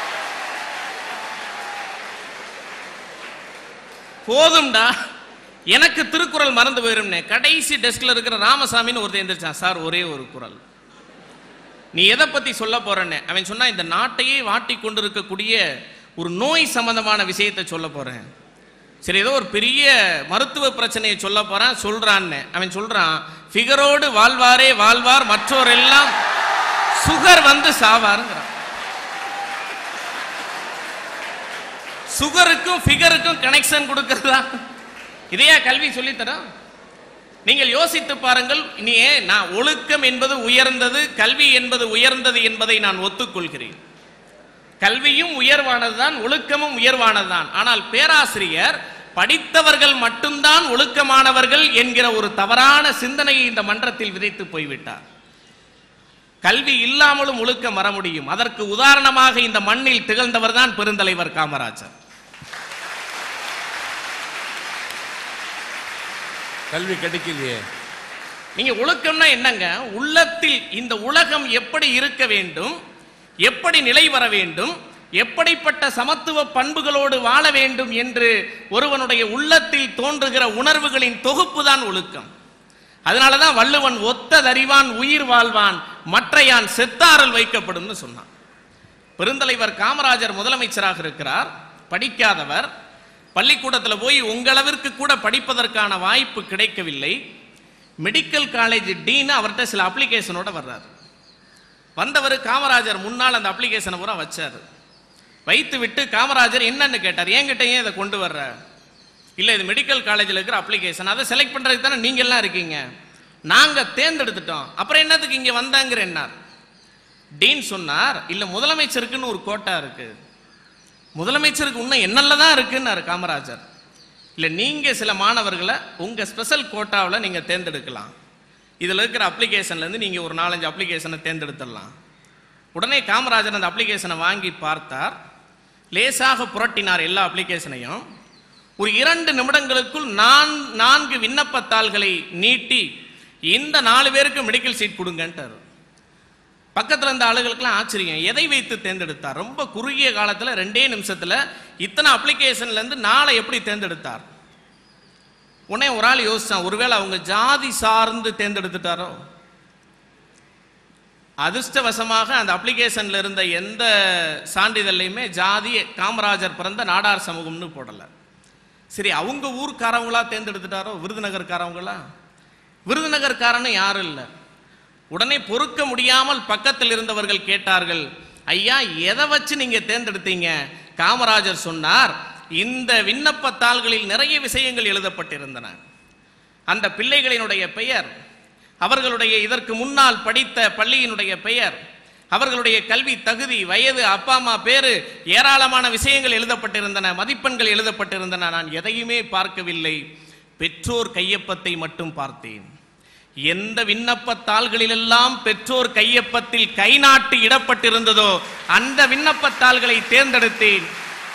C: போதும்டா, எனக்கு திருக்குறள் மறந்து போயிரும். கடைசி டெஸ்க்ல இருக்கிற ராமசாமின்னு ஒருத்தர் எந்திரிச்சான், சார் ஒரே ஒரு குறள், நீ எதை பத்தி சொல்ல போறேன்னு. அவன் சொன்னா, இந்த நாட்டையே வாட்டி கொண்டிருக்கக்கூடிய ஒரு நோய் சம்பந்தமான விஷயத்தை சொல்ல போறேன். சரி, ஏதோ ஒரு பெரிய மருத்துவ பிரச்சனையை சொல்ல போறான். சொல்றான்னு அவன் சொல்றான், ஃபிகரோடு வாழ்வாரே வாழ்வார், மற்றோர் எல்லாம் சுகர் வந்து சாவாருங்கிறான். சுகருக்கும் ஃபிகருக்கும் கனெக்ஷன் கொடுக்கறதா? இதையா கல்வி சொல்லித்தரும்? நீங்கள் யோசித்து பாருங்கள். நீ நான் ஒழுக்கம் என்பது உயர்ந்தது, கல்வி என்பது உயர்ந்தது என்பதை நான் ஒத்துக்கொள்கிறேன். கல்வியும் உயர்வானதுதான், ஒழுக்கமும் உயர்வானதுதான். ஆனால் பேராசிரியர் படித்தவர்கள் மட்டும்தான் ஒழுக்கமானவர்கள் என்கிற ஒரு தவறான சிந்தனையை இந்த மன்றத்தில் விதைத்து போய்விட்டார். கல்வி இல்லாமலும் ஒழுக்கம் வர முடியும். அதற்கு உதாரணமாக இந்த மண்ணில் திகழ்ந்தவர் தான் பெருந்தலைவர் காமராஜர்.
A: கல்வி கிடைக்கலையே.
C: நீங்க ஒழுக்கம்னா என்னங்க? உள்ளத்தில் இந்த உலகம் எப்படி இருக்க வேண்டும், எப்படி நிலை வர வேண்டும், எப்படிப்பட்ட சமத்துவ பண்புகளோடு வாழ வேண்டும் என்று ஒருவனுடைய உள்ளத்தில் தோன்றுகிற உணர்வுகளின் தொகுப்பு தான் ஒழுக்கம். அதனாலதான் வள்ளுவன் ஒத்ததறிவான் உயிர் வாழ்வான் மற்றையான் செத்தாரல் வைக்கப்படும் சொன்னான். பெருந்தலைவர் காமராஜர் முதலமைச்சராக இருக்கிறார், படிக்காதவர், பள்ளிக்கூடத்தில் போய் உங்களவிற்கு கூட படிப்பதற்கான வாய்ப்பு கிடைக்கவில்லை. மெடிக்கல் காலேஜ் டீன் அவர்கிட்ட சில அப்ளிகேஷனோட வர்றாரு. வந்தவர் காமராஜர் முன்னால் அந்த அப்ளிகேஷனை பூரா வச்சார். வைத்து விட்டு காமராஜர் என்னன்னு கேட்டார். என்கிட்ட ஏன் இதை கொண்டு வர்ற? இல்லை, இது மெடிக்கல் காலேஜில் இருக்கிற அப்ளிகேஷன், அதை செலக்ட் பண்ணுறதுக்கு தானே நீங்கள் எல்லாம் இருக்கீங்க, நாங்கள் தேர்ந்தெடுத்துட்டோம், அப்புறம் என்னத்துக்கு இங்கே வந்தாங்கிற என்னார்? டீன் சொன்னார், இல்லை முதலமைச்சருக்குன்னு ஒரு கோட்டா இருக்கு, முதலமைச்சருக்கு இன்னும் என்னெல்லாம் இருக்குன்னாரு காமராஜர். இல்லை, நீங்கள் சில மாணவர்களை உங்கள் ஸ்பெஷல் கோட்டாவில் நீங்கள் தேர்ந்தெடுக்கலாம், இதில் இருக்கிற அப்ளிகேஷன்லேருந்து நீங்கள் ஒரு 4-5 அப்ளிகேஷனை தேர்ந்தெடுத்துடலாம். உடனே காமராஜர் அந்த அப்ளிகேஷனை வாங்கி பார்த்தார், லேசாக புரட்டினார் எல்லா அப்ளிகேஷனையும். ஒரு 2 நிமிடங்களுக்குள் 4 விண்ணப்பத்தாள்களை நீட்டி இந்த 4 பேருக்கு மெடிக்கல் சீட் கொடுங்கன்ட்டார். பக்கத்தில் இருந்த ஆளுகளுக்கெல்லாம் ஆச்சரியம், எதை வைத்து தேர்ந்தெடுத்தார்? ரொம்ப குறுகிய காலத்தில் 2 நிமிஷத்தில் இத்தனை அப்ளிகேஷன்லேருந்து 4 எப்படி தேர்ந்தெடுத்தார்? உடனே ஒரு ஆள் யோசிச்சான், ஒருவேளை அவங்க ஜாதி சார்ந்து தேர்ந்தெடுத்துட்டாரோ? அதிர்ஷ்டவசமாக அந்த அப்ளிகேஷன்ல இருந்த எந்த சான்றிதழ்லையுமே ஜாதி காமராஜர் பிறந்த நாடார் சமூகம்னு போடல. சரி, அவங்க ஊர்க்காரவங்களா தேர்ந்தெடுத்துட்டாரோ? விருதுநகர்காரவங்களா? விருதுநகர்காரன்னு யாரும் இல்லை. உடனே பொறுக்க முடியாமல் பக்கத்தில் இருந்தவர்கள் கேட்டார்கள், ஐயா எதை வச்சு நீங்க தேர்ந்தெடுத்தீங்க? காமராஜர் சொன்னார், இந்த விண்ணப்பத்தாள்களில் நிறைய விஷயங்கள் எழுதப்பட்டிருந்தன. அந்த பிள்ளைகளினுடைய பெயர், அவர்களுடைய இதற்கு முன்னால் படித்த பள்ளியினுடைய பெயர், அவர்களுடைய கல்வி தகுதி, வயது, அப்பா அம்மா பேரு, ஏராளமான விஷயங்கள் எழுதப்பட்டிருந்தன, மதிப்பெண்கள் எழுதப்பட்டிருந்தன. நான் எதையுமே பார்க்கவில்லை, பெற்றோர் கையொப்பத்தை மட்டும் பார்த்தேன். எந்த விண்ணப்பத்தாள்களிலெல்லாம் பெற்றோர் கையொப்பத்தில் கை நாட்டு இடப்பட்டிருந்ததோ அந்த விண்ணப்பத்தாள்களை தேர்ந்தெடுத்தேன்.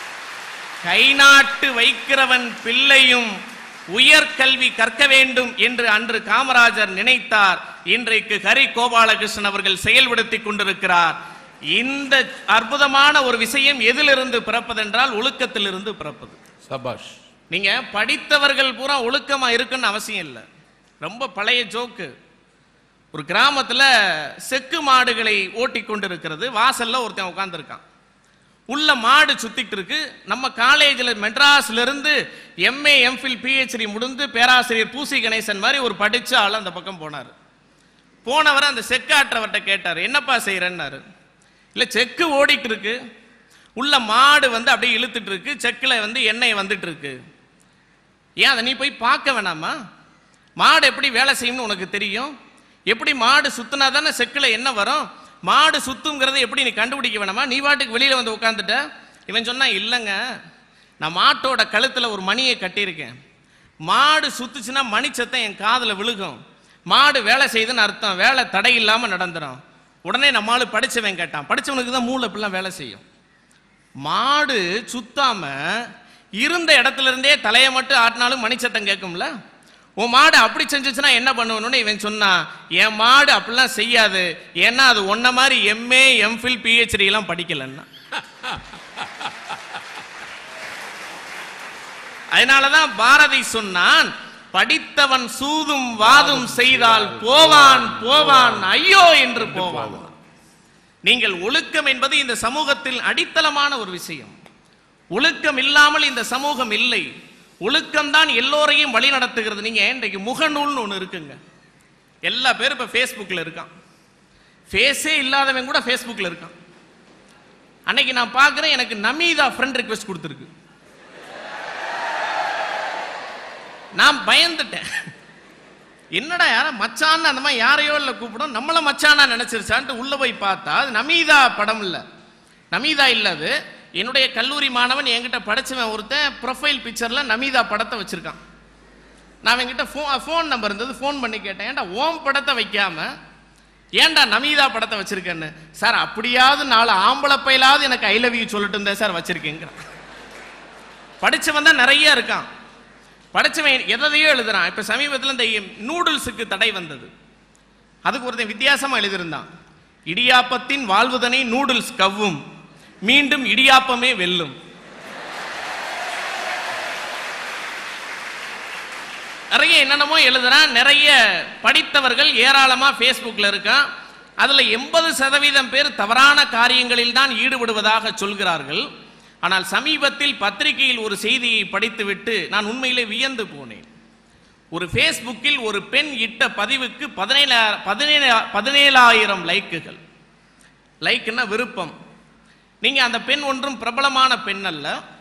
C: கை நாட்டு வைக்கிறவன் பிள்ளையும் உயர்கல்வி கற்க வேண்டும் என்று அன்று காமராஜர் நினைத்தார். இன்றைக்கு ஹரி கோபாலகிருஷ்ணன் அவர்கள் செயல்படுத்திக் கொண்டிருக்கிறார். இந்த அற்புதமான ஒரு விஷயம் எதிலிருந்து பிறப்பதென்றால் ஒழுக்கத்திலிருந்து பிறப்பது.
A: சபாஷ்.
C: நீங்க படித்தவர்கள் பூரா ஒழுக்கமா இருக்குன்னு அவசியம் இல்லை. ரொம்ப பழைய ஜோக்கு. ஒரு கிராமத்துல செக்கு மாடுகளை ஓட்டி கொண்டிருக்கிறது. வாசல்ல ஒருத்தன் உட்கார்ந்துருக்கான். உள்ள மாடு சுத்திட்டு இருக்கு. நம்ம காலேஜில் மெட்ராஸ்ல இருந்து MA MPhil PhD முடிந்து பேராசிரியர் பூசி கணேசன் மாதிரி ஒரு படிச்ச ஆள் அந்த பக்கம் போனார். போனவர் அந்த செக்காற்றவர்கிட்ட கேட்டார், என்னப்பா செய்யறன்னாரு. இல்ல, செக்கு ஓடிட்டு இருக்கு, உள்ள மாடு அப்படியே இழுத்துட்டு இருக்கு, செக்கில் எண்ணெய் வந்துட்டு இருக்கு. ஏன் அதை நீ போய் பார்க்க வேணாமா? மாடு எப்படி வேலை செய்யும்னு உனக்கு தெரியும். எப்படி மாடு சுத்தினா தானே செக்கில் என்ன வரும். மாடு சுத்துங்கிறத எப்படி நீ கண்டுபிடிக்க வேணாமா? நீ வாட்டுக்கு வெளியில வந்து உட்காந்துட்ட. இவன் சொன்னா, இல்லைங்க, நான் மாட்டோட கழுத்துல ஒரு மணியை கட்டியிருக்கேன். மாடு சுத்துச்சுன்னா மணி சத்தம் என் காதுல விழுகும். மாடு வேலை செய்யுதுன்னு அர்த்தம், வேலை தடை இல்லாம நடந்துடும். உடனே நம்மால் படிச்சவன் கேட்டான், படிச்சவனுக்கு தான் மூளை இப்படிலாம் வேலை செய்யும். மாடு சுத்தாம இருந்த இடத்துல இருந்தே தலையை மட்டும் ஆட்டினாலும் மணி சத்தம் கேட்கும்ல. உன் மாடு அப்படி செஞ்சுச்சுன்னா என்ன பண்ணுவணும்னு இவன் சொன்னா, என் மாடு அப்படிலாம் செய்யாது, ஏன்னா அது ஒன்ன மாதிரி MA MPhil PhD எல்லாம் படிக்கலன்னா. அதனாலதான் பாரதி சொன்னான், படித்தவன் சூதும் வாதும் செய்தால் போவான் போவான் ஐயோ என்று போவான். நீங்கள் ஒழுக்கம் என்பது இந்த சமூகத்தில் அடித்தளமான ஒரு விஷயம். ஒழுக்கம் இல்லாமல் இந்த சமூகம் இல்லை. ஒழுக்கம் தான் எல்லோரையும் வழி நடத்துகிறது. நீங்க இன்றைக்கு முகநூல்னு ஒன்று இருக்குங்க. எல்லா பேரும் இப்ப Facebookல இருக்கான். ஃபேஸே இல்லாதவன் கூட Facebookல இருக்கான். அன்னைக்கு நான் பார்க்கிறேன், எனக்கு நமீதா ஃப்ரெண்ட் ரிக்வெஸ்ட் கொடுத்துருக்கு. நான் பயந்துட்டேன். என்னடா யார மச்சான்னு அந்த மாதிரி யாரையோ இல்லை கூப்பிடும், நம்மள மச்சானா நினைச்சிருச்சான்ட்டு உள்ள போய் பார்த்தா அது நமீதா படம் இல்லை. நமீதா இல்லாது என்னுடைய கல்லூரி மாணவன் என்கிட்ட படிச்சவன் ஒருத்தன் ப்ரொஃபைல் பிக்சர்ல நமீதா படத்தை வச்சிருக்கான். நான் என்கிட்ட ஃபோன் நம்பர் இருந்தது, ஃபோன் பண்ணி கேட்டேன், ஏன்டா ஓம் படத்தை வைக்காம ஏன்டா நமீதா படத்தை வச்சிருக்கேன்னு. சார், அப்படியாவது 4 ஆம்பளை பையலாவது எனக்கு ஐ லவ் யூ சொல்லிட்டு இருந்தேன் சார் வச்சிருக்கேங்க. படிச்சவன் தான் நிறைய இருக்கான். படிச்சவன் எதையோ எழுதுறான். இப்ப சமீபத்தில் இந்த நூடுல்ஸுக்கு தடை வந்தது. அதுக்கு ஒருத்தன் வித்தியாசமா எழுதியிருந்தான், இடியாப்பத்தின் வாழ்வுதனை நூடுல்ஸ் கவ்வும், மீண்டும் இடியாப்பமே வெல்லும். நிறைய என்னென்னமோ எழுதுறான். நிறைய படித்தவர்கள் ஏராளமா Facebookல இருக்கான். அதுல 80% பேர் தவறான காரியங்களில் தான் ஈடுபடுவதாக சொல்கிறார்கள். ஆனால் சமீபத்தில் பத்திரிகையில் ஒரு செய்தியை படித்துவிட்டு நான் உண்மையிலே வியந்து போனேன். ஒரு Facebookல் ஒரு பெண் இட்ட பதிவுக்கு 17,000 லைக்குகள். லைக்னா விருப்பம். நீங்க அந்த பெண் ஒன்றும் பிரபலமான பெண் அல்ல,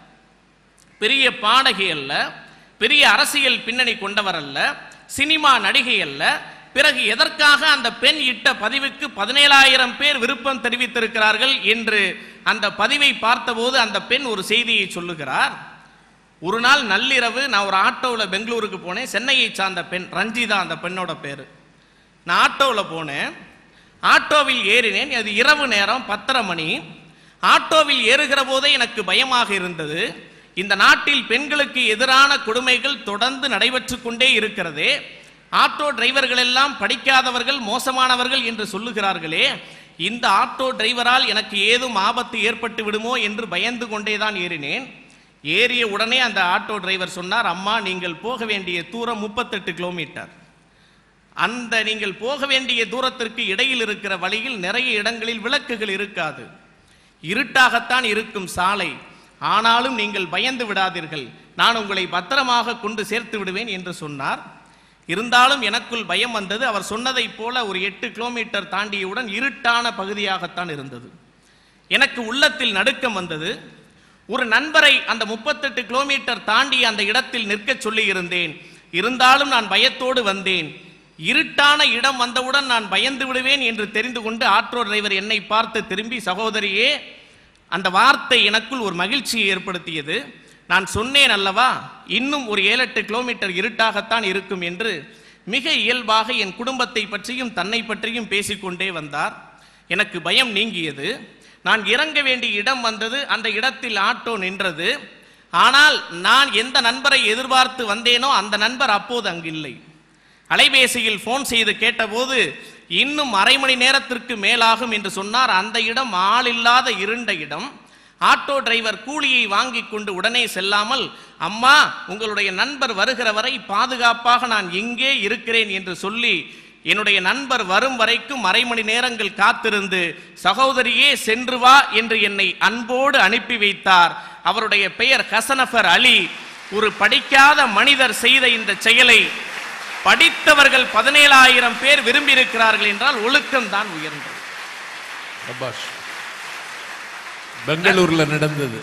C: பெரிய பாடகி அல்ல, பெரிய அரசியல் பின்னணி கொண்டவர் அல்ல, சினிமா நடிகை அல்ல. பிறகு எதற்காக அந்த பெண் இட்ட பதிவுக்கு 17,000 பேர் விருப்பம் தெரிவித்திருக்கிறார்கள் என்று அந்த பதிவை பார்த்தபோது அந்த பெண் ஒரு செய்தியை சொல்லுகிறார். ஒரு நாள் நள்ளிரவு நான் ஒரு ஆட்டோவில் பெங்களூருக்கு போனேன். சென்னையை சார்ந்த பெண், ரஞ்சிதா அந்த பெண்ணோட பேர். நான் ஆட்டோவில் போனேன், ஆட்டோவில் ஏறினேன். அது இரவு நேரம் 10:30 மணி. ஆட்டோவில் ஏறுகிற போதே எனக்கு பயமாக இருந்தது. இந்த நாட்டில் பெண்களுக்கு எதிரான கொடுமைகள் தொடர்ந்து நடைபெற்று கொண்டே இருக்கிறதே. ஆட்டோ டிரைவர்கள் எல்லாம் படிக்காதவர்கள், மோசமானவர்கள் என்று சொல்லுகிறார்களே, இந்த ஆட்டோ டிரைவரால் எனக்கு ஏதும் ஆபத்து ஏற்பட்டு விடுமோ என்று பயந்து கொண்டேதான் ஏறினேன். ஏறிய உடனே அந்த ஆட்டோ டிரைவர் சொன்னார், அம்மா நீங்கள் போக வேண்டிய தூரம் 38 கிலோமீட்டர். அந்த நீங்கள் போக வேண்டிய தூரத்திற்கு இடையில் இருக்கிற வழியில் நிறைய இடங்களில் விளக்குகள் இருக்காது, இருட்டாகத்தான் இருக்கும் சாலை. ஆனாலும் நீங்கள் பயந்து விடாதீர்கள், நான் உங்களை பத்திரமாக கொண்டு சேர்த்து விடுவேன் என்று சொன்னார். இருந்தாலும் எனக்குள் பயம் வந்தது. அவர் சொன்னதைப் போல ஒரு 8 கிலோமீட்டர் தாண்டியவுடன் இருட்டான பகுதியாகத்தான் இருந்தது. எனக்கு உள்ளத்தில் நடுக்கம் வந்தது. ஒரு நண்பரை அந்த 38 கிலோமீட்டர் தாண்டி அந்த இடத்தில் நிற்க சொல்லி இருந்தேன். இருந்தாலும் நான் பயத்தோடு வந்தேன். இருட்டான இடம் வந்தவுடன் நான் பயந்து விடுவேன் என்று தெரிந்து கொண்டு ஆட்டோ டிரைவர் என்னை பார்த்து திரும்பி, சகோதரியே, அந்த வார்த்தை எனக்குள் ஒரு மகிழ்ச்சியை ஏற்படுத்தியது. நான் சொன்னேன் அல்லவா, இன்னும் ஒரு 7-8 கிலோமீட்டர் இருட்டாகத்தான் இருக்கும் என்று. மிக இயல்பாக என் குடும்பத்தை பற்றியும் தன்னை பற்றியும் பேசிக்கொண்டே வந்தார். எனக்கு பயம் நீங்கியது. நான் இறங்க வேண்டிய இடம் வந்தது. அந்த இடத்தில் ஆட்டோ நின்றது. ஆனால் நான் எந்த நண்பரை எதிர்பார்த்து வந்தேனோ அந்த நண்பர் அப்போது அங்கில்லை. அலைபேசியில் போன் செய்து கேட்டபோது இன்னும் அரை மணி நேரத்திற்கு மேலாகும் என்று சொன்னார். அந்த இடம் ஆள் இல்லாத இருண்ட இடம். ஆட்டோ டிரைவர் கூலியை வாங்கி கொண்டு உடனே செல்லாமல், அம்மா உங்களுடைய நண்பர் வருகிற வரை பாதுகாப்பாக நான் இங்கே இருக்கிறேன் என்று சொல்லி என்னுடைய நண்பர் வரும் வரைக்கும் அரை மணி நேரங்கள் காத்திருந்து, சகோதரியே சென்று வா என்று என்னை அன்போடு அனுப்பி வைத்தார். அவருடைய பெயர் ஹசனஃபர் அலி. ஒரு படிக்காத மனிதர் செய்த இந்த செயலை படித்தவர்கள் 17,000 பேர் விரும்பி இருக்கிறார்கள் என்றால் ஒழுக்கம் தான் உயர்ந்தது.
A: பெங்களூர்ல நடந்தது,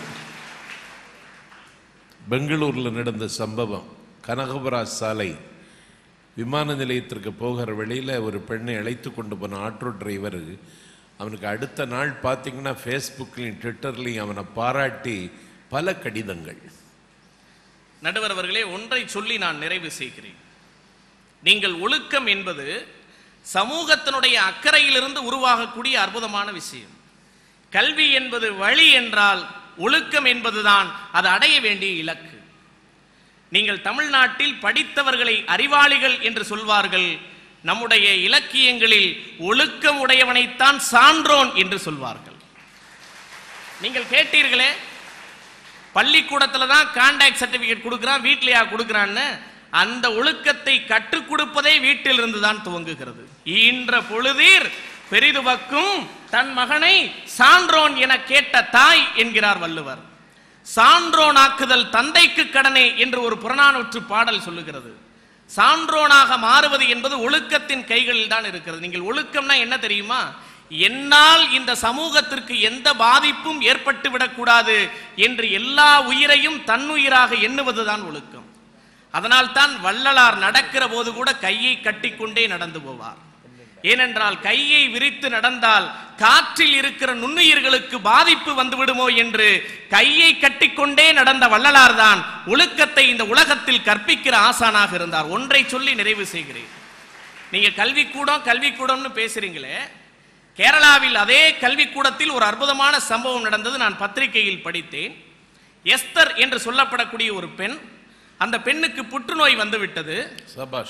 A: பெங்களூர்ல நடந்த சம்பவம். கனகபுரா சாலை விமான நிலையத்திற்கு போகிற வழியில் ஒரு பெண்ணை அழைத்து கொண்டு போன ஆட்டோ டிரைவர், அவனுக்கு அடுத்த நாள் பார்த்தீங்கன்னா ஃபேஸ்புக்லையும் ட்விட்டர்லையும் அவனை பாராட்டி பல கடிதங்கள்.
C: நடுவர் அவர்களே, ஒன்றை சொல்லி நான் நிறைவு செய்கிறேன். நீங்கள் ஒழுக்கம் என்பது சமூகத்தினுடைய அக்கறையிலிருந்து உருவாகக்கூடிய அற்புதமான விஷயம். கல்வி என்பது வழி என்றால் ஒழுக்கம் என்பதுதான் அது அடைய வேண்டிய இலக்கு. நீங்கள் தமிழ்நாட்டில் படித்தவர்களை அறிவாளிகள் என்று சொல்வார்கள். நம்முடைய இலக்கியங்களில் ஒழுக்கம் உடையவனைத்தான் சான்றோன் என்று சொல்வார்கள். நீங்கள் கேட்டீர்களே, பள்ளிக்கூடத்துல தான் கான்டாக்ட் சர்டிபிகேட் கொடுக்கிறான், வீட்லயா கொடுக்கிறான்னு. அந்த ஒழுக்கத்தை கற்றுக் கொடுப்பதே வீட்டில் இருந்துதான் துவங்குகிறது. ஈன்ற பொழுதீர் பெரிதுவக்கும் தன் மகனை சான்றோன் என கேட்ட தாய் என்கிறார் வள்ளுவர். சான்றோனாக்குதல் தந்தைக்கு கடனே என்று ஒரு புறநானூற்று பாடல் சொல்லுகிறது. சான்றோனாக மாறுவது என்பது ஒழுக்கத்தின் கைகளில் தான் இருக்கிறது. நீங்கள் ஒழுக்கம்னா என்ன தெரியுமா? என்னால் இந்த சமூகத்திற்கு எந்த பாதிப்பும் ஏற்பட்டு விடக்கூடாது என்று எல்லா உயிரையும் தன்னுயிராக எண்ணுவதுதான் ஒழுக்கம். அதனால் தான் வள்ளலார் நடக்கிற போது கூட கையை கட்டிக்கொண்டே நடந்து போவார். ஏனென்றால் கையை விரித்து நடந்தால் காற்றில் இருக்கிற நுண்ணுயிர்களுக்கு பாதிப்பு வந்துவிடுமோ என்று கையை கட்டிக்கொண்டே நடந்த வள்ளலார் தான் ஒழுக்கத்தை இந்த உலகத்தில் கற்பிக்கிற ஆசானாக இருந்தார். ஒன்றை சொல்லி நிறைவு செய்கிறேன். நீங்க கல்விக்கூடம்னு பேசுறீங்களே, கேரளாவில் அதே கல்விக்கூடத்தில் ஒரு அற்புதமான சம்பவம் நடந்தது. நான் பத்திரிகையில் படித்தேன். எஸ்தர் என்று சொல்லப்படக்கூடிய ஒரு பெண், அந்த பெண்ணுக்கு புற்றுநோய் வந்துவிட்டது.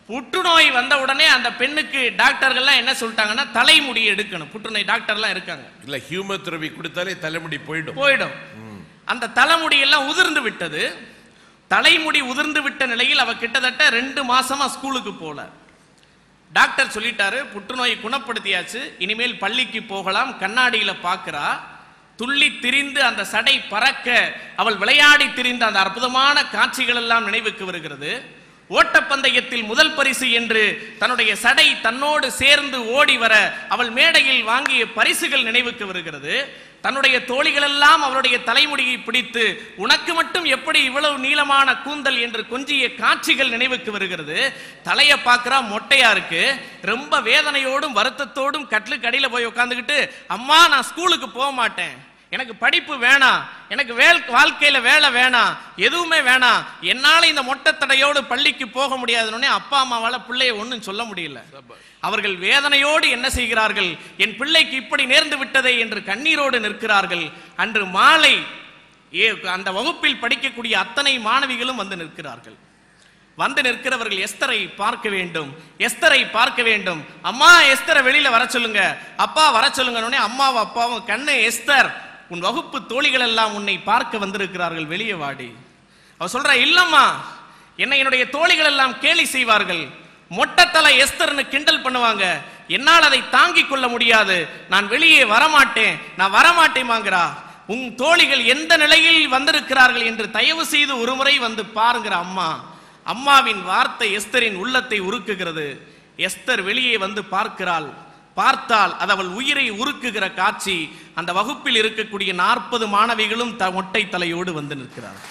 C: புற்றுநோய் வந்த உடனே அந்த பெண்ணுக்கு டாக்டர்கள்லாம் என்ன சொல்லிட்டாங்கன்னா தலைமுடி எடுக்கணும். புற்றுநோய் டாக்டர்லாம் இருக்காங்க.
A: இல்ல ஹியூமோதெரபி கொடுத்தாலே தலைமுடி போயிடும்.
C: அந்த தலைமுடி எல்லாம் உதிர்ந்து விட்டது. தலைமுடி உதிர்ந்து விட்ட நிலையில் அவ கிட்டத்தட்ட 2 மாசமா ஸ்கூலுக்கு போல. டாக்டர் சொல்லிட்டாரு, புற்றுநோயை குணப்படுத்தியாச்சு, இனிமேல் பள்ளிக்கு போகலாம். கண்ணாடியில பார்க்கிறா, துள்ளி திரிந்து அந்த சடை பறக்க அவள் விளையாடி திரிந்த அந்த அற்புதமான காட்சிகள் எல்லாம் நினைவுக்கு வருகிறது. ஓட்டப்பந்தயத்தில் முதல் பரிசு என்று தன்னுடைய சடை தன்னோடு சேர்ந்து ஓடி வர அவள் மேடையில் வாங்கிய பரிசுகள் நினைவுக்கு வருகிறது. தன்னுடைய தோழிகளெல்லாம் அவளுடைய தலைமுடியை பிடித்து உனக்கு மட்டும் எப்படி இவ்வளவு நீளமான கூந்தல் என்று கொஞ்சிய காட்சிகள் நினைவுக்கு வருகிறது. தலையை பார்க்கிறா, மொட்டையா இருக்கு. ரொம்ப வேதனையோடும் வருத்தத்தோடும் கட்டிலுக்கு அடியில போய் உட்காந்துக்கிட்டு, அம்மா நான் ஸ்கூலுக்கு போக மாட்டேன், எனக்கு படிப்பு வேணாம், எனக்கு வாழ்க்கையில வேலை வேணாம், எதுவுமே வேணாம், என்னால இந்த மொட்டை தடையோடு பள்ளிக்கு போக முடியாதுன்னு அப்பா அம்மாவால பிள்ளைய ஒன்றும் சொல்ல முடியல. அவர்கள் வேதனையோடு என்ன செய்கிறார்கள், என் பிள்ளைக்கு இப்படி நேர்ந்து விட்டதே என்று கண்ணீரோடு நிற்கிறார்கள். அன்று மாலை அந்த வகுப்பில் படிக்கக்கூடிய அத்தனை மாணவிகளும் வந்து நிற்கிறார்கள். வந்து நிற்கிறவர்கள் எஸ்தரை பார்க்க வேண்டும், எஸ்தரை பார்க்க வேண்டும். அம்மா எஸ்தரை வெளியில வர சொல்லுங்க, அப்பா வர சொல்லுங்க. அம்மாவும் அப்பாவும், கண்ணு எஸ்தர், உன் வகுப்பு தோழிகள் எல்லாம் உன்னை பார்க்க வந்திருக்கிறார்கள், வெளியே வாடி. அவ சொல்ற, இல்லம்மா, என்னுடைய தோழிகள் எல்லாம் கேலி செய்வார்கள், மொட்டத்தலை எஸ்தர்னு கிண்டல் பண்ணுவாங்க, என்னால் அதை தாங்கிக் கொள்ள முடியாது, நான் வெளியே வரமாட்டேன், நான் வரமாட்டேமாங்கிறா. உன் தோழிகள் எந்த நிலையில் வந்திருக்கிறார்கள் என்று தயவு செய்து ஒரு முறை வந்து பாருங்கிற அம்மா. அம்மாவின் வார்த்தை எஸ்தரின் உள்ளத்தை உருக்குகிறது. எஸ்தர் வெளியே வந்து பார்க்கிறாள். பார்த்தால் அது அவள் உயிரை உருக்குகிற காட்சி. அந்த வகுப்பில் இருக்கக்கூடிய 40 மாணவிகளும் மொட்டை தலையோடு வந்து நிற்கிறார்.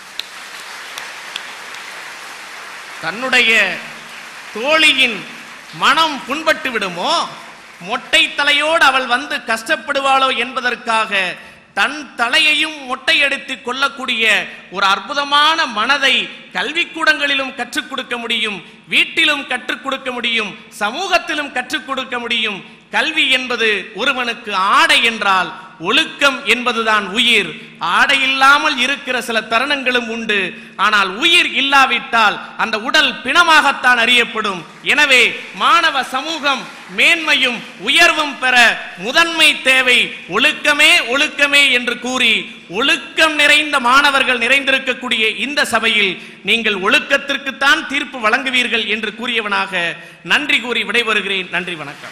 C: தன்னுடைய தோழியின் மனம் புண்பட்டு விடுமோ, மொட்டை தலையோடு அவள் வந்து கஷ்டப்படுவாளோ என்பதற்காக தன் தலையையும் மொட்டையடித்து கொள்ளக்கூடிய ஒரு அற்புதமான மனதை கல்விக்கூடங்களிலும் கற்றுக் கொடுக்க முடியும், வீட்டிலும் கற்றுக் கொடுக்க முடியும், சமூகத்திலும் கற்றுக் கொடுக்க முடியும். கல்வி என்பது ஒருவனுக்கு ஆடை என்றால் ஒழுக்கம் என்பதுதான் உயிர். ஆடை இல்லாமல் இருக்கிற சில தருணங்களும் உண்டு. ஆனால் உயிர் இல்லாவிட்டால் அந்த உடல் பிணமாகத்தான் அறியப்படும். எனவே மாணவ சமூகம் மேன்மையும் உயர்வும் பெற முதன்மை தேவை ஒழுக்கமே, ஒழுக்கமே என்று கூறி, ஒழுக்கம் நிறைந்த மாணவர்கள் நிறைந்திருக்கக்கூடிய இந்த சபையில் நீங்கள் ஒழுக்கத்திற்குத்தான் தீர்ப்பு வழங்குவீர்கள் என்று கூறியவனாக நன்றி கூறி விடைபெறுகிறேன். நன்றி, வணக்கம்.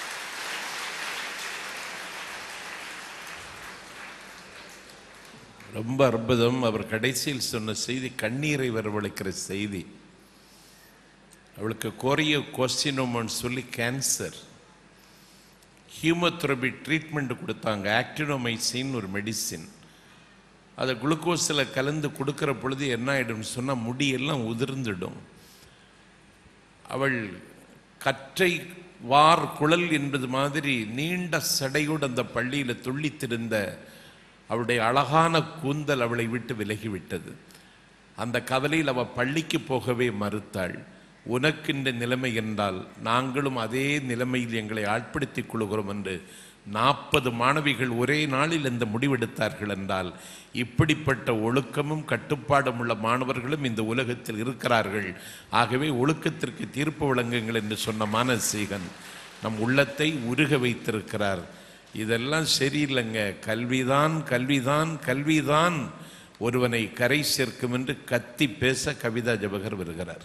A: ரொம்ப அற்புதம். அவர் கடைசியில் சொன்ன செய்தி கண்ணீரை வரவழைக்கிற செய்தி. அவளுக்கு கோரிய கோஸ்டினோமான்னு சொல்லி கேன்சர், ஹியூமோதெரபி ட்ரீட்மெண்ட் கொடுத்தாங்க. ஆக்டினோமைசின் ஒரு மெடிசின். அதை குளுக்கோஸில் கலந்து கொடுக்குற பொழுது என்ன ஆகிடும்னு சொன்னால் முடியெல்லாம் உதிர்ந்துடும். அவள் கற்றை வார் குழல் என்பது மாதிரி நீண்ட சடையோடு அந்த பள்ளியில் துள்ளித்திருந்த அவளுடைய அழகான கூந்தல் அவளை விட்டு விலகிவிட்டது. அந்த கவலையில் அவள் பள்ளிக்கு போகவே மறுத்தாள். உனக்கு இந்த நிலைமை என்றால் நாங்களும் அதே நிலைமையில் எங்களை ஆட்படுத்திக் கொள்கிறோம் என்று 40 மாணவிகள் ஒரே நாளில் இந்த முடிவெடுத்தார்கள் என்றால், இப்படிப்பட்ட ஒழுக்கமும் கட்டுப்பாடும் உள்ள மாணவர்களும் இந்த உலகத்தில் இருக்கிறார்கள். ஆகவே ஒழுக்கத்திற்கு தீர்ப்பு வழங்குங்கள் என்று சொன்ன மானசீகன் நம் உள்ளத்தை உருக வைத்திருக்கிறார். இதெல்லாம் சரியில்லைங்க, கல்விதான் கல்விதான் கல்விதான் ஒருவனை கரை சேர்க்கும் என்று கத்தி பேச கவிதா ஜவஹர் வருகிறார்.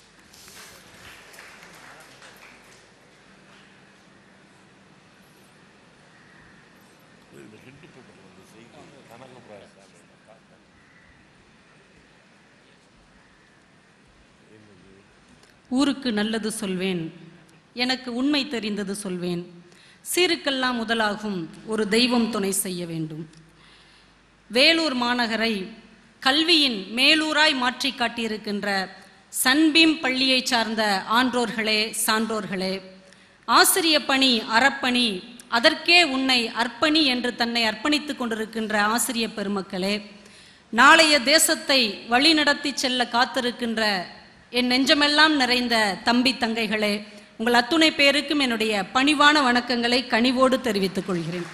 D: ஊருக்கு நல்லது சொல்வேன், எனக்கு உண்மை தெரிந்தது சொல்வேன், சீருக்கெல்லாம் முதலாகும் ஒரு தெய்வம் துணை செய்ய வேண்டும். வேலூர் மாநகரை கல்வியின் மேலூராய் மாற்றி காட்டியிருக்கின்ற சன்பீம் பள்ளியை சார்ந்த ஆன்றோர்களே, சான்றோர்களே, ஆசிரிய பணி அறப்பணி, அதற்கே உன்னை அர்ப்பணி என்று தன்னை அர்ப்பணித்துக் கொண்டிருக்கின்ற ஆசிரிய பெருமக்களே, நாளைய தேசத்தை வழிநடத்தி செல்ல காத்திருக்கின்ற என் நெஞ்சமெல்லாம் நிறைந்த தம்பி தங்கைகளே, உங்கள் அத்துணை பேருக்கும் என்னுடைய பணிவான வணக்கங்களை கனிவோடு தெரிவித்துக் கொள்கிறேன்.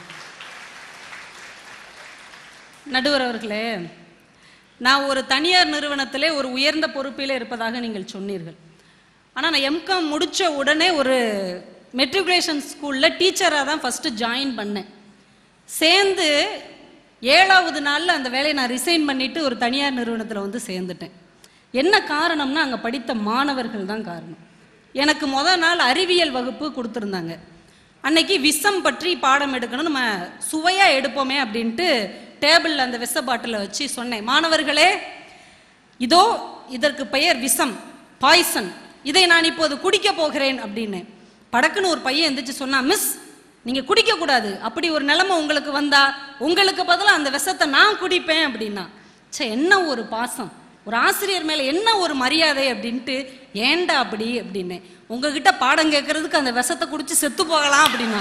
D: நடுவர் அவர்களே, நான் ஒரு தனியார் நிறுவனத்திலே ஒரு உயர்ந்த பொறுப்பிலே இருப்பதாக நீங்கள் சொன்னீர்கள். ஆனால் நான் எம்காம் முடித்த உடனே ஒரு மெட்ரிகுலேஷன் ஸ்கூலில் டீச்சராக தான் ஃபஸ்ட்டு ஜாயின் பண்ணேன். சேர்ந்து 7வது நாளில் அந்த வேலையை நான் ரிசைன் பண்ணிவிட்டு ஒரு தனியார் நிறுவனத்தில் வந்து சேர்ந்துட்டேன். என்ன காரணம்னா அங்கே படித்த மாணவர்கள் தான் காரணம். எனக்கு முதல் நாள் அறிவியல் வகுப்பு கொடுத்துருந்தாங்க. அன்னைக்கு விஷம் பற்றி பாடம் எடுக்கணும், நம்ம சுவையாக எடுப்போமே அப்படின்ட்டு டேபிளில் அந்த விஷ பாட்டிலை வச்சு சொன்னேன், மாணவர்களே இதோ இதற்கு பெயர் விஷம், பாய்சன், இதை நான் இப்போது குடிக்க போகிறேன் அப்படின்னு. படக்குன்னு ஒரு பையன் எந்திரிச்சு சொன்னா, மிஸ் நீங்க குடிக்க கூடாது, அப்படி ஒரு நிலைமை உங்களுக்கு வந்தா உங்களுக்கு பதிலாக அந்த விஷத்தை நான் குடிப்பேன் அப்படின்னா. சே, என்ன ஒரு பாசம், ஒரு ஆசிரியர் மேல என்ன ஒரு மரியாதை அப்படின்ட்டு, ஏண்டா அப்படி அப்படின்னு, உங்ககிட்ட பாடம் கேட்கறதுக்கு அந்த விஷத்தை குடிச்சு செத்து போகலாம் அப்படின்னா.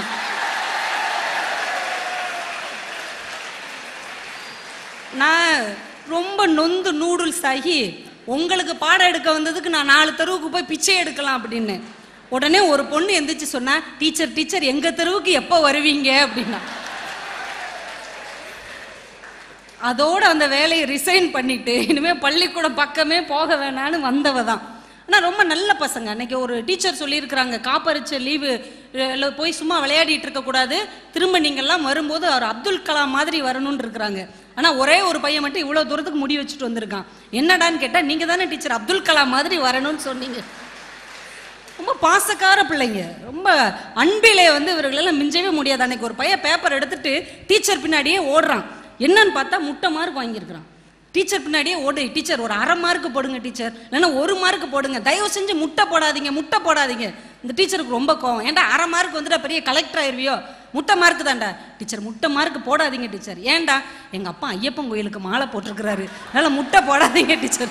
D: நான் ரொம்ப நொந்து நூடுல்ஸ் ஆகி, உங்களுக்கு பாடம் எடுக்க வந்ததுக்கு நான் 4 தெருவுக்கு போய் பிச்சை எடுக்கலாம் அப்படின்னு. உடனே ஒரு பொண்ணு எந்திரிச்சு சொன்னா, டீச்சர் டீச்சர் எங்க தெருவுக்கு எப்போ வருவீங்க அப்படின்னா. அதோட அந்த வேலையை ரிசைன் பண்ணிட்டு இனிமே பள்ளிக்கூடம் பக்கமே போக வேணான்னு வந்தவ தான். ஆனால் ரொம்ப நல்ல பசங்க. அன்னைக்கு ஒரு டீச்சர் சொல்லியிருக்கிறாங்க, காப்பரிச்ச லீவு போய் சும்மா விளையாடிட்டு இருக்கக்கூடாது, திரும்ப நீங்கள்லாம் வரும்போது அவர் அப்துல் கலாம் மாதிரி வரணும்னு இருக்கிறாங்க. ஆனால் ஒரே ஒரு பையன் மட்டும் இவ்வளோ தூரத்துக்கு முடி வச்சுட்டு வந்திருக்கான். என்னடான்னு கேட்டால், நீங்கள் தானே டீச்சர் அப்துல் கலாம் மாதிரி வரணும்னு சொன்னீங்க. ரொம்ப பாசக்கார பிள்ளைங்க, ரொம்ப அன்பிலே வந்து இவர்களெல்லாம் மிஞ்சவே முடியாது. அன்னைக்கு ஒரு பையன் பேப்பர் எடுத்துட்டு டீச்சர் பின்னாடியே ஓடுறான். என்னன்னு பார்த்தா முட்டை மார்க் வாங்கியிருக்கிறான். டீச்சர் பின்னாடியே ஓடு, டீச்சர் ஒரு 1/2 மார்க் போடுங்க டீச்சர், இல்லைன்னா 1 மார்க் போடுங்க, தயவு செஞ்சு முட்டை போடாதீங்க முட்டை போடாதீங்க. இந்த டீச்சருக்கு ரொம்ப கோவம், ஏன்டா 1/2 மார்க் வந்துட்டா பெரிய கலெக்டர் ஆயிருவியோ, முட்டை மார்க் தான்டா. டீச்சர் முட்டை மார்க் போடாதீங்க டீச்சர். ஏன்டா, எங்க அப்பா ஐயப்பன் கோயிலுக்கு மாலை போட்டிருக்கிறாரு, அதனால முட்டை போடாதீங்க டீச்சர்.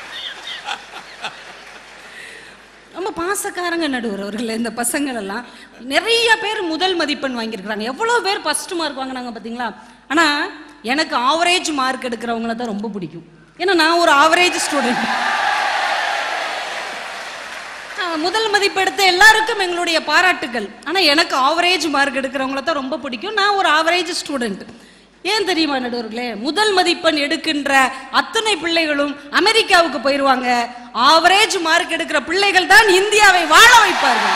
D: ரொம்ப பாசக்காரங்க நடுவர் அவர்கள். இந்த பசங்கள் எல்லாம் நிறைய பேர் முதல் மதிப்பெண் வாங்கியிருக்கிறாங்க, எவ்வளோ பேர் ஃபர்ஸ்ட் மார்க் வாங்கினாங்க பார்த்தீங்களா. ஆனால் எனக்கு ஆவரேஜ் மார்க் எடுக்கிறவங்கள தான் ரொம்ப பிடிக்கும். ஏன்னா நான் ஒரு ஆவரேஜ் ஸ்டூடெண்ட். முதல் மதிப்பு எடுத்த எல்லாருக்கும் எங்களுடைய பாராட்டுகள். ஆனால் எனக்கு ஆவரேஜ் மார்க் எடுக்கிறவங்கள தான் ரொம்ப பிடிக்கும். நான் ஒரு ஆவரேஜ் ஸ்டூடெண்ட். ஏன் தெரியுமா நடுவர்களே, முதல் மதிப்பெண் எடுக்கின்ற அத்தனை பிள்ளைகளும் அமெரிக்காவுக்கு போயிடுவாங்க. ஆவரேஜ் மார்க் எடுக்கிற பிள்ளைகள் தான் இந்தியாவை வாழ வைப்பார்கள்.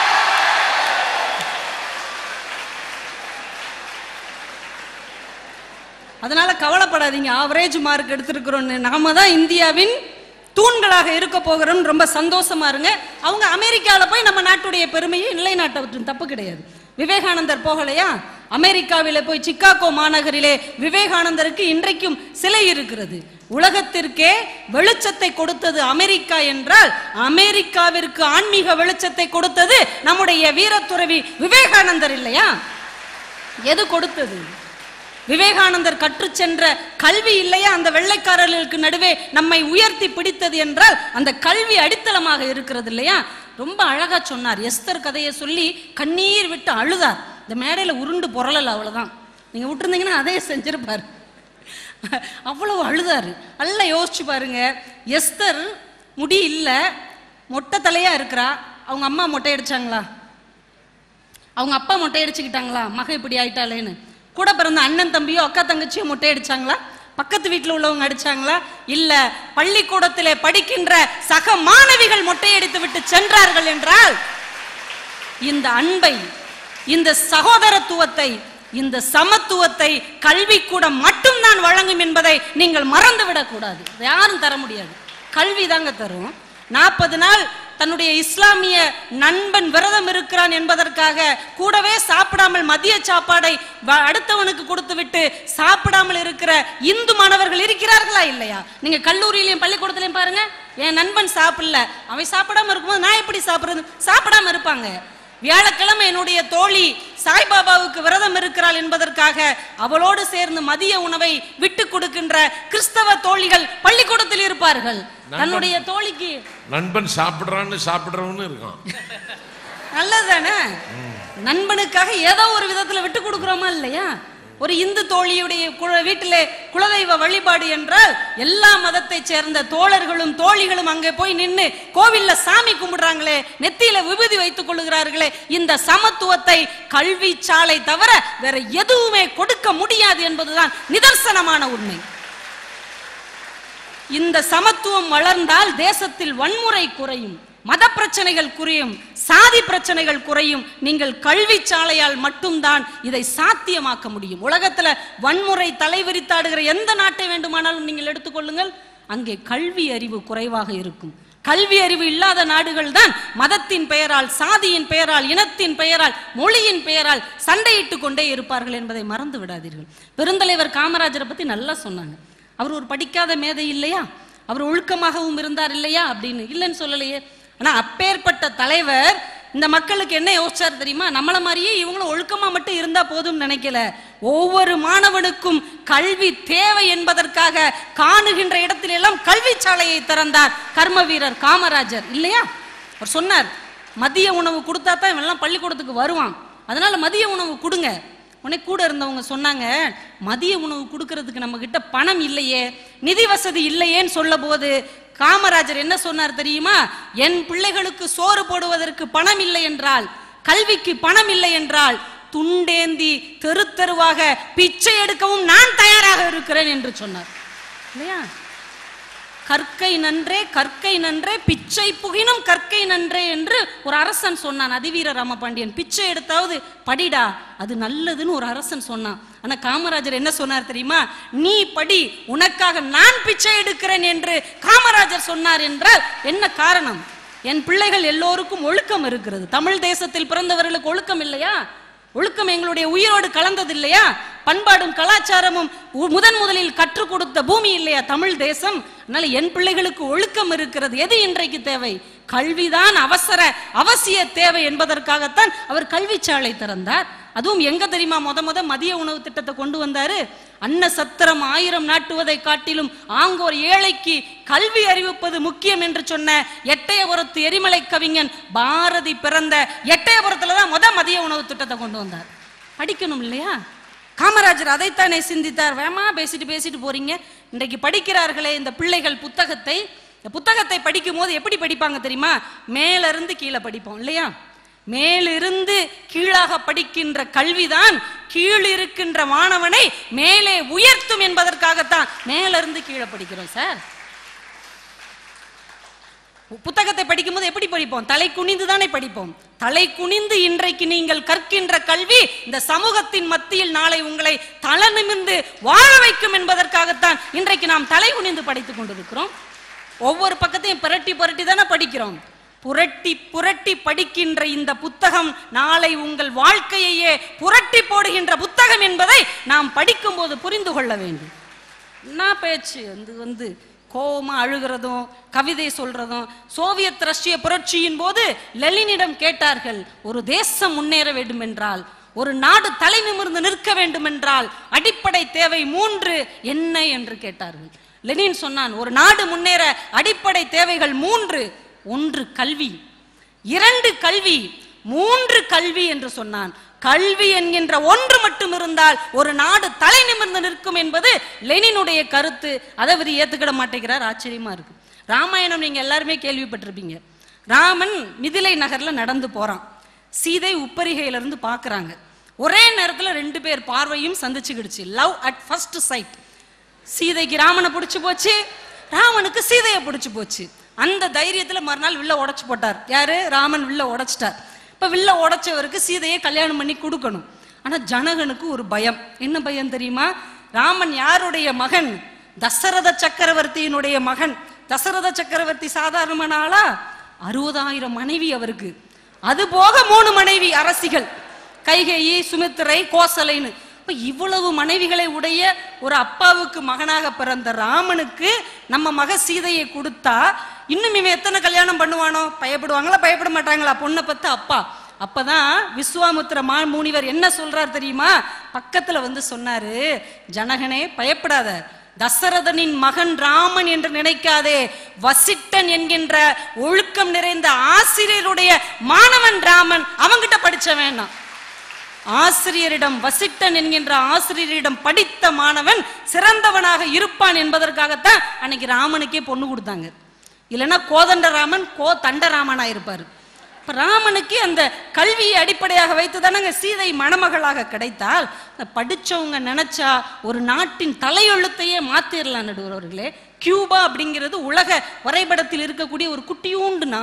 D: அதனால கவலைப்படாதீங்க, ஆவரேஜ் மார்க் எடுத்திருக்கிறோன்னு, நாம தான் இந்தியாவின் தூண்களாக இருக்க போகிறோம். ரொம்ப சந்தோஷமா இருங்க. அவங்க அமெரிக்காவில் போய் நம்ம நாட்டுடைய பெருமையை நிலைநாட்டவற்றும் தப்பு கிடையாது. விவேகானந்தர் போகலையா, அமெரிக்காவிலே போய் சிக்காகோ மாநகரிலே விவேகானந்தருக்கு இன்றைக்கும் சிலை இருக்கிறது. உலகத்திற்கே வெளிச்சத்தை கொடுத்தது அமெரிக்கா என்றால், அமெரிக்காவிற்கு ஆன்மீக வெளிச்சத்தை கொடுத்தது நம்முடைய வீரத்துறவி விவேகானந்தர் இல்லையா? எது கொடுத்தது? விவேகானந்தர் கற்று சென்ற கல்வி இல்லையா அந்த வெள்ளைக்காரர்களுக்கு நடுவே நம்மை உயர்த்தி பிடித்தது என்றால் அந்த கல்வி அடித்தளமாக இருக்கிறது இல்லையா? ரொம்ப அழகா சொன்னார். எஸ்தர் கதையை சொல்லி கண்ணீர் விட்டு அழுதார். இந்த மேடையில் உருண்டு பொறலல், அவ்வளவுதான். நீங்க விட்டுருந்தீங்கன்னா அதே செஞ்சிருப்பாரு. அவ்வளவு அழுதாரு. நல்லா யோசிச்சு பாருங்க. எஸ்தர் முடி இல்லை, மொட்டை தலையா இருக்கிறா. அவங்க அம்மா மொட்டை அடிச்சாங்களா? அவங்க அப்பா மொட்டை அடிச்சுக்கிட்டாங்களா? மக இப்படி ஆயிட்டாளேன்னு. கூட பிறந்த அண்ணன் தம்பியோ அக்கா தங்கச்சியோ மொட்டை அடிச்சாங்களா? பக்கத்து வீட்டில் உள்ளவங்க அடிச்சாங்களா? இல்ல, பள்ளிக்கூடத்திலே படிக்கின்ற சக மாணவிகள் மொட்டையடித்து விட்டு சென்றார்கள் என்றால், இந்த அன்பை, இந்த சகோதரத்துவத்தை, இந்த சமத்துவத்தை கல்வி கூட மட்டும்தான் வழங்கும் என்பதை நீங்கள் மறந்துவிடக் கூடாது. யாரும் தர முடியாது, கல்வி தாங்க தரும். 40 நாள் தன்னுடைய இஸ்லாமிய நண்பன் விரதம் இருக்கிறான் என்பதற்காக கூடவே சாப்பிடாமல் மதிய சாப்பாடை அடுத்தவனுக்கு கொடுத்து விட்டு சாப்பிடாமல் இருக்கிற இந்து மாணவர்கள் இருக்கிறார்களா இல்லையா? நீங்க கல்லூரியிலையும் பள்ளிக்கூடத்திலையும் பாருங்க. என் நண்பன் சாப்பிடல, அவன் சாப்பிடாம இருக்கும்போது நான் எப்படி சாப்பிடுறது? சாப்பிடாம இருப்பாங்க. வியாழக்கிழமை என்னுடைய தோழி சாய்பாபாவுக்கு விரதம் இருக்கிறாள் என்பதற்காக அவளோடு சேர்ந்து மதிய உணவை விட்டு கொடுக்கின்ற கிறிஸ்தவ தோழிகள் பள்ளிக்கூடத்தில் இருப்பார்கள். தன்னுடைய தோழிக்கு நண்பன்
A: சாப்பிடுறவன்னு இருக்கான்.
D: நல்லதுதானே? நண்பனுக்காக ஏதோ ஒரு விதத்துல விட்டு கொடுக்கிறோமா இல்லையா? ஒரு இந்து தோழியுடைய வீட்டிலே குலதெய்வ வழிபாடு என்றால் எல்லா மதத்தை சேர்ந்த தோழர்களும் தோழிகளும் அங்கே போய் நின்று கோவில்ல சாமி கும்பிடுறாங்களே, நெத்தியில விபூதி வைத்துக் கொள்ளுகிறார்களே. இந்த சமத்துவத்தை கல்வி சாலை தவிர வேற எதுவுமே கொடுக்க முடியாது என்பதுதான் நிதர்சனமான உண்மை. இந்த சமத்துவம் வளர்ந்தால் தேசத்தில் வன்முறை குறையும். மத பிரச்சனைகள் குறையும், சாதி பிரச்சனைகள் குறையும். நீங்கள் கல்வி சாலையால் மட்டும்தான் இதை சாத்தியமாக்க முடியும். உலகத்துல வன்முறை தலைவிரித்தாடுகிற எந்த நாட்டை வேண்டுமானாலும் நீங்கள் எடுத்துக்கொள்ளுங்கள், அங்கே கல்வி அறிவு குறைவாக இருக்கும். கல்வி அறிவு இல்லாத நாடுகள் தான் மதத்தின் பெயரால், சாதியின் பெயரால், இனத்தின் பெயரால், மொழியின் பெயரால் சண்டையிட்டு கொண்டே இருப்பார்கள் என்பதை மறந்து விடாதீர்கள். பெருந்தலைவர் காமராஜரை பத்தி நல்லா சொன்னாங்க. அவர் ஒரு படிக்காத மேதை இல்லையா, அவர் ஒழுக்கமாகவும் இருந்தார் இல்லையா அப்படின்னு இல்லைன்னு சொல்லலையே. ஆனா அப்பேற்பட்ட தலைவர் இந்த மக்களுக்கு என்ன யோசிச்சார் தெரியுமா? நம்மள மாதிரியே இவங்களும் ஒழுக்கமா மட்டும் இருந்தா போதும் நினைக்கல. ஒவ்வொரு மாணவனுக்கும் கல்வி தேவை என்பதற்காக காணுகின்ற இடத்தில எல்லாம் கல்வி சாலையை திறந்தார் கர்ம வீரர் காமராஜர் இல்லையா? அவர் சொன்னார், மதிய உணவு கொடுத்தா தான் இவெல்லாம் பள்ளிக்கூடத்துக்கு வருவான், அதனால மதிய உணவு கொடுங்க. உடனே கூட இருந்தவங்க சொன்னாங்க, மதிய உணவு கொடுக்கறதுக்கு நம்ம கிட்ட பணம் இல்லையே, நிதி வசதி இல்லையேன்னு சொல்ல போது காமராஜர் என்ன சொன்னார் தெரியுமா? என் பிள்ளைகளுக்கு சோறு போடுவதற்கு பணம் இல்லை என்றால், கல்விக்கு பணம் இல்லை என்றால், துண்டேந்தி தெரு தெருவாக பிச்சை எடுக்கவும் நான் தயாராக இருக்கிறேன் என்று சொன்னார் இல்லையா? கற்கை நன்றே கற்கை நன்றே பிச்சை புகினும் கற்கை நன்றே என்று ஒரு அரசன் சொன்னான். அதிவீர ராமபாண்டியன், பிச்சை எடுத்தாவது படிடா, அது நல்லதுன்னு ஒரு அரசன் சொன்னான். ஆனா காமராஜர் என்ன சொன்னார் தெரியுமா? நீ படி, உனக்காக நான் பிச்சை எடுக்கிறேன் என்று காமராஜர் சொன்னார். என்றால் என்ன காரணம்? என் பிள்ளைகள் எல்லோருக்கும் ஒழுக்கம் இருக்கிறது. தமிழ் தேசத்தில் பிறந்தவர்களுக்கு ஒழுக்கம் இல்லையா? ஒழுக்கம் எங்களுடைய உயிரோடு கலந்தது இல்லையா? பண்பாடும் கலாச்சாரமும் முதலில் கற்றுக் கொடுத்த பூமி இல்லையா தமிழ் தேசம்? அதனால என் பிள்ளைகளுக்கு ஒழுக்கம் இருக்கிறது. எது இன்றைக்கு தேவை? கல்விதான் அவசிய தேவை என்பதற்காகத்தான் அவர் கல்வி சாலை திறந்தார். அதுவும் எங்க தெரியுமா முத மதிய உணவு திட்டத்தை கொண்டு வந்தாரு? அன்ன சத்திரம் 1000 நாட்டுவதை காட்டிலும் ஆங்கோர் ஏழைக்கு கல்வி அறிவிப்பது முக்கியம் என்று சொன்ன எட்டயபுரத்து எரிமலை கவிஞன் பாரதி பிறந்த எட்டயபுரத்துலதான் மதிய உணவு திட்டத்தை கொண்டு வந்தார். படிக்கணும் இல்லையா? காமராஜர் அதைத்தானே சிந்தித்தார். வேமா பேசிட்டு போறீங்க. இன்றைக்கு படிக்கிறார்களே இந்த பிள்ளைகள் புத்தகத்தை படிக்கும் போது எப்படி படிப்பாங்க தெரியுமா? மேல இருந்து கீழே படிப்போம் இல்லையா? மேலிருந்து கீழாக படிக்கின்ற கல்விதான் கீழ் இருக்கின்ற மாணவனை மேலே உயர்த்தும் என்பதற்காகத்தான் மேலிருந்து கீழே படிக்கிறோம் சார். புத்தகத்தை படிக்கும் போது எப்படி படிப்போம்? தலை குனிந்து தானே படிப்போம். தலை குனிந்து இன்றைக்கு நீங்கள் கற்கின்ற கல்வி இந்த சமூகத்தின் மத்தியில் நாளை உங்களை தலை நிமிர்ந்து வாழ வைக்கும் என்பதற்காகத்தான் இன்றைக்கு நாம் தலை குனிந்து படித்துக் கொண்டிருக்கிறோம். ஒவ்வொரு பக்கத்தையும் புரட்டி தானே படிக்கிறோம். புரட்டி படிக்கின்ற இந்த புத்தகம் நாளை உங்கள் வாழ்க்கையையே புரட்டி போடுகின்ற புத்தகம் என்பதை நாம் படிக்கும் போது புரிந்து கொள்ள வேண்டும். என்ன பேச்சு வந்து கோபமா அழுகிறதும் கவிதை சொல்றதும். சோவியத் ரஷ்ய புரட்சியின் போது லெனினிடம் கேட்டார்கள், ஒரு தேசம் முன்னேற வேண்டும் என்றால், ஒரு நாடு தலை நிமிர்ந்து நிற்க வேண்டும் என்றால் அடிப்படை தேவை 3 என்ன என்று கேட்டார்கள். லெனின் சொன்னான், ஒரு நாடு முன்னேற அடிப்படை தேவைகள் 3. 1 கல்வி, 2 கல்வி, 3 கல்வி என்று சொன்னான். கல்வி என்கின்ற ஒன்று மட்டும் இருந்தால் ஒரு நாடு தலை நிமிர்ந்து நிற்கும் என்பது லெனினுடைய கருத்து. அதை அவர் ஏத்துக்கிட மாட்டேங்கிறார். ஆச்சரியமா இருக்கு. ராமாயணம் நீங்க எல்லாருமே கேள்விப்பட்டிருப்பீங்க. ராமன் மிதிலை நகர்ல நடந்து போறான். சீதை உப்பரிகையில இருந்து பாக்குறாங்க. ஒரே நேரத்துல 2 பேர் பார்வையும் சந்திச்சுக்கிடுச்சு. Love at first sight. சீதைக்கு ராமனை பிடிச்சு போச்சு, ராமனுக்கு சீதையை பிடிச்சு போச்சு. அந்த தைரியத்துல மறுநாள் வில்ல உடைச்சு போட்டார். யாரு? ராமன் வில்ல உடைச்சிட்டார். இப்ப வில்ல உடைச்சவருக்கு சீதையை கல்யாணம் பண்ணி கொடுக்கணும். ஆனா ஜனகனுக்கு ஒரு பயம். என்ன பயம் தெரியுமா? ராமன் யாருடைய மகன்? தசரத சக்கரவர்த்தியினுடைய மகன். தசரத சக்கரவர்த்தி சாதாரணமான ஆளா? 60,000 மனைவி அவருக்கு. அது போக 3 மனைவி அரசிகள், கைகேயி, சுமித்திரை, கோசலைன்னு. இப்ப இவ்வளவு மனைவிகளை உடைய ஒரு அப்பாவுக்கு மகனாக பிறந்த ராமனுக்கு நம்ம மக சீதையை கொடுத்தா இன்னும் இவன் எத்தனை கல்யாணம் பண்ணுவானோ? பயப்படுவாங்களா பயப்பட மாட்டாங்களா? பொண்ணை பத்து அப்பா. அப்பதான் விஸ்வாமுத்திர முனிவர் என்ன சொல்றார் தெரியுமா? பக்கத்துல வந்து சொன்னாரு, ஜனகனே பயப்படாத, தசரதனின் மகன் ராமன் என்று நினைக்காதே, வசிட்டன் என்கின்ற ஒழுக்கம் நிறைந்த ஆசிரியருடைய மாணவன் ராமன், அவங்கிட்ட படிச்ச வேண்டாம். ஆசிரியரிடம், வசிட்டன் என்கின்ற ஆசிரியரிடம் படித்த மாணவன் சிறந்தவனாக இருப்பான் என்பதற்காகத்தான் அன்னைக்கு ராமனுக்கே பொண்ணு கொடுத்தாங்க. இல்லைன்னா கோதண்டராமன் தண்டராமனா இருப்பாரு. இப்ப ராமனுக்கு அந்த கல்வியை அடிப்படையாக வைத்து தானங்க சீதை மணமகளாக கிடைத்தால், படிச்சவங்க நினைச்சா ஒரு நாட்டின் தலையெழுத்தையே மாத்திரலாம். நடுவர்களே, கியூபா அப்படிங்கிறது உலக வரைபடத்தில் இருக்கக்கூடிய ஒரு குட்டியூண்டு நாடு.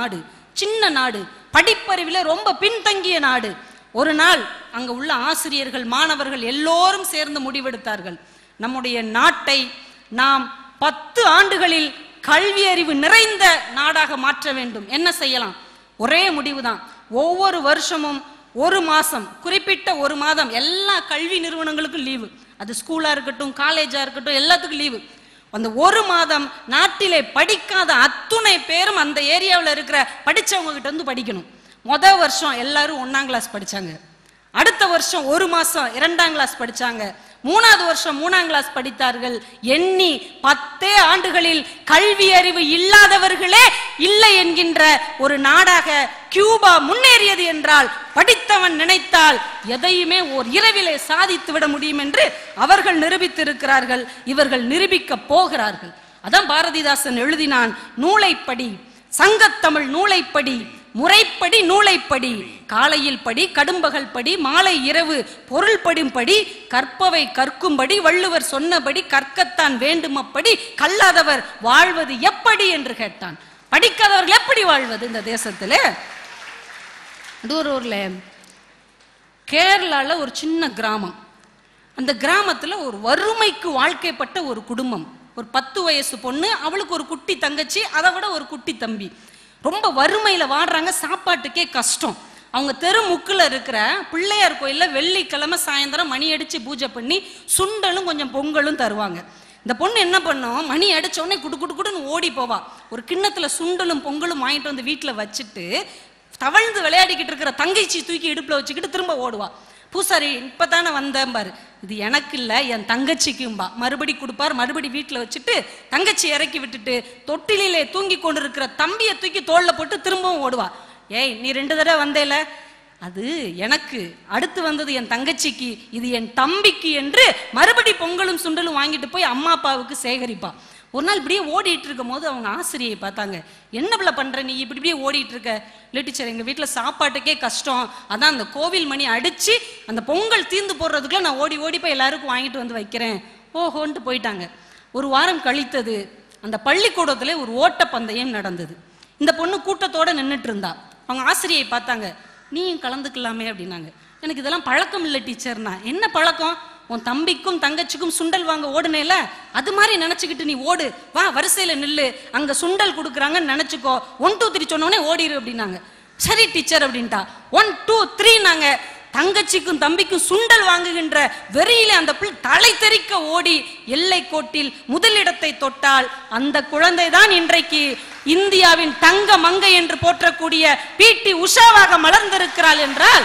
D: சின்ன நாடு, படிப்பறிவில் ரொம்ப பின்தங்கிய நாடு. ஒரு நாள் அங்க உள்ள ஆசிரியர்கள், மாணவர்கள் எல்லோரும் சேர்ந்து முடிவெடுத்தார்கள், நம்முடைய நாட்டை நாம் 10 ஆண்டுகளில் கல்வி அறிவு நிறைந்த நாடாக மாற்ற வேண்டும். என்ன செய்யலாம்? ஒரே முடிவுதான். ஒவ்வொரு வருஷமும் ஒரு மாசம், குறிப்பிட்ட ஒரு மாதம் எல்லா கல்வி நிறுவனங்களுக்கும் லீவு. அது ஸ்கூலா இருக்கட்டும், காலேஜா இருக்கட்டும், எல்லாத்துக்கும் லீவு. அந்த ஒரு மாதம் நாட்டிலே படிக்காத அத்துணை பேரும் அந்த ஏரியாவில் இருக்கிற படிச்சவங்க கிட்ட இருந்து படிக்கணும். முதல் வருஷம் எல்லாரும் 1ஆம் கிளாஸ் படிச்சாங்க. அடுத்த வருஷம் ஒரு மாசம் 2ஆம் கிளாஸ் படிச்சாங்க. 3வது வருஷம் 3ஆம் கிளாஸ் படித்தார்கள். எண்ணி 10 ஆண்டுகளில் கல்வி அறிவு இல்லாதவர்களே இல்லை என்கின்ற ஒரு நாடாக கியூபா முன்னேறியது என்றால், படித்தவன் நினைத்தால் எதையுமே ஒரு இரவிலே சாதித்து விட முடியும் என்று அவர்கள் நிரூபித்திருக்கிறார்கள். இவர்கள் நிரூபிக்க போகிறார்கள். அதான் பாரதிதாசன் எழுதினான், நூலைப்படி, சங்கத்தமிழ் நூலைப்படி, முறைப்படி நூலைப்படி, காலையில் படி, கடும்பகல் படி, மாலை இரவு பொருள் படிம்படி, கற்பவை கற்கும்படி, வள்ளுவர் சொன்னபடி கற்கத்தான் வேண்டுமப்படி, கல்லாதவர் வாழ்வது எப்படி என்று கேட்டான். படிக்காதவர்கள் எப்படி வாழ்வது இந்த தேசத்துல? ஊர்ல கேரளால ஒரு சின்ன கிராமம். அந்த கிராமத்துல ஒரு வறுமைக்கு வாழ்க்கைப்பட்ட ஒரு குடும்பம். ஒரு 10 வயசு பொண்ணு, அவளுக்கு ஒரு குட்டி தங்கச்சி, அதை விட ஒரு குட்டி தம்பி. ரொம்ப வறுமையில வாடுறாங்க, சாப்பாட்டுக்கே கஷ்டம். அவங்க தெரு முக்குல இருக்கிற பிள்ளையார் கோயில்ல வெள்ளிக்கிழமை சாயந்தரம் மணி அடிச்சு பூஜை பண்ணி சுண்டலும் கொஞ்சம் பொங்கலும் தருவாங்க. இந்த பொண்ணு என்ன பண்ணும், மணி அடிச்ச உடனே குடு குடு குடுன்னு ஓடி போவா. ஒரு கிண்ணத்துல சுண்டலும் பொங்கலும் வாங்கிட்டு வந்து வீட்டுல வச்சுட்டு தவழ்ந்து விளையாடிக்கிட்டு இருக்கிற தங்கச்சி தூக்கி இடுப்புல வச்சுக்கிட்டு திரும்ப ஓடுவா. பூசாரி இப்பதானே வந்தேன் பாரு, இது எனக்கு இல்ல என் தங்கச்சிக்கும்பா. மறுபடி கொடுப்பார், மறுபடி வீட்டுல வச்சுட்டு தங்கச்சி இறக்கி விட்டுட்டு தொட்டிலே தூங்கி கொண்டு இருக்கிற தம்பியை தூக்கி தோல்ல போட்டு திரும்பவும் ஓடுவா. ஏய், நீ 2 தடவை வந்தேல, அது எனக்கு, அடுத்து வந்தது என் தங்கச்சிக்கு, இது என் தம்பிக்கு என்று மறுபடி பொங்கலும் சுண்டலும் வாங்கிட்டு போய் அம்மா அப்பாவுக்கு சேகரிப்பா. ஒரு நாள் இப்படியே ஓடிட்டு இருக்கும் போது அவங்க ஆசிரியை பார்த்தாங்க. என்ன பிள்ளை பண்ற நீ, இப்படியே ஓடிட்டு இருக்க? இல்லை டீச்சர், எங்க வீட்டுல சாப்பாட்டுக்கே கஷ்டம், அதான் அந்த கோவில் மணி அடிச்சு அந்த பொங்கல் தீர்ந்து போடுறதுக்குள்ள நான் ஓடி ஓடி போய் எல்லாருக்கும் வாங்கிட்டு வந்து வைக்கிறேன். ஓஹோன்ட்டு போயிட்டாங்க. ஒரு வாரம் கழித்தது. அந்த பள்ளிக்கூடத்துல ஒரு ஓட்டப்பந்தயம் நடந்தது. இந்த பொண்ணு கூட்டத்தோட நின்றுட்டு இருந்தா. அவங்க ஆசிரியை பார்த்தாங்க, நீயும் கலந்துக்கலாமே அப்படின்னாங்க. எனக்கு இதெல்லாம் பழக்கம் இல்லை டீச்சர்னா. என்ன பழக்கம்? உன் தம்பிக்கும் தங்கச்சிக்கும் சுண்டல் வாங்க ஓடுனேல, அது மாதிரி நினைச்சுக்கிட்டு நீ ஓடு, வா வரிசையில நில்லு, அங்க சுண்டல் கொடுக்குறாங்கன்னு நினைச்சுக்கோ, 1 2 3 சொன்னோடனே ஓடிரு அப்படின்னாங்க. சரி டீச்சர் அப்படின்ட்டா. 1 2 3 நாங்க தங்கச்சிக்கும் தம்பிக்கும் சுண்டல் வாங்குகின்ற வெறியிலே அந்த பிள்ளை தலை தெறிக்க ஓடி எல்லை கோட்டில் முதலிடத்தை தொட்டால், அந்த குழந்தை தான் இன்றைக்கு இந்தியாவின் தங்க மங்கை என்று போற்றக்கூடிய பிடி உஷாவாக மலர்ந்திருக்கிறாள் என்றால்,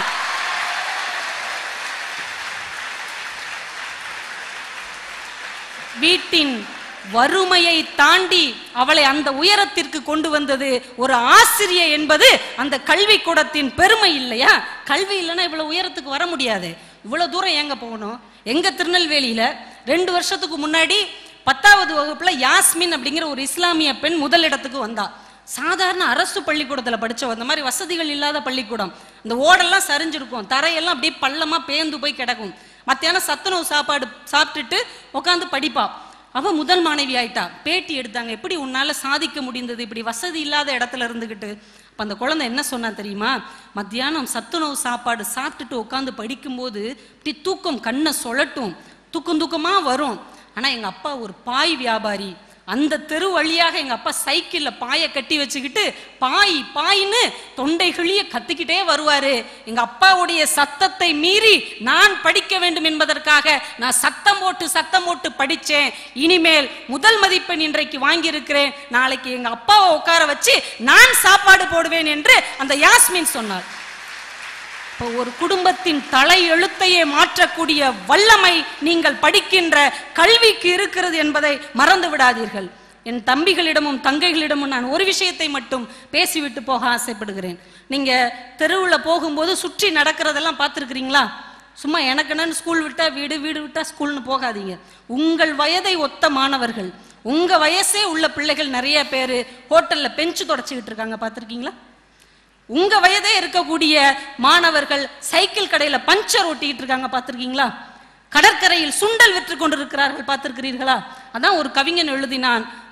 D: வீட்டின் வறுமையை தாண்டி அவளை அந்த உயரத்திற்கு கொண்டு வந்தது ஒரு ஆசிரியை என்பது அந்த கல்வி கூடத்தின் பெருமை இல்லையா? கல்வி இல்லைன்னா இவ்வளவு உயரத்துக்கு வர முடியாது. இவ்வளவு தூரம் எங்க போகணும்? எங்க திருநெல்வேலியில 2 வருஷத்துக்கு முன்னாடி 10வது வகுப்புல யாஸ்மின் அப்படிங்கிற ஒரு இஸ்லாமிய பெண் முதலிடத்துக்கு வந்தா. சாதாரண அரசு பள்ளிக்கூடத்துல படிச்ச, அந்த மாதிரி வசதிகள் இல்லாத பள்ளிக்கூடம். இந்த ஓடெல்லாம் சரிஞ்சிருக்கும், தரையெல்லாம் அப்படியே பள்ளமா பேந்து போய் கிடக்கும். மத்தியானம் சத்துணவு சாப்பாடு சாப்பிட்டுட்டு உட்காந்து படிப்பா. அவ முதல் மாணவி ஆயிட்டா. பேட்டி எடுத்தாங்க, எப்படி உன்னால சாதிக்க முடிந்தது இப்படி வசதி இல்லாத இடத்துல இருந்துகிட்டு? அப்ப அந்த குழந்தை என்ன சொன்னா தெரியுமா? மத்தியானம் சத்துணவு சாப்பாடு சாப்பிட்டுட்டு உட்காந்து படிக்கும்போது இப்படி தூக்கம் கண்ணை சொலட்டும், தூக்கம் தூக்கமா வரும். ஆனா எங்க அப்பா ஒரு பாய் வியாபாரி. அந்த தெரு வழியாக எங்க அப்பா சைக்கிள்ல பாயை கட்டி வச்சுக்கிட்டு பாய் பாயின்னு தொண்டை கிழிய கத்திக்கிட்டே வருவாரு. எங்க அப்பாவுடைய சத்தத்தை மீறி நான் படிக்க வேண்டும் என்பதற்காக நான் சத்தம் போட்டு படிச்சேன். இனிமேல் முதல் மதிப்பெண் இன்றைக்கு வாங்கி இருக்கிறேன், நாளைக்கு எங்க அப்பாவை உட்கார வச்சு நான் சாப்பாடு போடுவேன் என்று அந்த யாஸ்மின் சொன்னார். ஒரு குடும்பத்தின் தலை எழுத்தையே மாற்றக்கூடிய வல்லமை நீங்கள் படிக்கின்ற கல்விக்கு இருக்கிறது என்பதை மறந்து விடாதீர்கள். என் தம்பிகளிடமும் தங்கைகளிடமும் நான் ஒரு விஷயத்தை மட்டும் பேசிவிட்டு போக ஆசைப்படுகிறேன். நீங்க தெருவில் போகும்போது சுற்றி நடக்கிறதெல்லாம் பார்த்துருக்கிறீங்களா? சும்மா எனக்குன்னு ஸ்கூல் விட்டா வீடு, வீடு விட்டா ஸ்கூல்னு போகாதீங்க. உங்கள் வயதை ஒத்த மாணவர்கள், உங்க வயசே உள்ள பிள்ளைகள் நிறைய பேர் ஹோட்டல்ல பெஞ்சு தொடச்சிக்கிட்டு இருக்காங்க, பார்த்துருக்கீங்களா? உங்க வயதே இருக்கக்கூடிய மாணவர்கள் சைக்கிள் கடையில பஞ்சர் ஓட்டிட்டு இருக்காங்க, பார்த்திருக்கீங்களா? கடற்கரையில் சுண்டல் விற்று கொண்டிருக்கிறார்கள், பார்த்திருக்கிறீர்களா? அதான் ஒரு கவிஞன் எழுதினான்,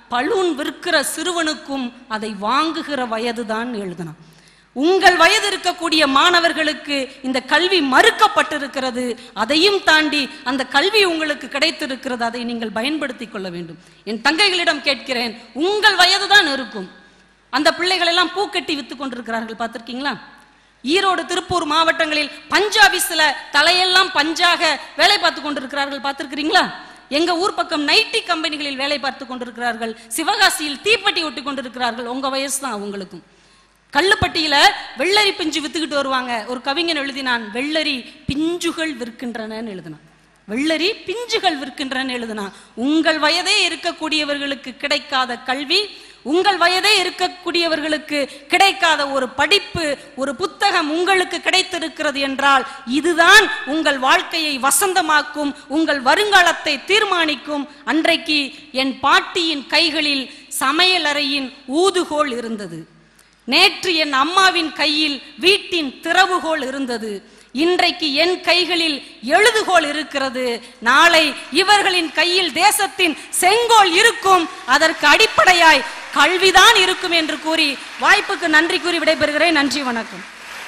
D: பலூன் விற்கிற சிறுவனுக்கும் அதை வாங்குகிற வயதுதான் எழுதினான். உங்கள் வயது இருக்கக்கூடிய மாணவர்களுக்கு இந்த கல்வி மறுக்கப்பட்டிருக்கிறது, அதையும் தாண்டி அந்த கல்வி உங்களுக்கு கிடைத்திருக்கிறது, அதை நீங்கள் பயன்படுத்திக் கொள்ள வேண்டும். என் தங்கைகளிடம் கேட்கிறேன், உங்கள் வயதுதான் இருக்கும். அந்த பிள்ளைகள் எல்லாம் பூக்கட்டி வித்து கொண்டிருக்கிறார்கள், பார்த்திருக்கீங்களா? ஈரோடு திருப்பூர் மாவட்டங்களில் பஞ்சாபிஸ்ல தலையெல்லாம் பஞ்சாக வேலை பார்த்து கொண்டிருக்கிறார்கள், பார்த்திருக்கிறீங்களா? எங்க ஊர் பக்கம் நைட்டி கம்பெனிகளில் வேலை பார்த்து கொண்டிருக்கிறார்கள், சிவகாசியில் தீப்பெட்டி ஒட்டி கொண்டிருக்கிறார்கள். உங்க வயசு தான் அவங்களுக்கும். கல்லுப்பட்டியில வெள்ளரி பிஞ்சு வித்துக்கிட்டு வருவாங்க. ஒரு கவிஞன் எழுதினான், வெள்ளரி பிஞ்சுகள் விற்கின்றன எழுதினான். வெள்ளரி பிஞ்சுகள் விற்கின்றன எழுதினான். உங்கள் வயதே இருக்கக்கூடியவர்களுக்கு கிடைக்காத கல்வி, உங்கள் வயதே இருக்கக்கூடியவர்களுக்கு கிடைக்காத ஒரு படிப்பு, ஒரு புத்தகம் உங்களுக்கு கிடைத்திருக்கிறது என்றால் இதுதான் உங்கள் வாழ்க்கையை வசந்தமாக்கும், உங்கள் வருங்காலத்தை தீர்மானிக்கும். அன்றைக்கு என் பாட்டியின் கைகளில் சமையலறையின் ஊதுகோல் இருந்தது. நேற்று என் அம்மாவின் கையில் வீட்டின் திறவுகோல் இருந்தது. இன்றைக்கு என் கைகளில் எழுதுகோல் இருக்கிறது. நாளை இவர்களின் கையில் தேசத்தின் செங்கோல் இருக்கும். அதற்கு அடிப்படையாய் கல்விதான் இருக்கும் என்று கூறி வாய்ப்புக்கு நன்றி கூறி விடைபெறுகிறேன். நன்றி, வணக்கம்.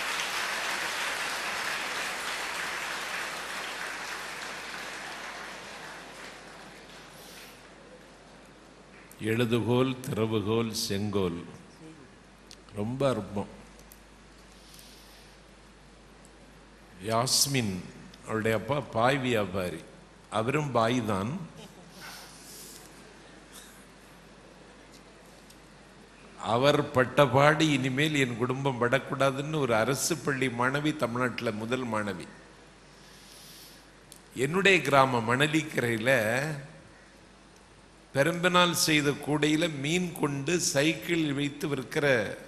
A: எழுதுகோல், திறவுகோல், செங்கோல், ரொம்ப அற்பம். யாஸ்மின் அவருடைய அப்பா பாய் வியாபாரி, அவரும் பாய் தான். அவர் பட்டபாடு இனிமேல் என் குடும்பம் படக்கூடாதுன்னு ஒரு அரசு பள்ளி மாணவி, தமிழ்நாட்டில் முதல் மாணவி. என்னுடைய கிராமம் மணலிக்கரையில் பெரும்பினால் செய்த கூடையில் மீன் கொண்டு சைக்கிள் வைத்து விற்கிற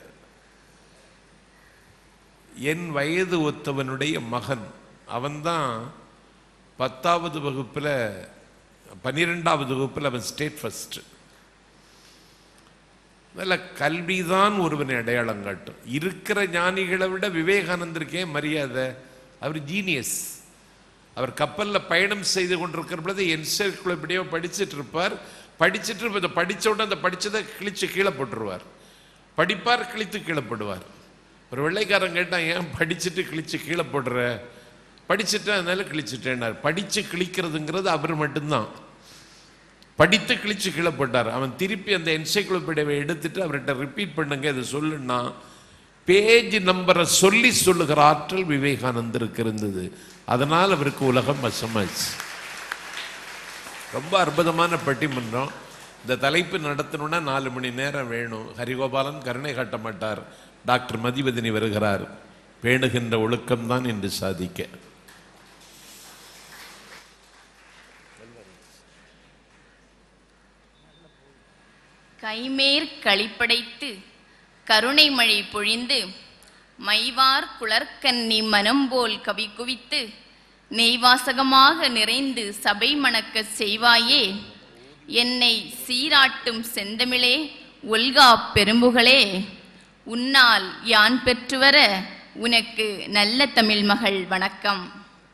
A: என் வயது ஒத்தவனுடைய மகன். அவன்தான் 10வது வகுப்பில் 12வது வகுப்பில் அவன் ஸ்டேட் ஃபர்ஸ்ட். அதில் கல்விதான் ஒருவனை அடையாளம் காட்டும். இருக்கிற ஞானிகளை விட விவேகானந்தருக்கே மரியாதை. அவர் ஜீனியஸ். அவர் கப்பலில் பயணம் செய்து கொண்டிருக்கிற பொழுது என்சைக்ளோபீடியா படிச்சுட்டு இருப்பார். படிச்சுட்டு இதை படித்த உடனே அந்த படித்ததை கிழிச்சு கீழே போட்டுருவார். படிப்பார், கிழித்து கீழே போடுவார். ஒரு வெள்ளைக்காரன் கேட்டான், ஏன் படிச்சுட்டு கிழிச்சு கீழே போடுற? படிச்சுட்டு அதனால கிழிச்சுட்டேன்னார். படித்து கிழிக்கிறதுங்கிறது அவர் மட்டும்தான். படித்து கிழிச்சு கீழே போட்டார். அவன் திருப்பி அந்த என்சைக்ளோபீடியாவை எடுத்துட்டு அவர்கிட்ட ரிப்பீட் பண்ணுங்க, இதை சொல்லுன்னா பேஜ் நம்பரை சொல்லி சொல்லுகிற ஆற்றல் விவேகானந்தருக்கு இருந்தது. அதனால் அவருக்கு உலகம் வசமாச்சு. ரொம்ப அற்புதமான பட்டிமன்றம். இந்த தலைப்பு நடத்தணும்னா 4 மணி நேரம் வேணும். ஹரிகோபாலன் கருணை காட்ட மாட்டார். டாக்டர் மதிவதனி வருகிறார். பேணுகின்ற ஒழுக்கம்தான் என்று சாதிக்க.
E: கைமேற் களிப்படைத்து கருணை மழை பொழிந்து மைவார் குளர்கன்னி மனம் போல் கவி குவித்து நெய்வாசகமாக நிறைந்து சபை மணக்க செய்வாயே, என்னை சீராட்டும் செந்தமிழே, ஒல்கா பெரும்புகளே, உன்னால் யான் பெற்றுவர உனக்கு நல்ல தமிழ் மகள் வணக்கம்.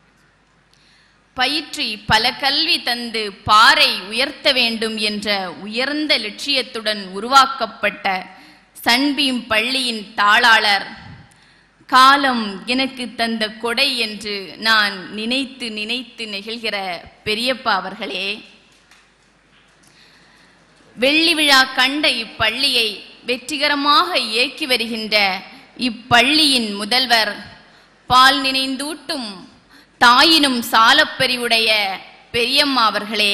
E: பயிற்றி பல கல்வி தந்து பாறை உயர்த்த வேண்டும் என்ற உயர்ந்த லட்சியத்துடன் உருவாக்கப்பட்ட சன்பீம் பள்ளியின் தாளாளர், காலம் எனக்கு தந்த கொடை என்று நான் நினைத்து நினைத்து நெகிழ்கிற பெரியப்பா அவர்களே, வெள்ளி விழா கண்ட இப்பள்ளியை வெற்றிகரமாக இயக்கி வருகின்ற இப்பள்ளியின் முதல்வர், பால் நினைந்தூட்டும் தாயினும் சாலப்பெரிவுடைய பெரியம்மா அவர்களே,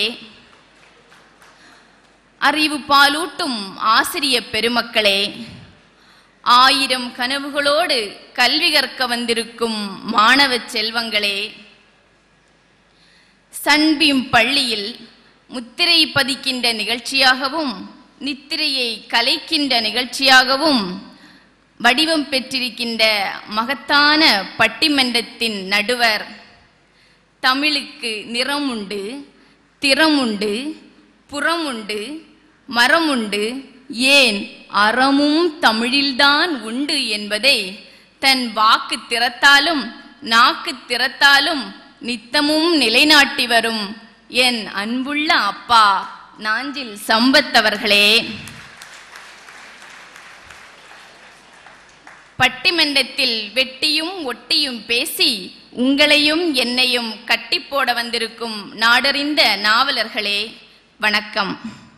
E: அறிவு பாலூட்டும் ஆசிரிய பெருமக்களே, 1000 கனவுகளோடு கல்வி கற்க வந்திருக்கும் மாணவ செல்வங்களே, சன்பீம் பள்ளியில் முத்திரை பதிக்கின்ற நிகழ்ச்சியாகவும் நித்திரையை கலைக்கின்ற நிகழ்ச்சியாகவும் வடிவம் பெற்றிருக்கின்ற மகத்தான பட்டிமன்றத்தின் நடுவர், தமிழுக்கு நிறம் உண்டு, திறம் உண்டு, புறம் உண்டு, மரம் உண்டு, ஏன் அறமும் தமிழில்தான் உண்டு என்பதை தன் வாக்கு திறத்தாலும் நாக்கு திறத்தாலும் நித்தமும் நிலைநாட்டி வரும் என் அன்புள்ள அப்பா நாஞ்சில் சம்பத் அவர்களே, பட்டிமன்றத்தில் வெட்டியும் ஒட்டியும் பேசி உங்களையும் என்னையும் கட்டிப்போட வந்திருக்கும் நாடறிந்த நாவலர்களே, வணக்கம்.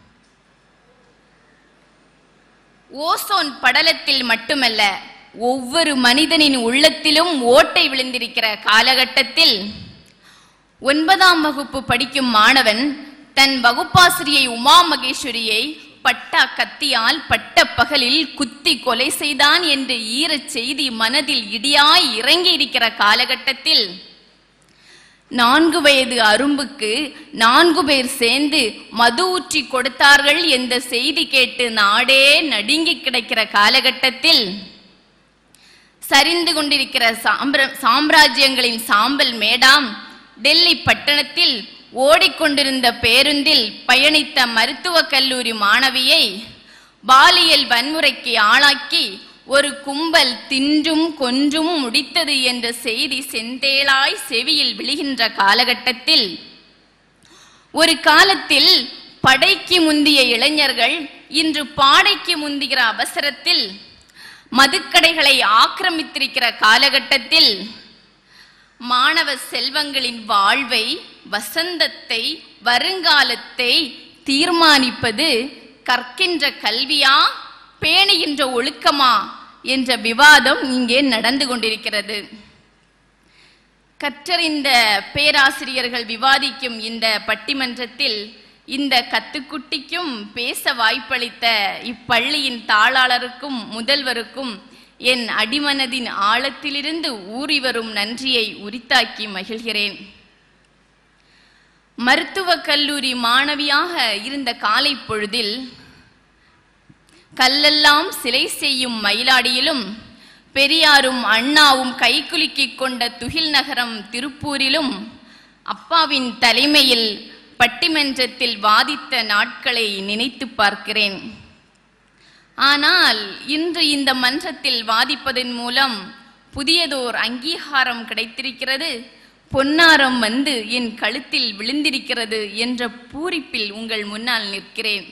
E: ஓசோன் படலத்தில் மட்டுமல்ல, ஒவ்வொரு மனிதனின் உள்ளத்திலும் ஓட்டை விழுந்திருக்கிற காலகட்டத்தில் 9ஆம் வகுப்பு படிக்கும் மாணவன் தன் வகுப்பாசிரியை உமா மகேஸ்வரியை பட்டா கத்தியால் பட்ட பகலில் குத்தி கொலை செய்தான் என்று ஈரச் செய்தி மனதில் இடியாய் இறங்கி இருக்கிற காலகட்டத்தில் 4 வயது அரும்புக்கு 4 பேர் சேர்ந்து மது ஊற்றி கொடுத்தார்கள் என்ற செய்தி கேட்டு நாடே நடுங்கி கிடக்கிற காலகட்டத்தில் சரிந்து கொண்டிருக்கிற சாம்ராஜ்யங்களின் சாம்பல் மேடாம் டெல்லி பட்டணத்தில் ஓடிக்கொண்டிருந்த பேருந்தில் பயணித்த மருத்துவக் கல்லூரி மாணவியை பாலியல் வன்முறைக்கு ஆளாக்கி ஒரு கும்பல் தின்றும் கொன்றும் முடித்தது என்ற செய்தி செந்தேளாய் செவியில் விழுகின்ற காலகட்டத்தில், ஒரு காலத்தில் படைக்கு முந்திய இளைஞர்கள் இன்று பாடைக்கு முந்துகிற அவசரத்தில் மதுக்கடைகளை ஆக்கிரமித்திருக்கிற காலகட்டத்தில் மாணவ செல்வங்களின் வாழ்வை, வசந்தத்தை, வருங்காலத்தை தீர்மானிப்பது கற்கின்ற கல்வியா, பேணுகின்ற ஒழுக்கமா என்ற விவாதம் இங்கே நடந்து கொண்டிருக்கிறது. கற்றறிந்த பேராசிரியர்கள் விவாதிக்கும் இந்த பட்டிமன்றத்தில் இந்த கத்துக்குட்டிக்கும் பேச வாய்ப்பளித்த இப்பள்ளியின் தாளாளருக்கும் முதல்வருக்கும் என் அடிமனதின் ஆழத்திலிருந்து ஊறி வரும் நன்றியை உரித்தாக்கி மகிழ்கிறேன். மருத்துவக் கல்லூரி மாணவியாக இருந்த காலை பொழுதில் கல்லெல்லாம் சிலை செய்யும் மயிலாடியிலும் பெரியாரும் அண்ணாவும் கைக்குலுக்கிக் கொண்ட துகில் நகரம் திருப்பூரிலும் அப்பாவின் தலைமையில் பட்டிமன்றத்தில் வாதித்த நாட்களை நினைத்து பார்க்கிறேன். ஆனால் இன்று இந்த மன்றத்தில் வாதிப்பதன் மூலம் புதியதோர் அங்கீகாரம் கிடைத்திருக்கிறது, பொன்னாரம் வந்து என் கழுத்தில் விழுந்திருக்கிறது என்ற பூரிப்பில் உங்கள் முன்னால் நிற்கிறேன்.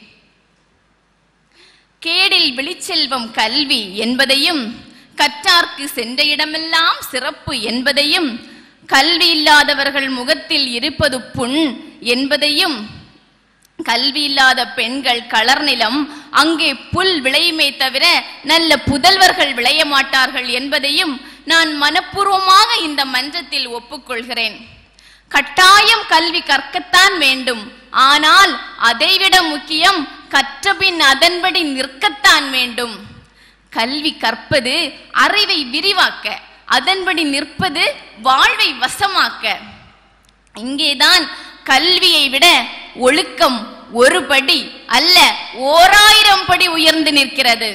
E: கேடில் விழிச்செல்வம் கல்வி என்பதையும், கற்றார்க்கு சென்ற இடமெல்லாம் சிறப்பு என்பதையும், கல்வி இல்லாதவர்கள் முகத்தில் இருப்பது புண் என்பதையும், கல்வி இல்லாத பெண்கள் களர் நிலம் அங்கே புல் விளையுமே தவிர நல்ல புதல்வர்கள் விளைய மாட்டார்கள் என்பதையும் நான் மனப்பூர்வமாக இந்த மன்றத்தில் ஒப்புக்கொள்கிறேன். கட்டாயம் கல்வி கற்கத்தான் வேண்டும், ஆனால் அதைவிட முக்கியம் கற்றபின் அதன்படி நிற்கத்தான் வேண்டும். கல்வி கற்பது அறிவை விரிவாக்க, அதன்படி நிற்பது வாழ்வை வசமாக்க. இங்கேதான் கல்வியை விட ஒழுக்கம் ஒரு படி அல்ல 1000 படி உயர்ந்து நிற்கிறது.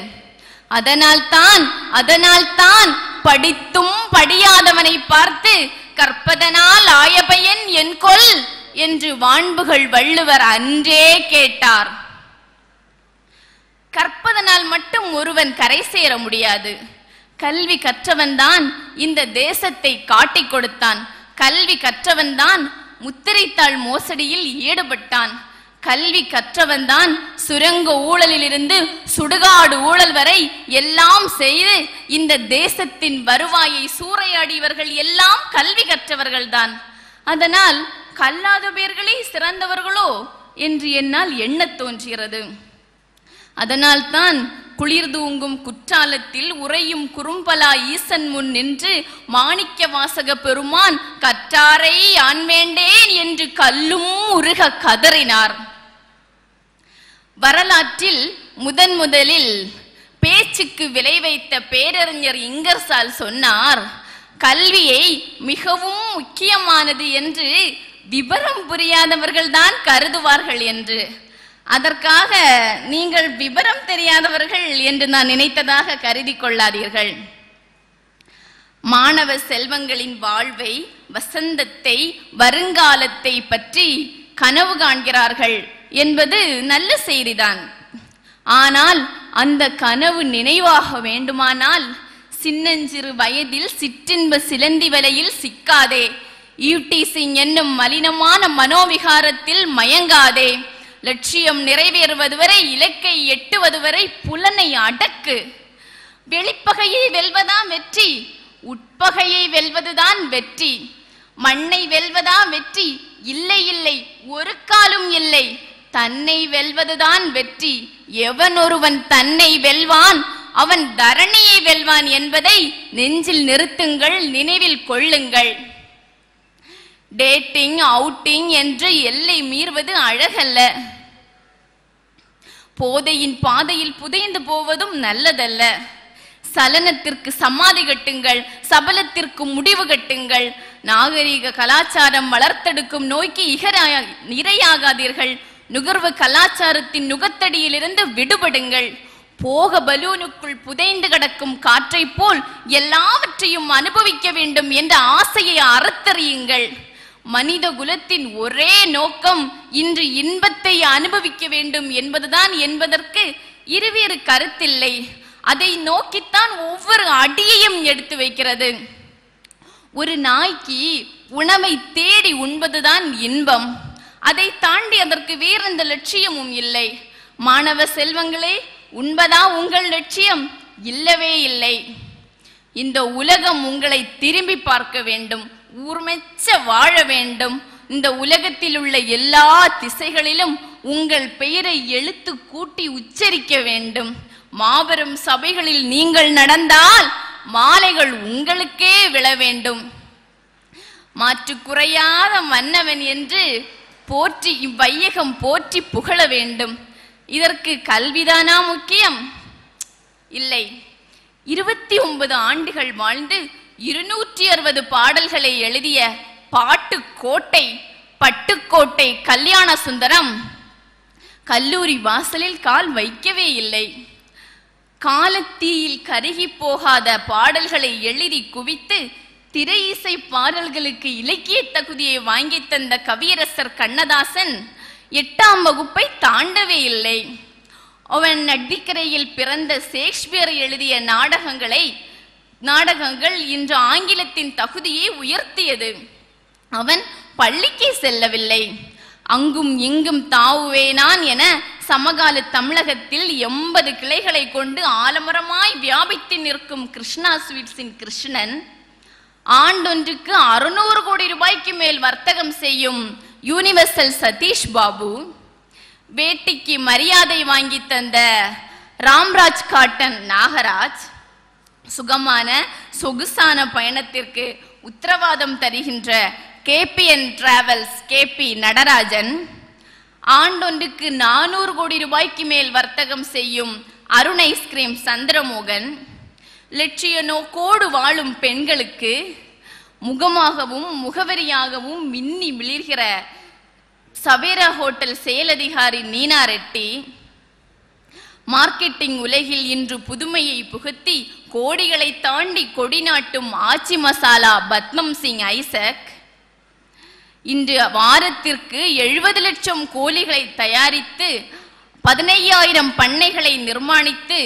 E: அதனால்தான் படித்தும் படியாதவனை பார்த்து கற்பதனால் ஆயபயன் என்கொல் என்று வான்புகள் வள்ளுவர் அன்றே கேட்டார். கற்பதனால் மட்டும் ஒருவன் கரை சேர முடியாது. கல்வி கற்றவன்தான் இந்த தேசத்தை காட்டிக் கொடுத்தான். கல்வி கற்றவன்தான் முத்திரைத்தாள் மோசடியில் ஈடுபட்டான். கல்வி கற்றவன்தான் சுரங்க ஊழலிலிருந்து சுடுகாடு ஊழல் வரை எல்லாம் செய்து இந்த தேசத்தின் வருவாயை சூறையாடியவர்கள் எல்லாம் கல்வி கற்றவர்கள்தான். அதனால் கல்லாத பேர்களே சிறந்தவர்களோ என்று என்னால் எண்ணத் தோன்றுகிறது. அதனால்தான் குளிர் தூங்கும் குற்றாலத்தில் உறையும் குறும்பலா ஈசன் முன் நின்று மாணிக்க வாசக பெருமான் கற்றாரை ஆண் வேண்டேன் என்று கல்லும் உருக கதறினார். வரலாற்றில் முதலில் பேச்சுக்கு விலை வைத்த பேரறிஞர் இங்கர்சால் சொன்னார், கல்வியை மிகவும் முக்கியமானது என்று விபரம் புரியாதவர்கள்தான் கருதுவார்கள் என்று. அதற்காக நீங்கள் விபரம் தெரியாதவர்கள் என்று நான் நினைத்ததாக கருதி கொள்ளாதீர்கள். மாணவ செல்வங்களின் வாழ்வை, வசந்தத்தை, வருங்காலத்தை பற்றி கனவு காண்கிறார்கள் என்பது நல்ல செய்திதான். ஆனால் அந்த கனவு நினைவாக வேண்டுமானால் சின்னஞ்சிறு வயதில் சிற்றின்ப சிலந்தி வலையில் சிக்காதே, ஈட்டிசிங் என்னும் மலினமான மனோவிகாரத்தில் மயங்காதே, லட்சியம் நிறைவேறுவது வரை, இலக்கை எட்டுவது வரை புலனை அடக்கு. வெளிப்பகையை வெல்வதா வெற்றி? உட்பகையை வெல்வதுதான் வெற்றி. மண்ணை வெல்வதா வெற்றி? இல்லை இல்லை, ஒரு காலும் இல்லை. தன்னை வெல்வதுதான் வெற்றி. எவன் ஒருவன் தன்னை வெல்வான் அவன் தரணியை வெல்வான் என்பதை நெஞ்சில் நிறுத்துங்கள், நினைவில் கொள்ளுங்கள். டேட்டிங், அவுட்டிங் என்று எல்லை மீறுவது அழகல்ல. போதையின் பாதையில் புதைந்து போவதும் நல்லதல்ல. சலனத்திற்கு சமாதி கட்டுங்கள், சபலத்திற்கு முடிவு கட்டுங்கள். நாகரீக கலாச்சாரம் வளர்த்தெடுக்கும் நோய்க்கு இரையாகாதீர்கள். நுகர்வு கலாச்சாரத்தின் நுகத்தடியிலிருந்து விடுபடுங்கள். போக பலூனுக்குள் புதைந்து கிடக்கும் காற்றை போல் எல்லாவற்றையும் அனுபவிக்க வேண்டும் என்ற ஆசையை அறுத்தறியுங்கள். மனித குலத்தின் ஒரே நோக்கம் இன்று இன்பத்தை அனுபவிக்க வேண்டும் என்பதுதான் என்பதற்கு இருவேறு கருத்தில்லை. அதை நோக்கித்தான் ஒவ்வொரு அடியையும் எடுத்து வைக்கிறது. ஒரு நாய்க்கு உணவை தேடி உண்பதுதான் இன்பம். அதை தாண்டி அதற்கு வேறெந்த லட்சியமும் இல்லை. மாணவ செல்வங்களே, உண்பதா உங்கள் லட்சியம்? இல்லவே இல்லை. இந்த உலகம் உங்களை திரும்பி பார்க்க வேண்டும், ஊர்மெச்ச வாழ வேண்டும். இந்த உலகத்தில் உள்ள எல்லா திசைகளிலும் உங்கள் பெயரை எழுத்து கூட்டி உச்சரிக்க வேண்டும். மாபெரும் சபைகளில் நீங்கள் நடந்தால் மாலைகள் உங்களுக்கே விழ வேண்டும். மாற்று குறையாத மன்னவன் என்று போற்றி இவ்வையகம் போற்றி புகழ வேண்டும். இதற்கு கல்விதானா முக்கியம்? இல்லை. 29 ஆண்டுகள் வாழ்ந்து 260 பாடல்களை எழுதிய பாட்டுக்கோட்டை, பட்டுக்கோட்டை கல்யாண சுந்தரம் கல்லூரி வாசலில் கால் வைக்கவே இல்லை. காலத்தீயில் கருகி போகாத பாடல்களை எழுதி குவித்து திரை இசை பாடல்களுக்கு இலக்கிய தகுதியை வாங்கி தந்த கவியரசர் கண்ணதாசன் 8ஆம் வகுப்பை தாண்டவே இல்லை. அவன் நடிக்கரையில் பிறந்த ஷேக்ஸ்பியர் எழுதிய நாடகங்கள் இன்று ஆங்கிலத்தின் தகுதியை உயர்த்தியது. அவன் பள்ளிக்கே செல்லவில்லை. அங்கும் இங்கும் தாவுவேனான் என சமகால தமிழகத்தில் 80 கிளைகளை கொண்டு ஆலமரமாய் வியாபித்து நிற்கும் கிருஷ்ணா ஸ்வீட்ஸின் கிருஷ்ணன், ஆண்டொன்றுக்கு 600 கோடி ரூபாய்க்கு மேல் வர்த்தகம் செய்யும் யூனிவர்சல் சதீஷ் பாபு, வேட்டிக்கு மரியாதை வாங்கி தந்த ராம்ராஜ் காட்டன் நாகராஜ், சுகமான சொகுசான பயணத்திற்கு உத்தரவாதம் தருகின்ற KPN டிராவல்ஸ் KP நடராஜன், ஆண்டொன்றுக்கு 400 கோடி ரூபாய்க்கு மேல் வர்த்தகம் செய்யும் அருண் ஐஸ்கிரீம் சந்திரமோகன், லட்சிய நோக்கோடு வாழும் பெண்களுக்கு முகமாகவும் முகவரியாகவும் மின்னி மிளிர்கிற சவேரா ஹோட்டல் செயலதிகாரி நீனா ரெட்டி, மார்க்கெட்டிங் உலகில் இன்று புதுமையை புகுத்தி கோடிகளை தாண்டி கொடி நாட்டும் ஆச்சி மசாலா பத்மம் சிங் ஐசக், இன்று வாரத்திற்கு 70 லட்சம் கோழிகளை தயாரித்து 15,000 பண்ணைகளை நிர்மாணித்து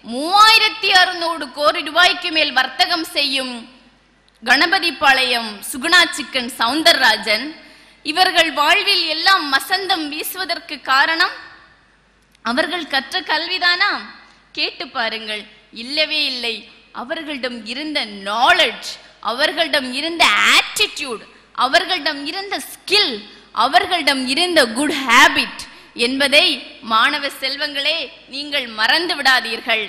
E: 3,600 கோடி ரூபாய்க்கு மேல் வர்த்தகம் செய்யும் கணபதிபாளையம் சுகுணா சிக்கன் சவுந்தரராஜன், இவர்கள் வாழ்வில் எல்லாம் வசந்தம் வீசுவதற்கு காரணம் அவர்கள் கற்ற கல்விதானா? கேட்டு பாருங்கள். இல்லவே இல்லை. அவர்களிடம் இருந்த நாலேஜ், அவர்களிடம் இருந்த ஆட்டிடியூட், அவர்களிடம் இருந்த ஸ்கில், அவர்களிடம் இருந்த குட் ஹேபிட் என்பதை மாணவ செல்வங்களே நீங்கள் மறந்து விடாதீர்கள்.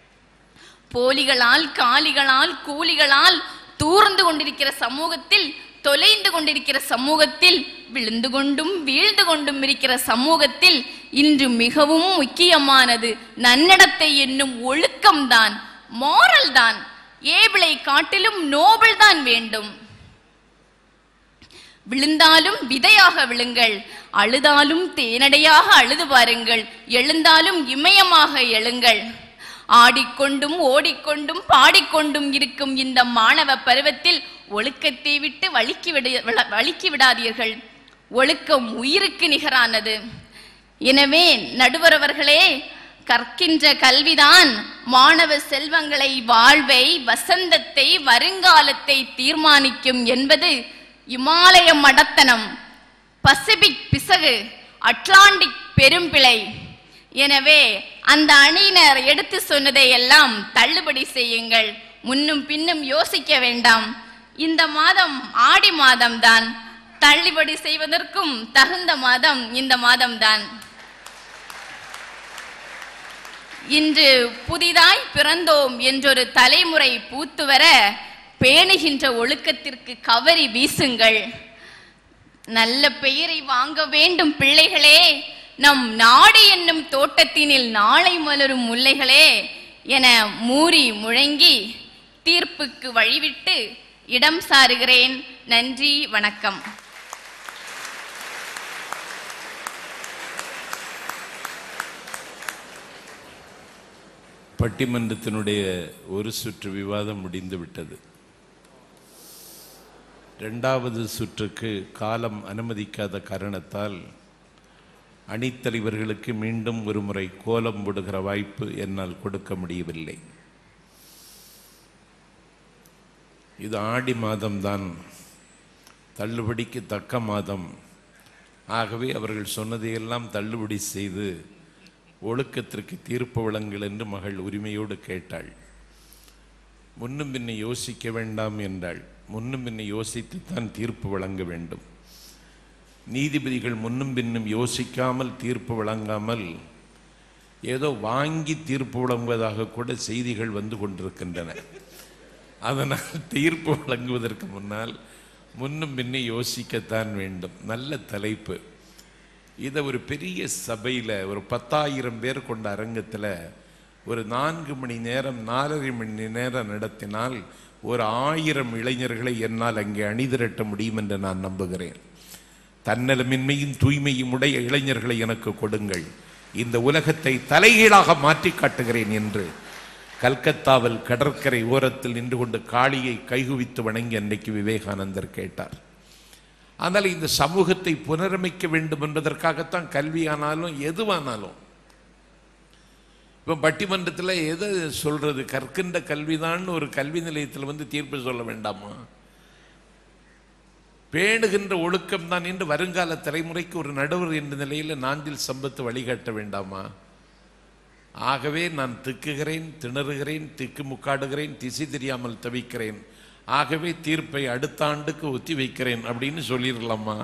E: போலிகளால், காலிகளால், கூலிகளால் தூர்ந்து கொண்டிருக்கிற சமூகத்தில், தொலைந்து கொண்டிருக்கிற சமூகத்தில், விழுந்து கொண்டும் வீழ்ந்து கொண்டும் இருக்கிற சமூகத்தில் இன்று மிகவும் முக்கியமானது நன்னடத்தை என்னும் ஒழுக்கம்தான், மாரல் தான். ஏபிளை காட்டிலும் நோபல் தான் வேண்டும். விழுந்தாலும் விதையாக விழுங்கள், அழுதாலும் தேனடையாக அழுது பாருங்கள், எழுந்தாலும் இமயமாக எழுங்கள். ஆடிக்கொண்டும் ஓடிக்கொண்டும் பாடிக்கொண்டும் இருக்கும் இந்த மாணவ பருவத்தில் ஒழுக்கத்தை விட்டு வழுக்கி விடாதீர்கள். ஒழுக்கம் உயிருக்கு நிகரானது. எனவே நடுவரவர்களே, கற்கின்ற கல்விதான் மாணவ செல்வங்களை, வாழ்வை, வசந்தத்தை, வருங்காலத்தை தீர்மானிக்கும் என்பது இமாலய மடத்தனம், பசிபிக் பிசகு, அட்லாண்டிக் பெரும்பிழை. எனவே அந்த அணியினர் எடுத்து சொன்னதை எல்லாம் தள்ளுபடி செய்யுங்கள். முன்னும் பின்னும் யோசிக்க வேண்டாம். இந்த மாதம் ஆடி மாதம்தான். தள்ளுபடி செய்வதற்கும் தகுந்த மாதம் இந்த மாதம்தான். இன்று புதிதாய் பிறந்தோம் என்றொரு தலைமுறை பூத்து வர பேணுகின்ற ஒழுக்கத்திற்கு கவரி வீசுங்கள். நல்ல பெயரை வாங்க வேண்டும் பிள்ளைகளே. நம் நாடு என்னும் தோட்டத்தினில் நாளை மலரும் முல்லைகளே என மூறி முழங்கி தீர்ப்புக்கு வழிவிட்டு இடம் சாருகிறேன். நன்றி, வணக்கம்.
A: பட்டிமன்றத்தினுடைய ஒரு சுற்று விவாதம் முடிந்து விட்டது. இரண்டாவது சுற்றுக்கு காலம் அனுமதிக்காத காரணத்தால் அணித்தலைவர்களுக்கு மீண்டும் ஒரு முறை கோலம் போடுகிற வாய்ப்பு என்னால் கொடுக்க முடியவில்லை. இது ஆடி மாதம்தான், தள்ளுபடிக்கு தக்க மாதம். ஆகவே அவர்கள் சொன்னதையெல்லாம் தள்ளுபடி செய்து ஒழுக்கத்திற்கு தீர்ப்பு வழங்குங்கள் என்று மகள் உரிமையோடு கேட்டாள். முன்னும் பின்னை யோசிக்க வேண்டாம் என்றாள். முன்னும் பின்னை யோசித்துத்தான் தீர்ப்பு வழங்க வேண்டும். நீதிபதிகள் முன்னும் பின்னும் யோசிக்காமல் தீர்ப்பு வழங்காமல் ஏதோ வாங்கி தீர்ப்பு வழங்குவதாக கூட செய்திகள் வந்து கொண்டிருக்கின்றன. அதனால் தீர்ப்பு வழங்குவதற்கு முன்னால் முன்னும் பின்னை யோசிக்கத்தான் வேண்டும். நல்ல தலைப்பு. இதை ஒரு பெரிய சபையில் ஒரு 10,000 பேர் கொண்ட அரங்கத்தில் ஒரு 4 மணி நேரம் 4.5 மணி நேரம் நடத்தினால் ஒரு 1000 இளைஞர்களை என்னால் அங்கே அணிதிரட்ட முடியும் என்று நான் நம்புகிறேன். தன்னலமின்மையும் தூய்மையும் உடைய இளைஞர்களை எனக்கு கொடுங்கள், இந்த உலகத்தை தலைகீழாக மாற்றி காட்டுகிறேன் என்று கல்கத்தாவில் கடற்கரை ஓரத்தில் நின்று கொண்டு காளியை கைகுவித்து வணங்கி அன்றைக்கு விவேகானந்தர் கேட்டார். ஆனால் இந்த சமூகத்தை புனரமைக்க வேண்டும் என்பதற்காகத்தான் கல்வியானாலும் எதுவானாலும். இப்போ பட்டிமன்றத்தில் எதை சொல்றது? கற்கின்ற கல்விதான் ஒரு கல்வி நிலையத்தில் வந்து தீர்ப்பு சொல்ல வேண்டாமா? பேணுகின்ற ஒழுக்கம் தான் என்று வருங்கால தலைமுறைக்கு ஒரு நடுவர் என்ற நிலையில் நாஞ்சில் சம்பத்து வழிகாட்ட வேண்டாமா? ஆகவே நான் திக்குகிறேன், திணறுகிறேன், திக்கு முக்காடுகிறேன், திசை தெரியாமல் தவிக்கிறேன். ஆகவே தீர்ப்பை அடுத்த ஆண்டுக்கு ஒத்தி வைக்கிறேன் அப்படின்னு சொல்லிடலாமா?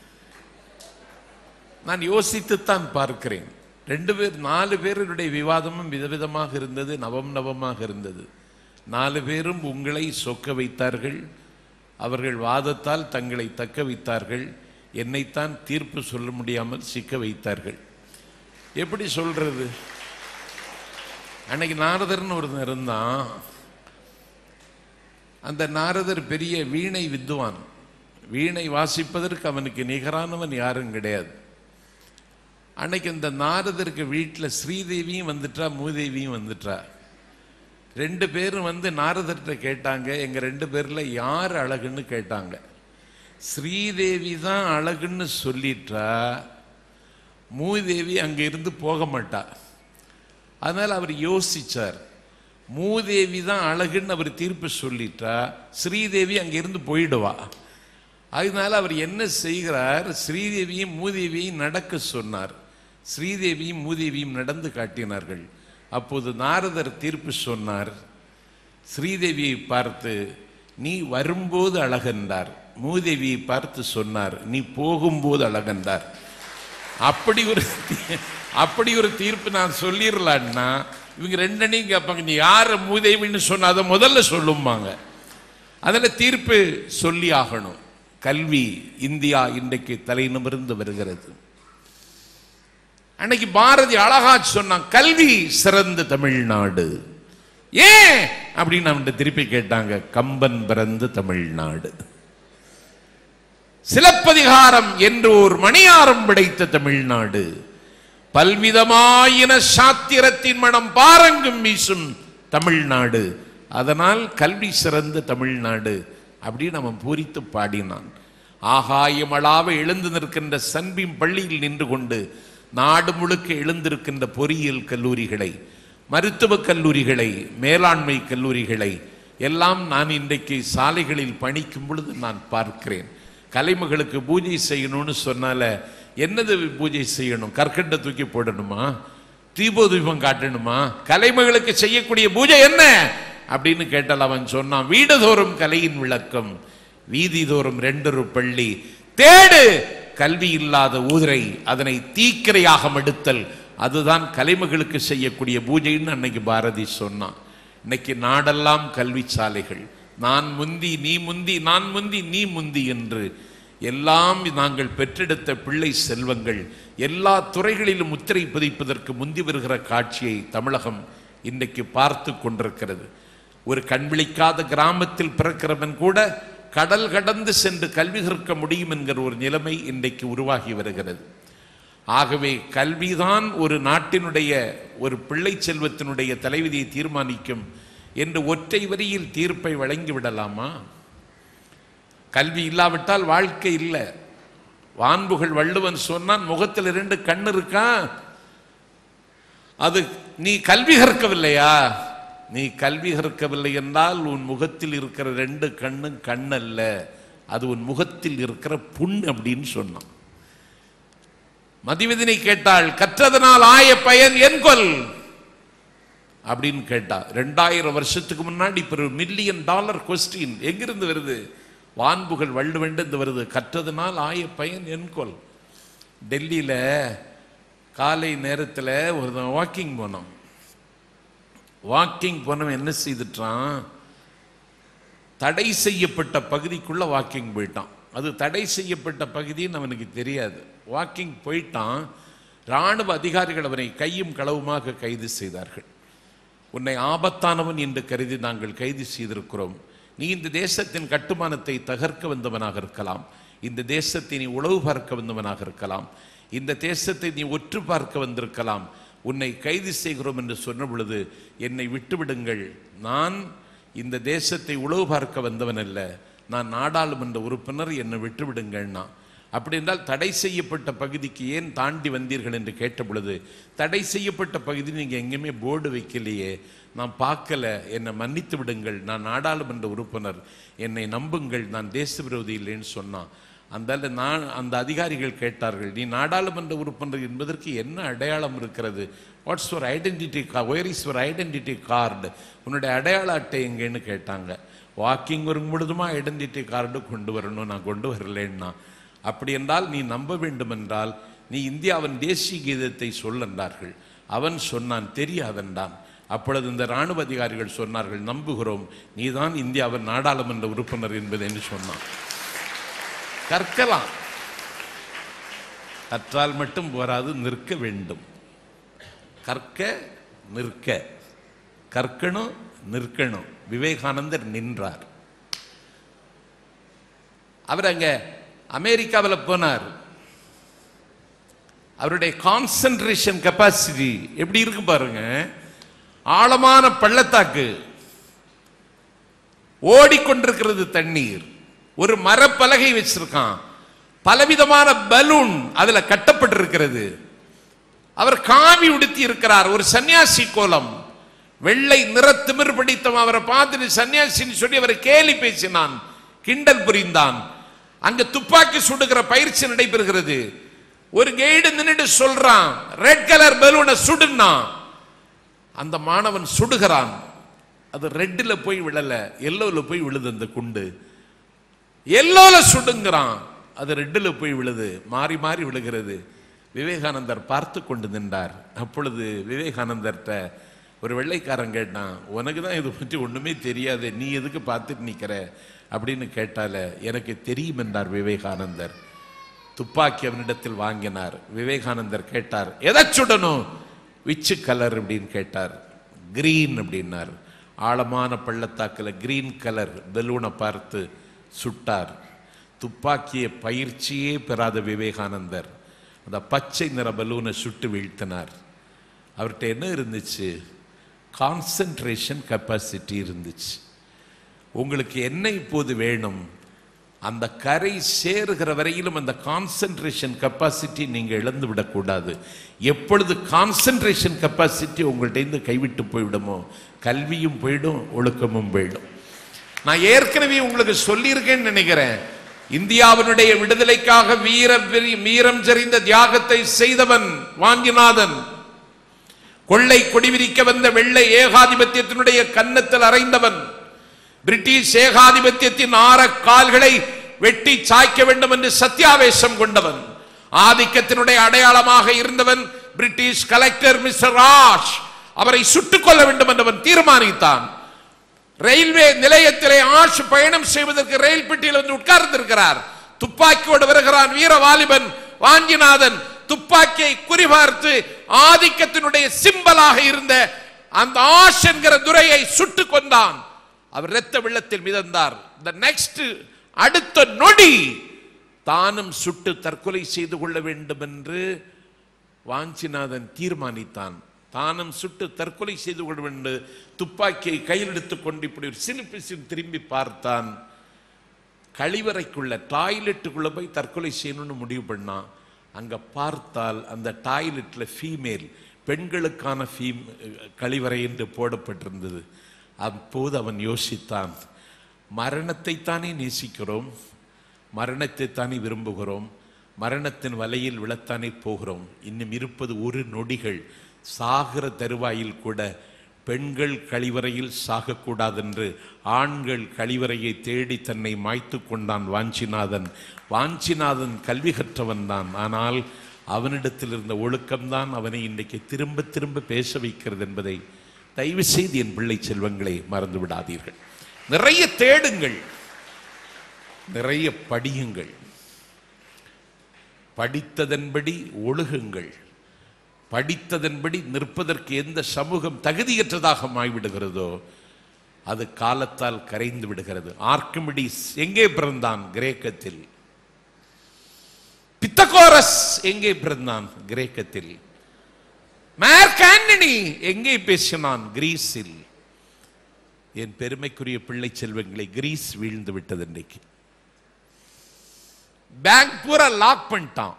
A: நான் யோசித்துத்தான் பார்க்கிறேன். 4 பேருடைய விவாதமும் விதவிதமாக இருந்தது, நவமாக இருந்தது. 4 பேரும் உங்களை சொக்க வைத்தார்கள். அவர்கள் வாதத்தால் தங்களை தக்க வைத்தார்கள். என்னைத்தான் தீர்ப்பு சொல்ல முடியாமல் சிக்க வைத்தார்கள். எப்படி சொல்றது? அன்னைக்கு நாரதர்னு ஒருத்தன் இருந்தான். அந்த நாரதர் பெரிய வீணை வித்துவான். வீணை வாசிப்பதற்கு அவனுக்கு நிகரானவன் யாரும் கிடையாது. அன்னைக்கு இந்த நாரதருக்கு வீட்டில் ஸ்ரீதேவியும் வந்துட்டா, மூதேவியும் வந்துட்டா. 2 பேரும் வந்து நாரதர்கிட்ட கேட்டாங்க, எங்க 2 பேர்ல யார் அழகுன்னு கேட்டாங்க. ஸ்ரீதேவி தான் அழகுன்னு சொல்லிட்டா, மூதேவி அங்க இருந்து போக மாட்டா. அதனால அவர் யோசிச்சார். மூதேவி தான் அழகுன்னு அவர் தீர்ப்பு சொல்லிட்டா, ஸ்ரீதேவி அங்கிருந்து போயிடுவா. அதனால அவர் என்ன செய்கிறார்? ஸ்ரீதேவியும் மூதேவியும் நடக்க சொன்னார். ஸ்ரீதேவியும் மூதேவியும் நடந்து காட்டினார்கள். அப்போது நாரதர் தீர்ப்பு சொன்னார். ஸ்ரீதேவியை பார்த்து நீ வரும்போது அழகென்றார். மூதேவியை பார்த்து சொன்னார் நீ போகும்போது அழகென்றார். அப்படி ஒரு தீர்ப்பு நான் சொல்லிடலான்னா இவங்க 2 அணியும் கேட்பாங்க, நீ யார மூதேவின்னு சொன்ன அதை முதல்ல சொல்லும்பாங்க. அதில் தீர்ப்பு சொல்லி ஆகணும். கல்வி இந்தியா இன்றைக்கு தலை நிமிர்ந்து வருகிறது. அன்னைக்கு பாரதி அழகா சொன்னான், கல்வி சிறந்த தமிழ்நாடு. ஏன் அப்படின்னு அவன் திருப்பி கேட்டாங்க. கம்பன் பிறந்த தமிழ்நாடு, சிலப்பதிகாரம் என்று ஒரு மணியாரம் படைத்த தமிழ்நாடு, பல்விதமாயின சாத்திரத்தின் மனம் பாரங்கும் வீசும் தமிழ்நாடு. அதனால் கல்வி சிறந்த தமிழ்நாடு அப்படின்னு அவன் பூரித்து பாடினான். ஆகாயமளாவ எழுந்து நிற்கின்ற சன்பீம் பள்ளியில் நின்று கொண்டு நாடு முழுக்க எழுந்திருக்கின்ற பொறியியல் கல்லூரிகளை, மருத்துவக் கல்லூரிகளை, மேலாண்மை கல்லூரிகளை எல்லாம் நான் இன்றைக்கு சாலைகளில் பணிக்கும் பொழுது நான் பார்க்கிறேன். கலைமகளுக்கு பூஜை செய்யணும்னு சொன்னால என்னது பூஜை செய்யணும்? கற்கண்டை தூக்கி போடணுமா? தீபோதீபம் காட்டணுமா? கலைமகளுக்கு செய்யக்கூடிய பூஜை என்ன அப்படின்னு கேட்டால் அவன் சொன்னான், வீடுதோறும் கலையின் விளக்கம், வீதி தோறும் 2 பள்ளி, தேடு கல்வி இல்லாத ஊரை, அதனை தீக்கிரையாக மடுத்தல், அதுதான் கலைமகளுக்கு செய்யக்கூடிய பூஜைன்னு அன்னைக்கு பாரதி சொன்னான். இன்னைக்கு நாடெல்லாம் கல்வி சாலைகள், நான் முந்தி நீ முந்தி, நான் முந்தி நீ முந்தி என்று எல்லாம் நாங்கள் பெற்றெடுத்த பிள்ளை செல்வங்கள் எல்லா துறைகளிலும் முத்திரை பதிப்பதற்கு முந்தி வருகிற காட்சியை தமிழகம் இன்றைக்கு பார்த்து கொண்டிருக்கிறது. ஒரு கண்விழிக்காத கிராமத்தில் பிறக்கிறவன் கூட கடல் கடந்து சென்று கல்வி கற்க முடியும் என்கிற ஒரு நிலைமை இன்றைக்கு உருவாகி வருகிறது. ஆகவே கல்விதான் ஒரு நாட்டினுடைய ஒரு பிள்ளை செல்வத்தினுடைய தலைவிதியை தீர்மானிக்கும் என்று ஒற்றை வரியில் தீர்ப்பை வழங்கிவிடலாமா? கல்வி இல்லாவிட்டால் வாழ்க்கை இல்லை. வான்புகள் வள்ளுவன் சொன்னான், முகத்தில் 2 கண் இருக்கா, அது நீ கல்வி கற்கவில்லையா? நீ கல்வி கற்கவில்லை என்றால் உன் முகத்தில் இருக்கிற 2 கண்ணும் கண்ணல்ல, அது உன் முகத்தில் இருக்கிற புண் அப்படின்னு சொன்னான். மதிவதனை கேட்டாள், கற்றதனால் ஆய பயன் என் கொல் அப்படின்னு கேட்டா. 2000 வருஷத்துக்கு முன்னாடி இப்ப $1 மில்லியன் கொஸ்டின் எங்கிருந்து வருது? வான்புகள் வள்ளுவெண்டு வருது, கற்றதனால் ஆய பயன் என் கொல். டெல்லியில காலை நேரத்தில் ஒரு வாக்கிங் போனோம். வாக்கிங் போனவன் என்ன செய்துட்டான், தடை செய்யப்பட்ட பகுதிக்குள்ள வாக்கிங் போயிட்டான். அது தடை செய்யப்பட்ட பகுதின்னு அவனுக்கு தெரியாது. வாக்கிங் போயிட்டான். இராணுவ அதிகாரிகள் அவனை கையும் களவுமாக கைது செய்தார்கள். உன்னை ஆபத்தானவன் என்று கருதி நாங்கள் கைது செய்திருக்கிறோம். நீ இந்த தேசத்தின் கட்டுமானத்தை தகர்க்க வந்தவனாக இருக்கலாம், இந்த தேசத்தை நீ உளவு பார்க்க வந்தவனாக இருக்கலாம், இந்த தேசத்தை நீ ஒற்று பார்க்க வந்திருக்கலாம். உன்னை கைது செய்கிறோம் என்று சொன்ன பொழுது என்னை விட்டுவிடுங்கள், நான் இந்த தேசத்தை உளவு பார்க்க வந்தவன் அல்ல, நான் நாடாளுமன்ற உறுப்பினர், என்னை விட்டுவிடுங்கள்னா. அப்படி என்றால் தடை செய்யப்பட்ட பகுதிக்கு ஏன் தாண்டி வந்தீர்கள் என்று கேட்ட பொழுது, தடை செய்யப்பட்ட பகுதி நீங்கள் எங்கேயுமே போர்டு வைக்கலையே, நான் பார்க்கல, என்னை மன்னித்து விடுங்கள், நான் நாடாளுமன்ற உறுப்பினர், என்னை நம்புங்கள், நான் தேச விரோதி இல்லைன்னு சொன்னான். அந்த அதிகாரிகள் கேட்டார்கள், நீ நாடாளுமன்ற உறுப்பினர் என்பதற்கு என்ன அடையாளம் இருக்கிறது? What's your identity card, where is your identity card, உன்னுடைய அடையாள அட்டை எங்கேன்னு கேட்டாங்க. வாக்கிங் வரும் பொழுதுமா ஐடென்டிட்டி கார்டு கொண்டு வரணும், நான் கொண்டு வரலன்னா. அப்படி என்றால் நீ நம்ப வேண்டும் என்றால் நீ இந்தியாவின் தேசிய கீதத்தை சொல் என்றார்கள். அவன் சொன்னான் தெரியாதென்றான். அப்பொழுது இந்த இராணுவ அதிகாரிகள் சொன்னார்கள், நம்புகிறோம், நீதான் இந்தியாவின் நாடாளுமன்ற உறுப்பினர் என்பது என்று சொன்னான். கற்கலாம், கற்றால் மட்டும் போராது, நிற்க வேண்டும். கற்க நிற்க, கற்கணும் நிற்கணும். விவேகானந்தர் நின்றார். அவர் அங்க அமெரிக்காவில் போனார். அவருடைய கான்சென்ட்ரேஷன் கெப்பாசிட்டி எப்படி இருக்கு பாருங்க. ஆழமான பள்ளத்தாக்கு, ஓடிக்கொண்டிருக்கிறது தண்ணீர், ஒரு மரப்பலகை வச்சிருக்கான், பலவிதமான பலூன் அதுல கட்டப்பட்டிருக்கிறது. அவர் காவி உடுத்தி இருக்கிறார், ஒரு சன்னியாசி கோலம், வெள்ளை நிற திமிர் பிடித்தவன். அவரை பார்த்துட்டு சன்னியாசின்னு சொல்லி அவரை கேலி பேசினான், கிண்டல் புரிந்தான். அங்க துப்பாக்கி சுடுகிற பயிற்சி நடைபெறுகிறது. ஒரு கைடு நின்னுட்டு சொல்றான், ரெட் கலர் பலூனை சுடுனா. அந்த மாணவன் சுடுகிறான். அது ரெட்ல போய் விழல, எல்லோல போய் விழுது. அந்த குண்டு எல்லோல சுடுங்கிறான், அது ரெட்ல போய் விழுது, மாறி மாறி விழுகிறது. விவேகானந்தர் பார்த்து கொண்டு நின்றார். அப்பொழுது விவேகானந்தர்கிட்ட ஒரு வெள்ளைக்காரன் கேட்டான், உனக்கு தான் இது பற்றி ஒண்ணுமே தெரியாது, நீ எதுக்கு பார்த்துட்டு நிக்கிற அப்படின்னு கேட்டால. எனக்கு தெரியும் என்றார் விவேகானந்தர். துப்பாக்கி அவனிடத்தில் வாங்கினார். விவேகானந்தர் கேட்டார், எதை சுடணும்? விச்சு கலர் அப்படின்னு கேட்டார். கிரீன் அப்படின்னார். ஆழமான பள்ளத்தாக்கில் கிரீன் கலர் பலூனை பார்த்து சுட்டார். துப்பாக்கிய பயிற்சியே பெறாத விவேகானந்தர் அந்த பச்சை நிற பலூனை சுட்டு வீழ்த்தினார். அவர்கிட்ட என்ன இருந்துச்சு? கான்சென்ட்ரேஷன் கெப்பாசிட்டி இருந்துச்சு. உங்களுக்கு என்ன இப்போது வேணும்? அந்த கரை சேருகிற வரையிலும் அந்த கான்சென்ட்ரேஷன் கெப்பாசிட்டி நீங்க இழந்து விடக்கூடாது. எப்பொழுது கான்சென்ட்ரேஷன் கெப்பாசிட்டி உங்கள்கிட்ட கைவிட்டு போய்விடுமோ, கல்வியும் போயிடும், ஒழுக்கமும் போயிடும். நான் ஏற்கனவே உங்களுக்கு சொல்லியிருக்கேன்னு நினைக்கிறேன், இந்தியாவினுடைய விடுதலைக்காக வீரம் செறிந்த தியாகத்தை செய்தவன் வாஞ்சிநாதன். கொள்ளை கொடிவிரிக்க வந்த வெள்ளை ஏகாதிபத்தியத்தினுடைய கன்னத்தில் அறைந்தவன். பிரிட்டிஷ் ஏகாதிபத்தியத்தின் ஆற கால்களை வெட்டி சாய்க்க வேண்டும் என்று சத்தியாவேசம் கொண்டவன். ஆதிக்கத்தினுடைய அடையாளமாக இருந்தவன் பிரிட்டிஷ் கலெக்டர் மிஸ்டர் ராஷ். அவரை சுட்டுக் கொள்ள வேண்டும் என்றவன் தீர்மானித்தான். ரயில்வே நிலையத்திலே ஆஷ் பயணம் செய்வதற்கு ரயில் பெட்டியில் வந்து உட்கார்ந்திருக்கிறார். துப்பாக்கியோடு வருகிறான் வீர வாலிபன் வாஞ்சிநாதன். துப்பாக்கியை குறிபார்த்து ஆதிக்கத்தினுடைய சிம்பலாக இருந்த அந்த ஆஷ் என்கிற துரையை சுட்டுக் கொண்டான். அவர் இரத்த வெள்ளத்தில் மிதந்தார். அடுத்த நொடி தானும் சுட்டு தற்கொலை செய்து கொள்ள வேண்டும் என்று வாஞ்சிநாதன் தீர்மானித்தான். தானும் சுட்டு தற்கொலை செய்து கொள்ள வேண்டும். துப்பாக்கியை கையில் எடுத்துக் கொண்டு இப்படி ஒரு சிலிப்பிசி திரும்பி பார்த்தான். கழிவறைக்குள்ள டாய்லெட்டுக்குள்ள போய் தற்கொலை செய்யணும்னு முடிவு பண்ணான். அங்க பார்த்தால் அந்த டாய்லெட்ல ஃபீமேல், பெண்களுக்கான கழிவறை என்று போடப்பட்டிருந்தது. அப்போது அவன் யோசித்தான், மரணத்தை தானே நேசிக்கிறோம், மரணத்தை தானே விரும்புகிறோம், மரணத்தின் வலையில் விழத்தானே போகிறோம். இன்னும் இருப்பது ஒரு நொடிகள். சாகிற தருவாயில் கூட பெண்கள் கழிவறையில் சாகக்கூடாது என்று ஆண்கள் கழிவறையை தேடி தன்னை மாய்த்து கொண்டான் வாஞ்சிநாதன். வாஞ்சிநாதன் கல்வி கற்றவன் தான். ஆனால் அவனிடத்தில் இருந்த ஒழுக்கம்தான் அவனை இன்றைக்கு திரும்ப திரும்ப பேச வைக்கிறது என்பதை தயவு செய்து என் பிள்ளை செல்வங்களை மறந்து விடாதீர்கள். நிறைய தேடுங்கள், நிறைய படியுங்கள், படித்ததன்படி ஒழுகுங்கள். படித்ததன்படி நிற்பதற்கு எந்த சமூகம் தகுதியற்றதாக மாய்விடுகிறதோ அது காலத்தால் கரைந்து விடுகிறது. ஆர்க்கிமிடிஸ் எங்கே பிறந்தான்? கிரேக்கத்தில். பித்தகோரஸ் எங்கே பிறந்தான்? கிரேக்கத்தில். மார்க் ஆண்டனி எங்கே பேசினான்? கிரீஸில். என் பெருமைக்குரிய பிள்ளை செல்வங்களை, கிரீஸ் வீழ்ந்து விட்டது. இன்றைக்கு பேங்க் பூரா லாக் பண்ணிட்டான்.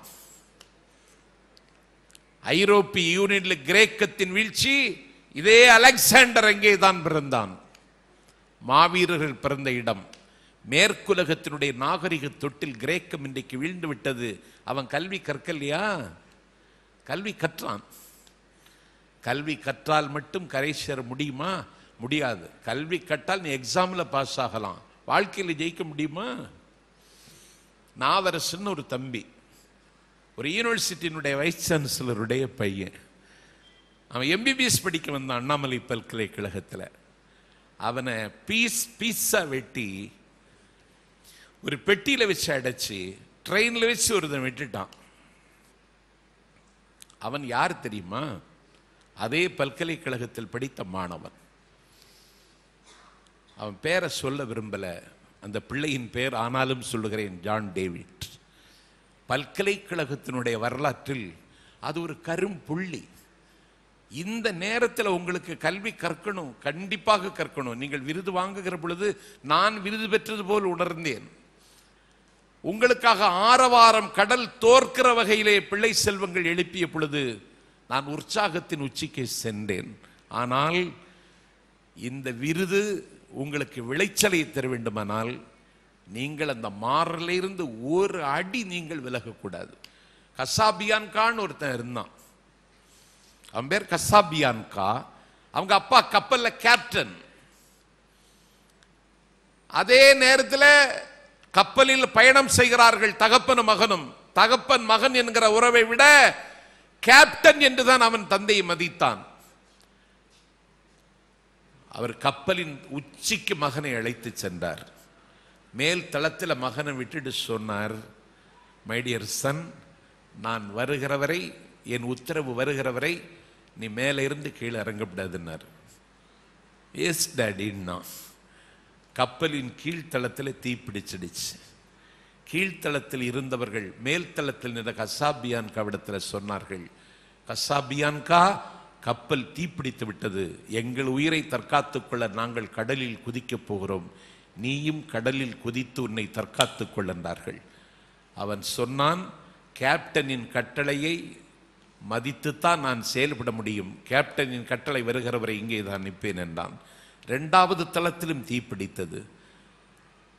A: ஐரோப்பிய யூனியன்ல கிரேக்கத்தின் வீழ்ச்சி. இதே அலெக்சாண்டர் அங்கே தான் பிறந்தான். மாவீரர்கள் பிறந்த இடம். மேற்குலகத்தினுடைய நாகரிக தொட்டில் கிரேக்கம் இன்றைக்கு வீழ்ந்து விட்டது. அவன் கல்வி கற்கலையா? கல்வி கற்றான். கல்வி கற்றால் மட்டும் கரை சேர முடியுமா? முடியாது. கல்வி கற்றால் நீ எக்ஸாம்ல பாஸ் ஆகலாம், வாழ்க்கையில் ஜெயிக்க முடியுமா? நாவரசன் ஒரு தம்பி, ஒரு யூனிவர்சிட்டியினுடைய வைஸ் சான்சலருடைய பையன். அவன் எம்பிபிஎஸ் படிக்க வந்தான் அண்ணாமலை பல்கலைக்கழகத்தில். அவனை பீஸா வெட்டி ஒரு பெட்டியில் வச்சு அடைச்சி ட்ரெயினில் வச்சு ஒருத்தன் விட்டுட்டான். அவன் யார் தெரியுமா? அதே பல்கலைக்கழகத்தில் படித்த மாணவன். அவன் பேரை சொல்ல விரும்பல, அந்த பிள்ளையின் பேர் ஆனாலும் சொல்லுகிறேன், ஜான் டேவிட். பல்கலைக்கழகத்தினுடைய வரலாற்றில் அது ஒரு கரும்புள்ளி. இந்த நேரத்தில் உங்களுக்கு கல்வி கற்கணும், கண்டிப்பாக கற்கணும். நீங்கள் விருது வாங்குகிற பொழுது நான் விருது பெற்றது போல் உணர்ந்தேன். உங்களுக்காக ஆரவாரம் கடல் தோற்கிற வகையிலே பிள்ளை செல்வங்கள் எழுப்பிய பொழுது நான் உற்சாகத்தின் உச்சிக்கு சென்றேன். ஆனால் இந்த விருது உங்களுக்கு விளைச்சலை தர வேண்டுமானால் நீங்கள் அந்த மாறலிருந்து ஒரு அடி நீங்கள் விலகக்கூடாது. கசாபியான் கான் ஒருத்தன் இருந்தான். அவன் பேர் கசாபியான் கா. அவங்க அப்பா கப்பல்ல கேப்டன். அதே நேரத்தில் கப்பலில் பயணம் செய்கிறார்கள் தகப்பனும் மகனும். தகப்பன் மகன் என்கிற உறவை விட கேப்டன் என்றுதான் அவன் தந்தையை மதித்தான். அவர் கப்பலின் உச்சிக்கு மகனை அழைத்து சென்றார். மேல் தளத்தில் மகனை விட்டுட்டு சொன்னார், மை டியர் சன், நான் வருகிறவரை, என் உத்தரவு வருகிறவரை நீ மேலே இருந்து கீழே இறங்கப்படாதுன்னார். எஸ் டாடின்னா. கப்பலின் கீழ்த்தளத்தில் தீப்பிடிச்சிடுச்சு. கீழ்த்தளத்தில் இருந்தவர்கள் மேல்தளத்தில் நின்ற கசாபியான்காவிடத்தில் சொன்னார்கள், கசாபியான்கா, கப்பல் தீப்பிடித்து விட்டது, எங்கள் உயிரை தற்காத்துக் கொள்ள நாங்கள் கடலில் குதிக்கப் போகிறோம், நீயும் கடலில் குதித்து உன்னை தற்காத்துக் கொள் என்றார்கள். அவன் சொன்னான், கேப்டனின் கட்டளையை மதித்துத்தான் நான் செயல்பட முடியும், கேப்டனின் கட்டளை வருகிறவரை இங்கே தான் நிற்பேன் என்றான். இரண்டாவது தளத்திலும் தீப்பிடித்தது.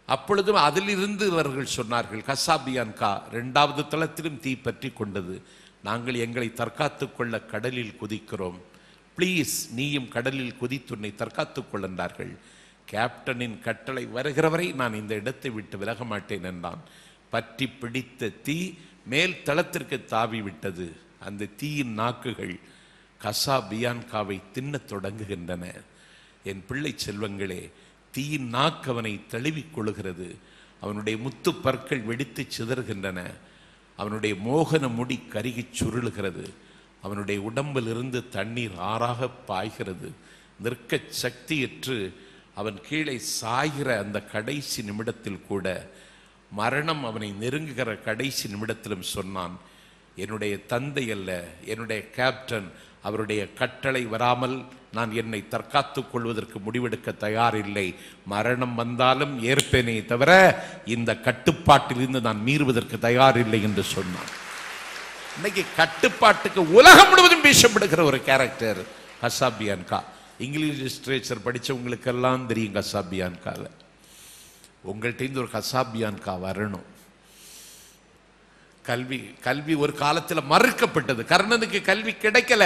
A: அப்பொழுதும் அதிலிருந்து இவர்கள் சொன்னார்கள், கசாபியான்கா 2வது தளத்திலும் தீ பற்றி கொண்டது, நாங்கள் எங்களை தற்காத்துக் கொள்ள கடலில் குதிக்கிறோம், ப்ளீஸ் நீயும் கடலில் குதித்துன்னை தற்காத்துக் கொள்ளென்றார்கள். கேப்டனின் கட்டளை வருகிறவரை நான் இந்த இடத்தை விட்டு விலக மாட்டேன் என்றான். பற்றி பிடித்த தீ மேல் தளத்திற்கு தாவி விட்டது. அந்த தீயின் நாக்குகள் கசாபியான்காவை தின்னத் தொடங்குகின்றன. என் பிள்ளை செல்வங்களே, தீயின் நாக்கு அவனை தழுவிக் கொள்ளுகிறது. அவனுடைய முத்து பற்கள் வெடித்து சிதறுகின்றன. அவனுடைய மோகன முடி கருகிச் சுருளுகிறது. அவனுடைய உடம்பிலிருந்து தண்ணீர் ஆறாக பாய்கிறது. நிற்க சக்தியற்று அவன் கீழே சாய்கிற அந்த கடைசி நிமிடத்தில் கூட, மரணம் அவனை நெருங்குகிற கடைசி நிமிடத்திலும் சொன்னான், என்னுடைய தந்தை அல்ல, என்னுடைய கேப்டன், அவருடைய கட்டளை வராமல் நான் என்னை தற்காத்துக் கொள்வதற்கு முடிவெடுக்க தயாரில்லை. மரணம் வந்தாலும் ஏற்பேனே தவிர இந்த கட்டுப்பாட்டிலிருந்து நான் மீறுவதற்கு தயாரில்லை என்று சொன்னான். இன்னைக்கு கட்டுப்பாட்டுக்கு உலகம் முழுவதும் வீசப்படுகிற ஒரு கேரக்டர் கசாபியான்கா. இங்கிலீஷ் லிட்ரேச்சர் படித்தவங்களுக்கெல்லாம் தெரியும் கசாபியான்காவை. உங்கள்கிட்ட ஒரு கசாபியான்கா வரணும். கல்வி ஒரு காலத்தில் மறுக்கப்பட்டது. கர்ணனுக்கு கல்வி கிடைக்கல.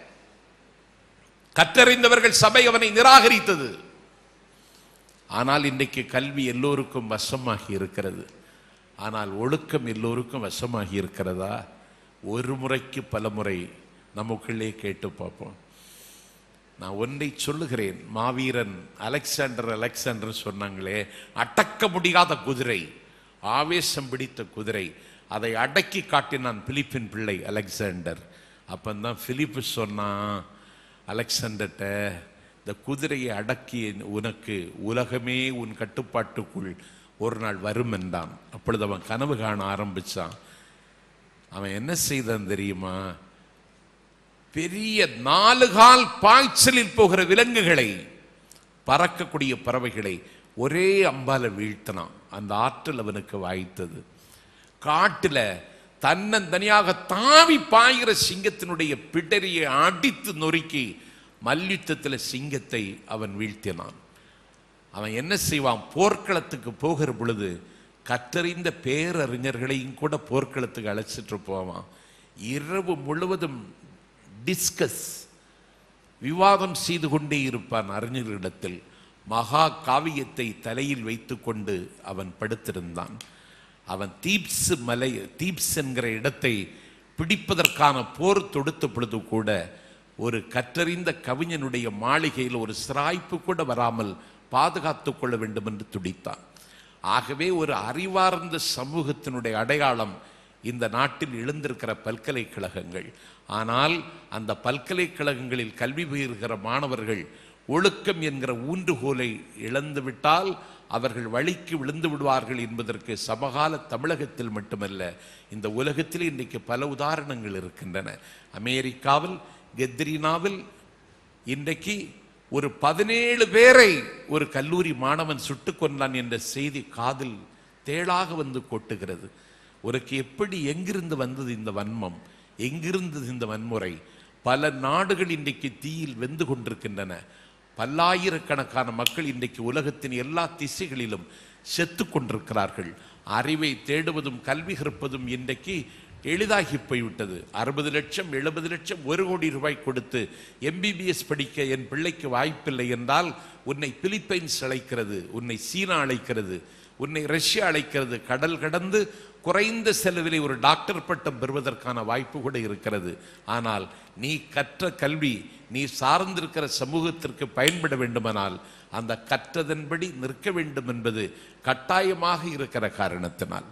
A: கற்றறிந்தவர்கள் சபை அவனை நிராகரித்தது. ஆனால் இன்றைக்கு கல்வி எல்லோருக்கும் வசமாகி இருக்கிறது. ஆனால் ஒழுக்கம் எல்லோருக்கும் வசமாகி இருக்கிறதா? ஒரு முறைக்கு பல முறை நமக்குள்ளே கேட்டு பார்ப்போம். நான் ஒன்றை சொல்லுகிறேன், மாவீரன் அலெக்சாண்டர் சொன்னாங்களே, அடக்க முடியாத குதிரை, ஆவேசம் பிடித்த குதிரை, அதை அடக்கி காட்டினான் பிலிப்பின் பிள்ளை அலெக்சாண்டர். அப்பந்தான் பிலிப்பு சொன்னான் அலெக்சாண்டர்ட்ட, இந்த குதிரையை அடக்கி உனக்கு உலகமே உன் கட்டுப்பாட்டுக்குள் ஒரு நாள் வரும் என்றான். அப்பொழுது அவன் கனவு காண ஆரம்பிச்சான். அவன் என்ன செய்தான் தெரியுமா? பெரிய 4 கால் பாய்ச்சலில் போகிற விலங்குகளை, பறக்கக்கூடிய பறவைகளை ஒரே அம்பால வீழ்த்தினான். அந்த ஆற்றல் அவனுக்கு வாய்த்தது. காட்டுல தன்னந்தனியாக தாவி பாய்கிற சிங்கத்தினுடைய பிடரியை அடித்து நொறுக்கி மல்யுத்தத்தில் சிங்கத்தை அவன் வீழ்த்தினான். அவன் என்ன செய்வான்? போர்க்களத்துக்கு போகிற பொழுது கற்றறிந்த பேரறிஞர்களையும் கூட போர்க்களத்துக்கு அழைச்சிட்டு போவான். இரவு முழுவதும் டிஸ்கஸ், விவாதம் செய்து கொண்டே இருப்பான் அறிஞர்களிடத்தில். மகா காவியத்தை தலையில் வைத்து கொண்டு அவன் படுத்திருந்தான். அவன் தீப்ஸ் என்கிற இடத்தை பிடிப்பதற்கான போர் தொடுத்த பொழுது கூட ஒரு கற்றறிந்த கவிஞனுடைய மாளிகையில் ஒரு சிராய்ப்பு கூட வராமல் பாதுகாத்துக் கொள்ள வேண்டும் என்று துடித்தான். ஆகவே ஒரு அறிவார்ந்த சமூகத்தினுடைய அடையாளம் இந்த நாட்டில் எழுந்திருக்கிற பல்கலைக்கழகங்கள். ஆனால் அந்த பல்கலைக்கழகங்களில் கல்வி பயிர்கிற மாணவர்கள் ஒழுக்கம் என்கிற ஊன்றுகோலை இழந்துவிட்டால் அவர்கள் வழிக்கு விழுந்து விடுவார்கள் என்பதற்கு சமகால தமிழகத்தில் மட்டுமல்ல, இந்த உலகத்தில் இன்றைக்கு பல உதாரணங்கள் இருக்கின்றன. அமெரிக்காவில் கெத்ரினாவில் இன்றைக்கு ஒரு 17 பேரை ஒரு கல்லூரி மாணவன் சுட்டுக் கொண்டான் என்ற செய்தி காதில் தேளாக வந்து கொட்டுகிறது. உனக்கு எப்படி, எங்கிருந்து வந்தது இந்த வன்மம்? எங்கிருந்தது இந்த வன்முறை? பல நாடுகள் இன்றைக்கு தீயில் வெந்து கொண்டிருக்கின்றன. பல்லாயிரக்கணக்கான மக்கள் இன்றைக்கு உலகத்தின் எல்லா திசைகளிலும் செத்து கொண்டிருக்கிறார்கள். அறிவை தேடுவதும் கல்வி கற்பதும் இன்றைக்கு எளிதாகி போய்விட்டது. 60 லட்சம் 70 லட்சம் 1 கோடி ரூபாய் கொடுத்து MBBS படிக்க என் பிள்ளைக்கு வாய்ப்பில்லை என்றால் உன்னை பிலிப்பைன்ஸ் அழைக்கிறது, உன்னை சீனா அழைக்கிறது, உன்னை ரஷ்யா அழைக்கிறது. கடல் கடந்து குறைந்த செலவிலே ஒரு டாக்டர் பட்டம் பெறுவதற்கான வாய்ப்பு கூட இருக்கிறது. ஆனால் நீ கற்ற கல்வி நீ சார்ந்திருக்கிற சமூகத்திற்கு பயன்பட வேண்டுமானால் அந்த கற்றதன்படி நிற்க வேண்டும் என்பது கட்டாயமாக இருக்கிற காரணத்தினால்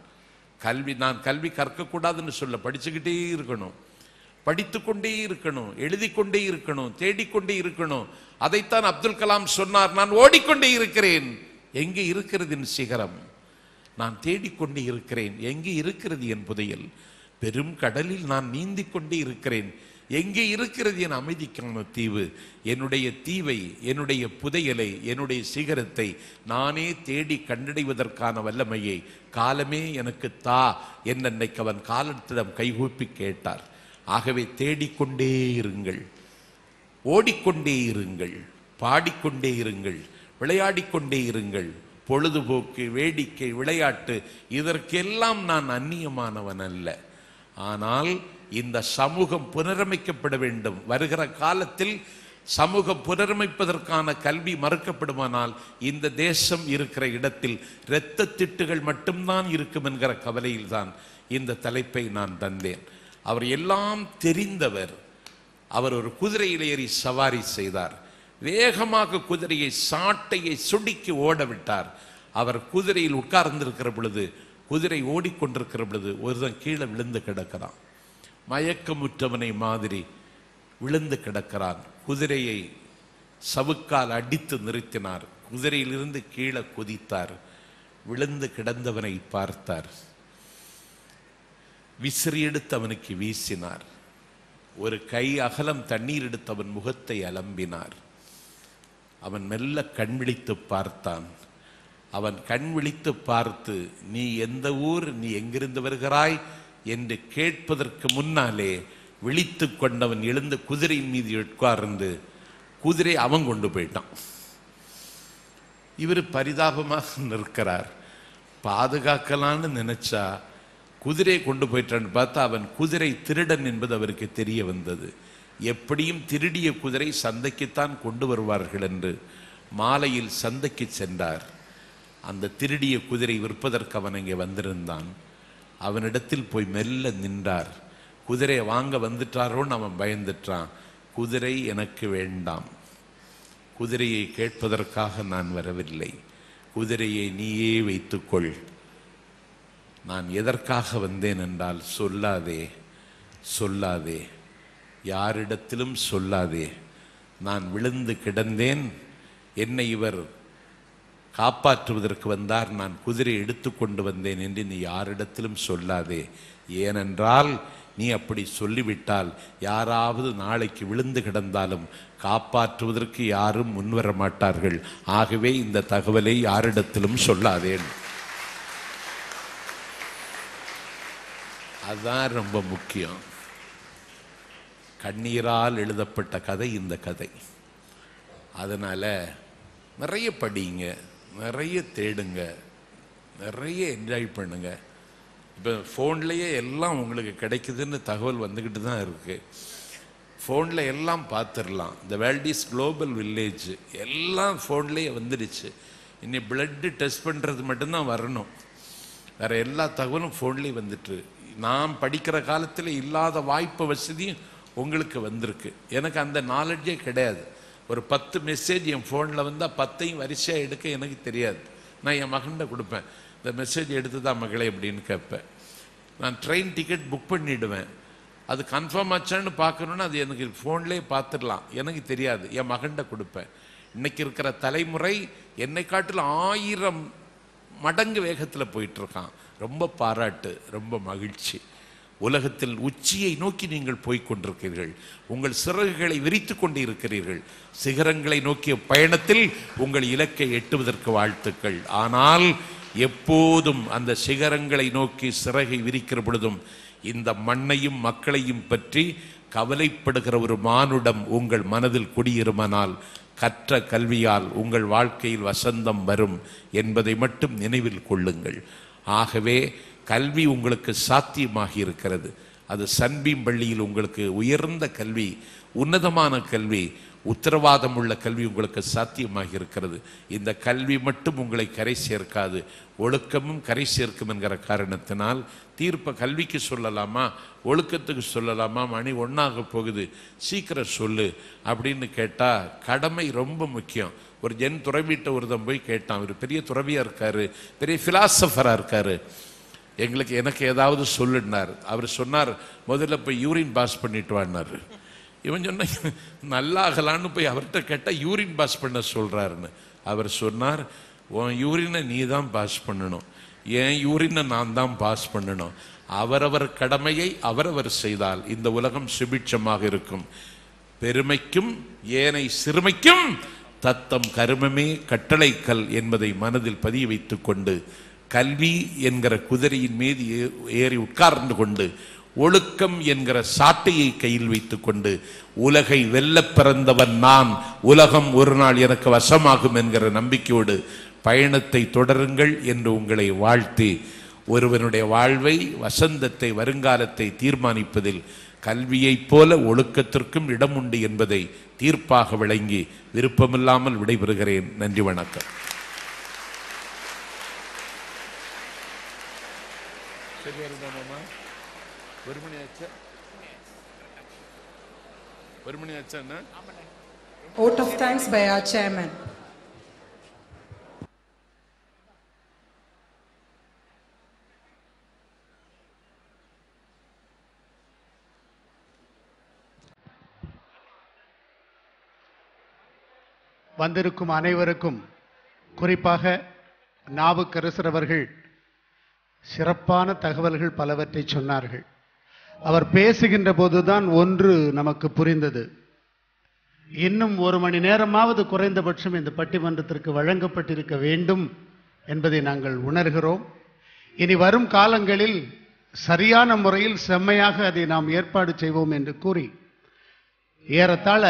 A: நான் கல்வி கற்கக்கூடாதுன்னு சொல்ல, படிச்சுக்கிட்டே இருக்கணும், படித்துக்கொண்டே இருக்கணும், எழுதி கொண்டே இருக்கணும், தேடிக்கொண்டே இருக்கணும். அதைத்தான் அப்துல் கலாம் சொன்னார், நான் ஓடிக்கொண்டே இருக்கிறேன், எங்கே இருக்கிறது என் சிகரம்? நான் தேடிக்கொண்டே இருக்கிறேன், எங்கே இருக்கிறது என் புதையல்? பெரும் கடலில் நான் நீந்தி கொண்டே இருக்கிறேன், எங்கே இருக்கிறது என் அமைதிக்கான தீவு? என்னுடைய தீவை, என்னுடைய புதையலை, என்னுடைய சிகரத்தை நானே தேடி கண்டடைவதற்கான வல்லமையை காலமே எனக்கு தா என்னைக்கு அவன் காலத்திடம் கைகூப்பி கேட்டார். ஆகவே தேடிக்கொண்டே இருங்கள், ஓடிக்கொண்டே இருங்கள், பாடிக்கொண்டே இருங்கள், விளையாடிக்கொண்டே இருங்கள், பொழுதுபோக்கு, வேடிக்கை, விளையாட்டு இதற்கெல்லாம் நான் அந்நியமானவன் அல்ல. ஆனால் இந்த சமூகம் புனரமைக்கப்பட வேண்டும். வருகிற காலத்தில் சமூகம் புனரமைப்பதற்கான கல்வி மறுக்கப்படுமானால் இந்த தேசம் இருக்கிற இடத்தில் இரத்த திட்டுகள் மட்டும்தான் இருக்கும் என்கிற கவலையில்தான் இந்த தலைப்பை நான் தந்தேன். அவர் எல்லாம் தெரிந்தவர். அவர் ஒரு குதிரையில் ஏறி சவாரி செய்தார். வேகமாக குதிரையை, சாட்டையை சுடுக்கி ஓட விட்டார். அவர் குதிரையில் உட்கார்ந்திருக்கிற பொழுது, குதிரை ஓடிக்கொண்டிருக்கிற பொழுது ஒருவன் கீழே விழுந்து கிடக்கிறான். மயக்கமுற்றவனை மாதிரி விழுந்து கிடக்கிறான். குதிரையை சவுக்கால் அடித்து நிறுத்தினார். குதிரையிலிருந்து கீழே குதித்தார். விழுந்து கிடந்தவனை பார்த்தார். விசிறி எடுத்து அவனுக்கு வீசினார். ஒரு கை அகலம் தண்ணீர் எடுத்து அவன் முகத்தை அலம்பினார். அவன் மெல்ல கண் விழித்து பார்த்தான். அவன் கண் விழித்து பார்த்து, நீ எந்த ஊர், நீ எங்கிருந்து வருகிறாய் என்று கேட்பதற்கு முன்னாலே விழித்து கொண்டவன் எழுந்து குதிரையின் மீது உட்கார்ந்து குதிரை அவன் கொண்டு போயிட்டான். இவர் பரிதாபமாக நிற்கிறார். பாதுகாக்கலான்னு நினைச்சா குதிரை கொண்டு போயிட்டான்னு பார்த்தா அவன் குதிரை திருடன் என்பது அவருக்கு தெரிய வந்தது. எப்படியும் திருடிய குதிரை சந்தைக்குத்தான் கொண்டு வருவார்கள் என்று மாலையில் சந்தைக்கு சென்றார். அந்த திருடிய குதிரை விற்பதற்கு அவன் இங்கே வந்திருந்தான். அவனிடத்தில் போய் மெல்ல நின்றார். குதிரையை வாங்க வந்துட்டாரோன்னு அவன் பயந்துட்டான். குதிரை எனக்கு வேண்டாம், குதிரையை கேட்பதற்காக நான் வரவில்லை, குதிரையை நீயே வைத்துக்கொள். நான் எதற்காக வந்தேன் என்றால், சொல்லாதே, சொல்லாதே, யாரிடத்திலும் சொல்லாதே. நான் விழுந்து கிடந்தேன், என்னை இவர் காப்பாற்றுவதற்கு வந்தார், நான் குதிரை எடுத்து கொண்டு வந்தேன் என்று நீ யாரிடத்திலும் சொல்லாதே. ஏனென்றால் நீ அப்படி சொல்லிவிட்டால் யாராவது நாளைக்கு விழுந்து கிடந்தாலும் காப்பாற்றுவதற்கு யாரும் முன்வர மாட்டார்கள். ஆகவே இந்த தகவலை யாரிடத்திலும் சொல்லாதேன். அதுதான் ரொம்ப முக்கியம். கண்ணீரால் எழுதப்பட்ட கதை இந்த கதை. அதனால் நிறைய படிங்க, நிறைய தேடுங்க, நிறைய என்ஜாய் பண்ணுங்க. இப்போ ஃபோன்லேயே எல்லாம் உங்களுக்கு கிடைக்குதுன்னு தகவல் வந்துக்கிட்டு தான் இருக்குது. ஃபோனில் எல்லாம் பார்த்துடலாம். The world is global village, எல்லாம் ஃபோன்லேயே வந்துடுச்சு. இனி பிளட்டு டெஸ்ட் பண்ணுறது மட்டும்தான் வரணும், வேறு எல்லா தகவலும் ஃபோன்லேயே வந்துட்டு. நாம் படிக்கிற காலத்தில் இல்லாத வாய்ப்பு வசதியும் உங்களுக்கு வந்திருக்கு. எனக்கு அந்த நாலெட்ஜே கிடையாது. ஒரு 10 மெசேஜ் என் ஃபோனில் வந்தால் 10ஐயும் வரிசையாக எடுக்க எனக்கு தெரியாது. நான் என் மகன்கிட்ட கொடுப்பேன், இந்த மெசேஜ் எடுத்து தான் மகளே அப்படின்னு கேட்பேன். நான் ட்ரெயின் டிக்கெட் புக் பண்ணிவிடுவேன். அது கன்ஃபார்ம் ஆச்சான்னு பார்க்கணுன்னா அது எனக்கு ஃபோன்லேயே பார்த்துடலாம், எனக்கு தெரியாது. என் மகன்கிட்ட கொடுப்பேன். இன்றைக்கி இருக்கிற தலைமுறை என்னை காட்டில் 1000 மடங்கு வேகத்தில் போயிட்டுருக்கான். ரொம்ப பாராட்டு, ரொம்ப மகிழ்ச்சி. உலகத்தில் உச்சியை நோக்கி நீங்கள் போய்கொண்டிருக்கிறீர்கள். உங்கள் சிறகுகளை விரித்து கொண்டு இருக்கிறீர்கள். சிகரங்களை நோக்கிய பயணத்தில் உங்கள் இலக்கை எட்டுவதற்கு வாழ்த்துக்கள். ஆனால் எப்போதும் அந்த சிகரங்களை நோக்கி சிறகை விரிக்கிற பொழுதும் இந்த மண்ணையும் மக்களையும் பற்றி கவலைப்படுகிற ஒரு மானுடம் உங்கள் மனதில் குடியிருமானால் கற்ற கல்வியால் உங்கள் வாழ்க்கையில் வசந்தம் வரும் என்பதை மட்டும் நினைவில் கொள்ளுங்கள். ஆகவே கல்வி உங்களுக்கு சாத்தியமாகி இருக்கிறது. அது சன்பீம் பள்ளியில் உங்களுக்கு உயர்ந்த கல்வி, உன்னதமான கல்வி, உத்தரவாதம் உள்ள கல்வி உங்களுக்கு சாத்தியமாகி இருக்கிறது. இந்த கல்வி மட்டும் உங்களை கரை சேர்க்காது, ஒழுக்கமும் கரை சேர்க்கும் என்கிற காரணத்தினால் தீர்ப்பை கல்விக்கு சொல்லலாமா, ஒழுக்கத்துக்கு சொல்லலாமா, மணி 1 போகுது, சீக்கிரம் சொல்லு அப்படின்னு கேட்டால் கடமை ரொம்ப முக்கியம். ஒரு ஜென் துறவிட்ட ஒருத்தன் போய் கேட்டான். அவர் பெரிய துறவியாக இருக்கார், பெரிய ஃபிலாசபராக இருக்கார். எனக்கு ஏதாவது சொல்லுனார். அவர் சொன்னார், முதல்ல போய் யூரின் பாஸ் பண்ணிட்டு வான்னார். இவன் சொன்ன நல்லாகலான்னு போய் அவர்கிட்ட கேட்டால் யூரின் பாஸ் பண்ண சொல்கிறாருன்னு. அவர் சொன்னார், உன் யூரினை நீ தான் பாஸ் பண்ணணும், என் யூரினை நான் தான் பாஸ் பண்ணணும். அவரவர் கடமையை அவரவர் செய்தால் இந்த உலகம் சுபிட்சமாக இருக்கும். பெருமைக்கும் ஏனை சிறுமைக்கும் தத்தம் கருமமே கட்டளைக்கல் என்பதை மனதில் பதிய வைத்து கொண்டு கல்வி என்கிற குதிரையின் மீது ஏறி உட்கார்ந்து கொண்டு ஒழுக்கம் என்கிற சாட்டையை கையில் வைத்துக் கொண்டு உலகை வெல்ல பிறந்தவன் நான், உலகம் ஒரு நாள் எனக்கு வசமாகும் என்கிற நம்பிக்கையோடு பயணத்தை தொடருங்கள் என்று உங்களை வாழ்த்தி, ஒருவனுடைய வாழ்வை, வசந்தத்தை, வருங்காலத்தை தீர்மானிப்பதில் கல்வியைப் போல ஒழுக்கத்திற்கும் இடம் உண்டு என்பதை தீர்ப்பாக விளங்கி விருப்பமில்லாமல் விடைபெறுகிறேன். நன்றி, வணக்கம்.
F: Vote of thanks by our chairman.
G: வந்திருக்கும் அனைவருக்கும், குறிப்பாக நாவுக்கரசர் அவர்கள் சிறப்பான தகவல்கள் பலவற்றை சொன்னார்கள். அவர் பேசுகின்ற போதுதான் ஒன்று நமக்கு புரிந்தது. இன்னும் 1 மணி நேரமாவது குறைந்தபட்சம் இந்த பட்டிமன்றத்திற்கு வழங்கப்பட்டிருக்க வேண்டும் என்பதை நாங்கள் உணர்கிறோம். இனி வரும் காலங்களில் சரியான முறையில் செம்மையாக அதை நாம் ஏற்பாடு செய்வோம் என்று கூறி, ஏறத்தாழ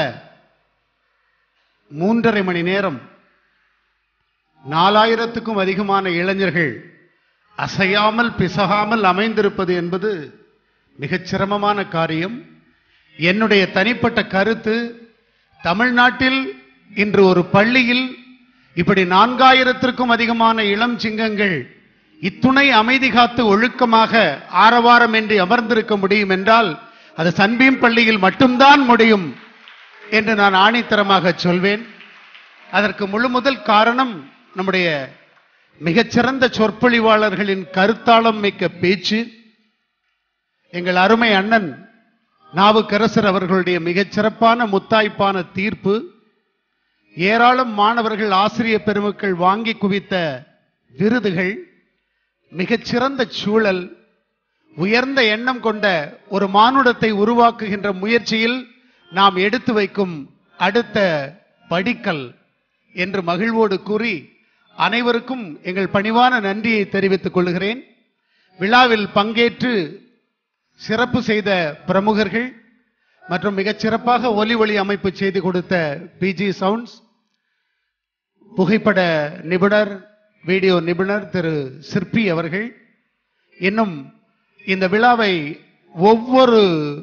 G: 3.5 மணி நேரம் 4000க்கும் அதிகமான இளைஞர்கள் அசையாமல் பிசகாமல் அமைந்திருப்பது என்பது மிகச் சிரமமான காரியம். என்னுடைய தனிப்பட்ட கருத்து, தமிழ்நாட்டில் இன்று ஒரு பள்ளியில் இப்படி 4000க்கும் அதிகமான இளம் சிங்கங்கள் இத்துணை அமைதி காத்து ஒழுக்கமாக ஆரவாரமின்றி அமர்ந்திருக்க முடியும் என்றால் அது சன்பீம் பள்ளியில் மட்டும்தான் முடியும் என்று நான் ஆணித்தரமாக சொல்வேன். அதற்கு முதல் காரணம் நம்முடைய மிகச்சிறந்த சொற்பொழிவாளர்களின் கருத்தாளம் மிக்க பேச்சு, எங்கள் அருமை அண்ணன் நாவுக்கரசர் அவர்களுடைய மிகச்சிறப்பான முத்தாய்ப்பான தீர்ப்பு, ஏராளம் மாணவர்கள், ஆசிரியர் பெருமக்கள் வாங்கி குவித்த விருதுகள், மிகச்சிறந்த சூழல், உயர்ந்த எண்ணம் கொண்ட ஒரு மானுடத்தை உருவாக்குகின்ற முயற்சியில் நாம் எடுத்து வைக்கும் அடுத்த படிக்கல் என்று மகிழ்வோடு கூறி அனைவருக்கும் எங்கள் பணிவான நன்றியை தெரிவித்துக் கொள்கிறேன். விழாவில் பங்கேற்று சிறப்பு செய்த பிரமுகர்கள் மற்றும் மிகச் சிறப்பாக ஒலி ஒளி அமைப்பு செய்து கொடுத்த பிஜி சவுண்ட்ஸ், புகைப்பட நிபுணர், வீடியோ நிபுணர் திரு சிற்பி அவர்கள், இன்னும் இந்த விழாவை ஒவ்வொரு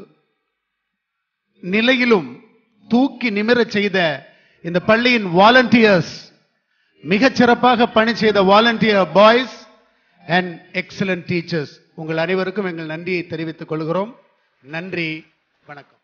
G: நிலையிலும் தூக்கி நிமிரச் செய்த இந்த பள்ளியின் வாலண்டியர்ஸ், மிகச் சிறப்பாக பணி செய்த volunteer boys and excellent teachers, உங்கள் அனைவருக்கும் எங்கள் நன்றியை தெரிவித்துக் கொள்கிறோம். நன்றி, வணக்கம்.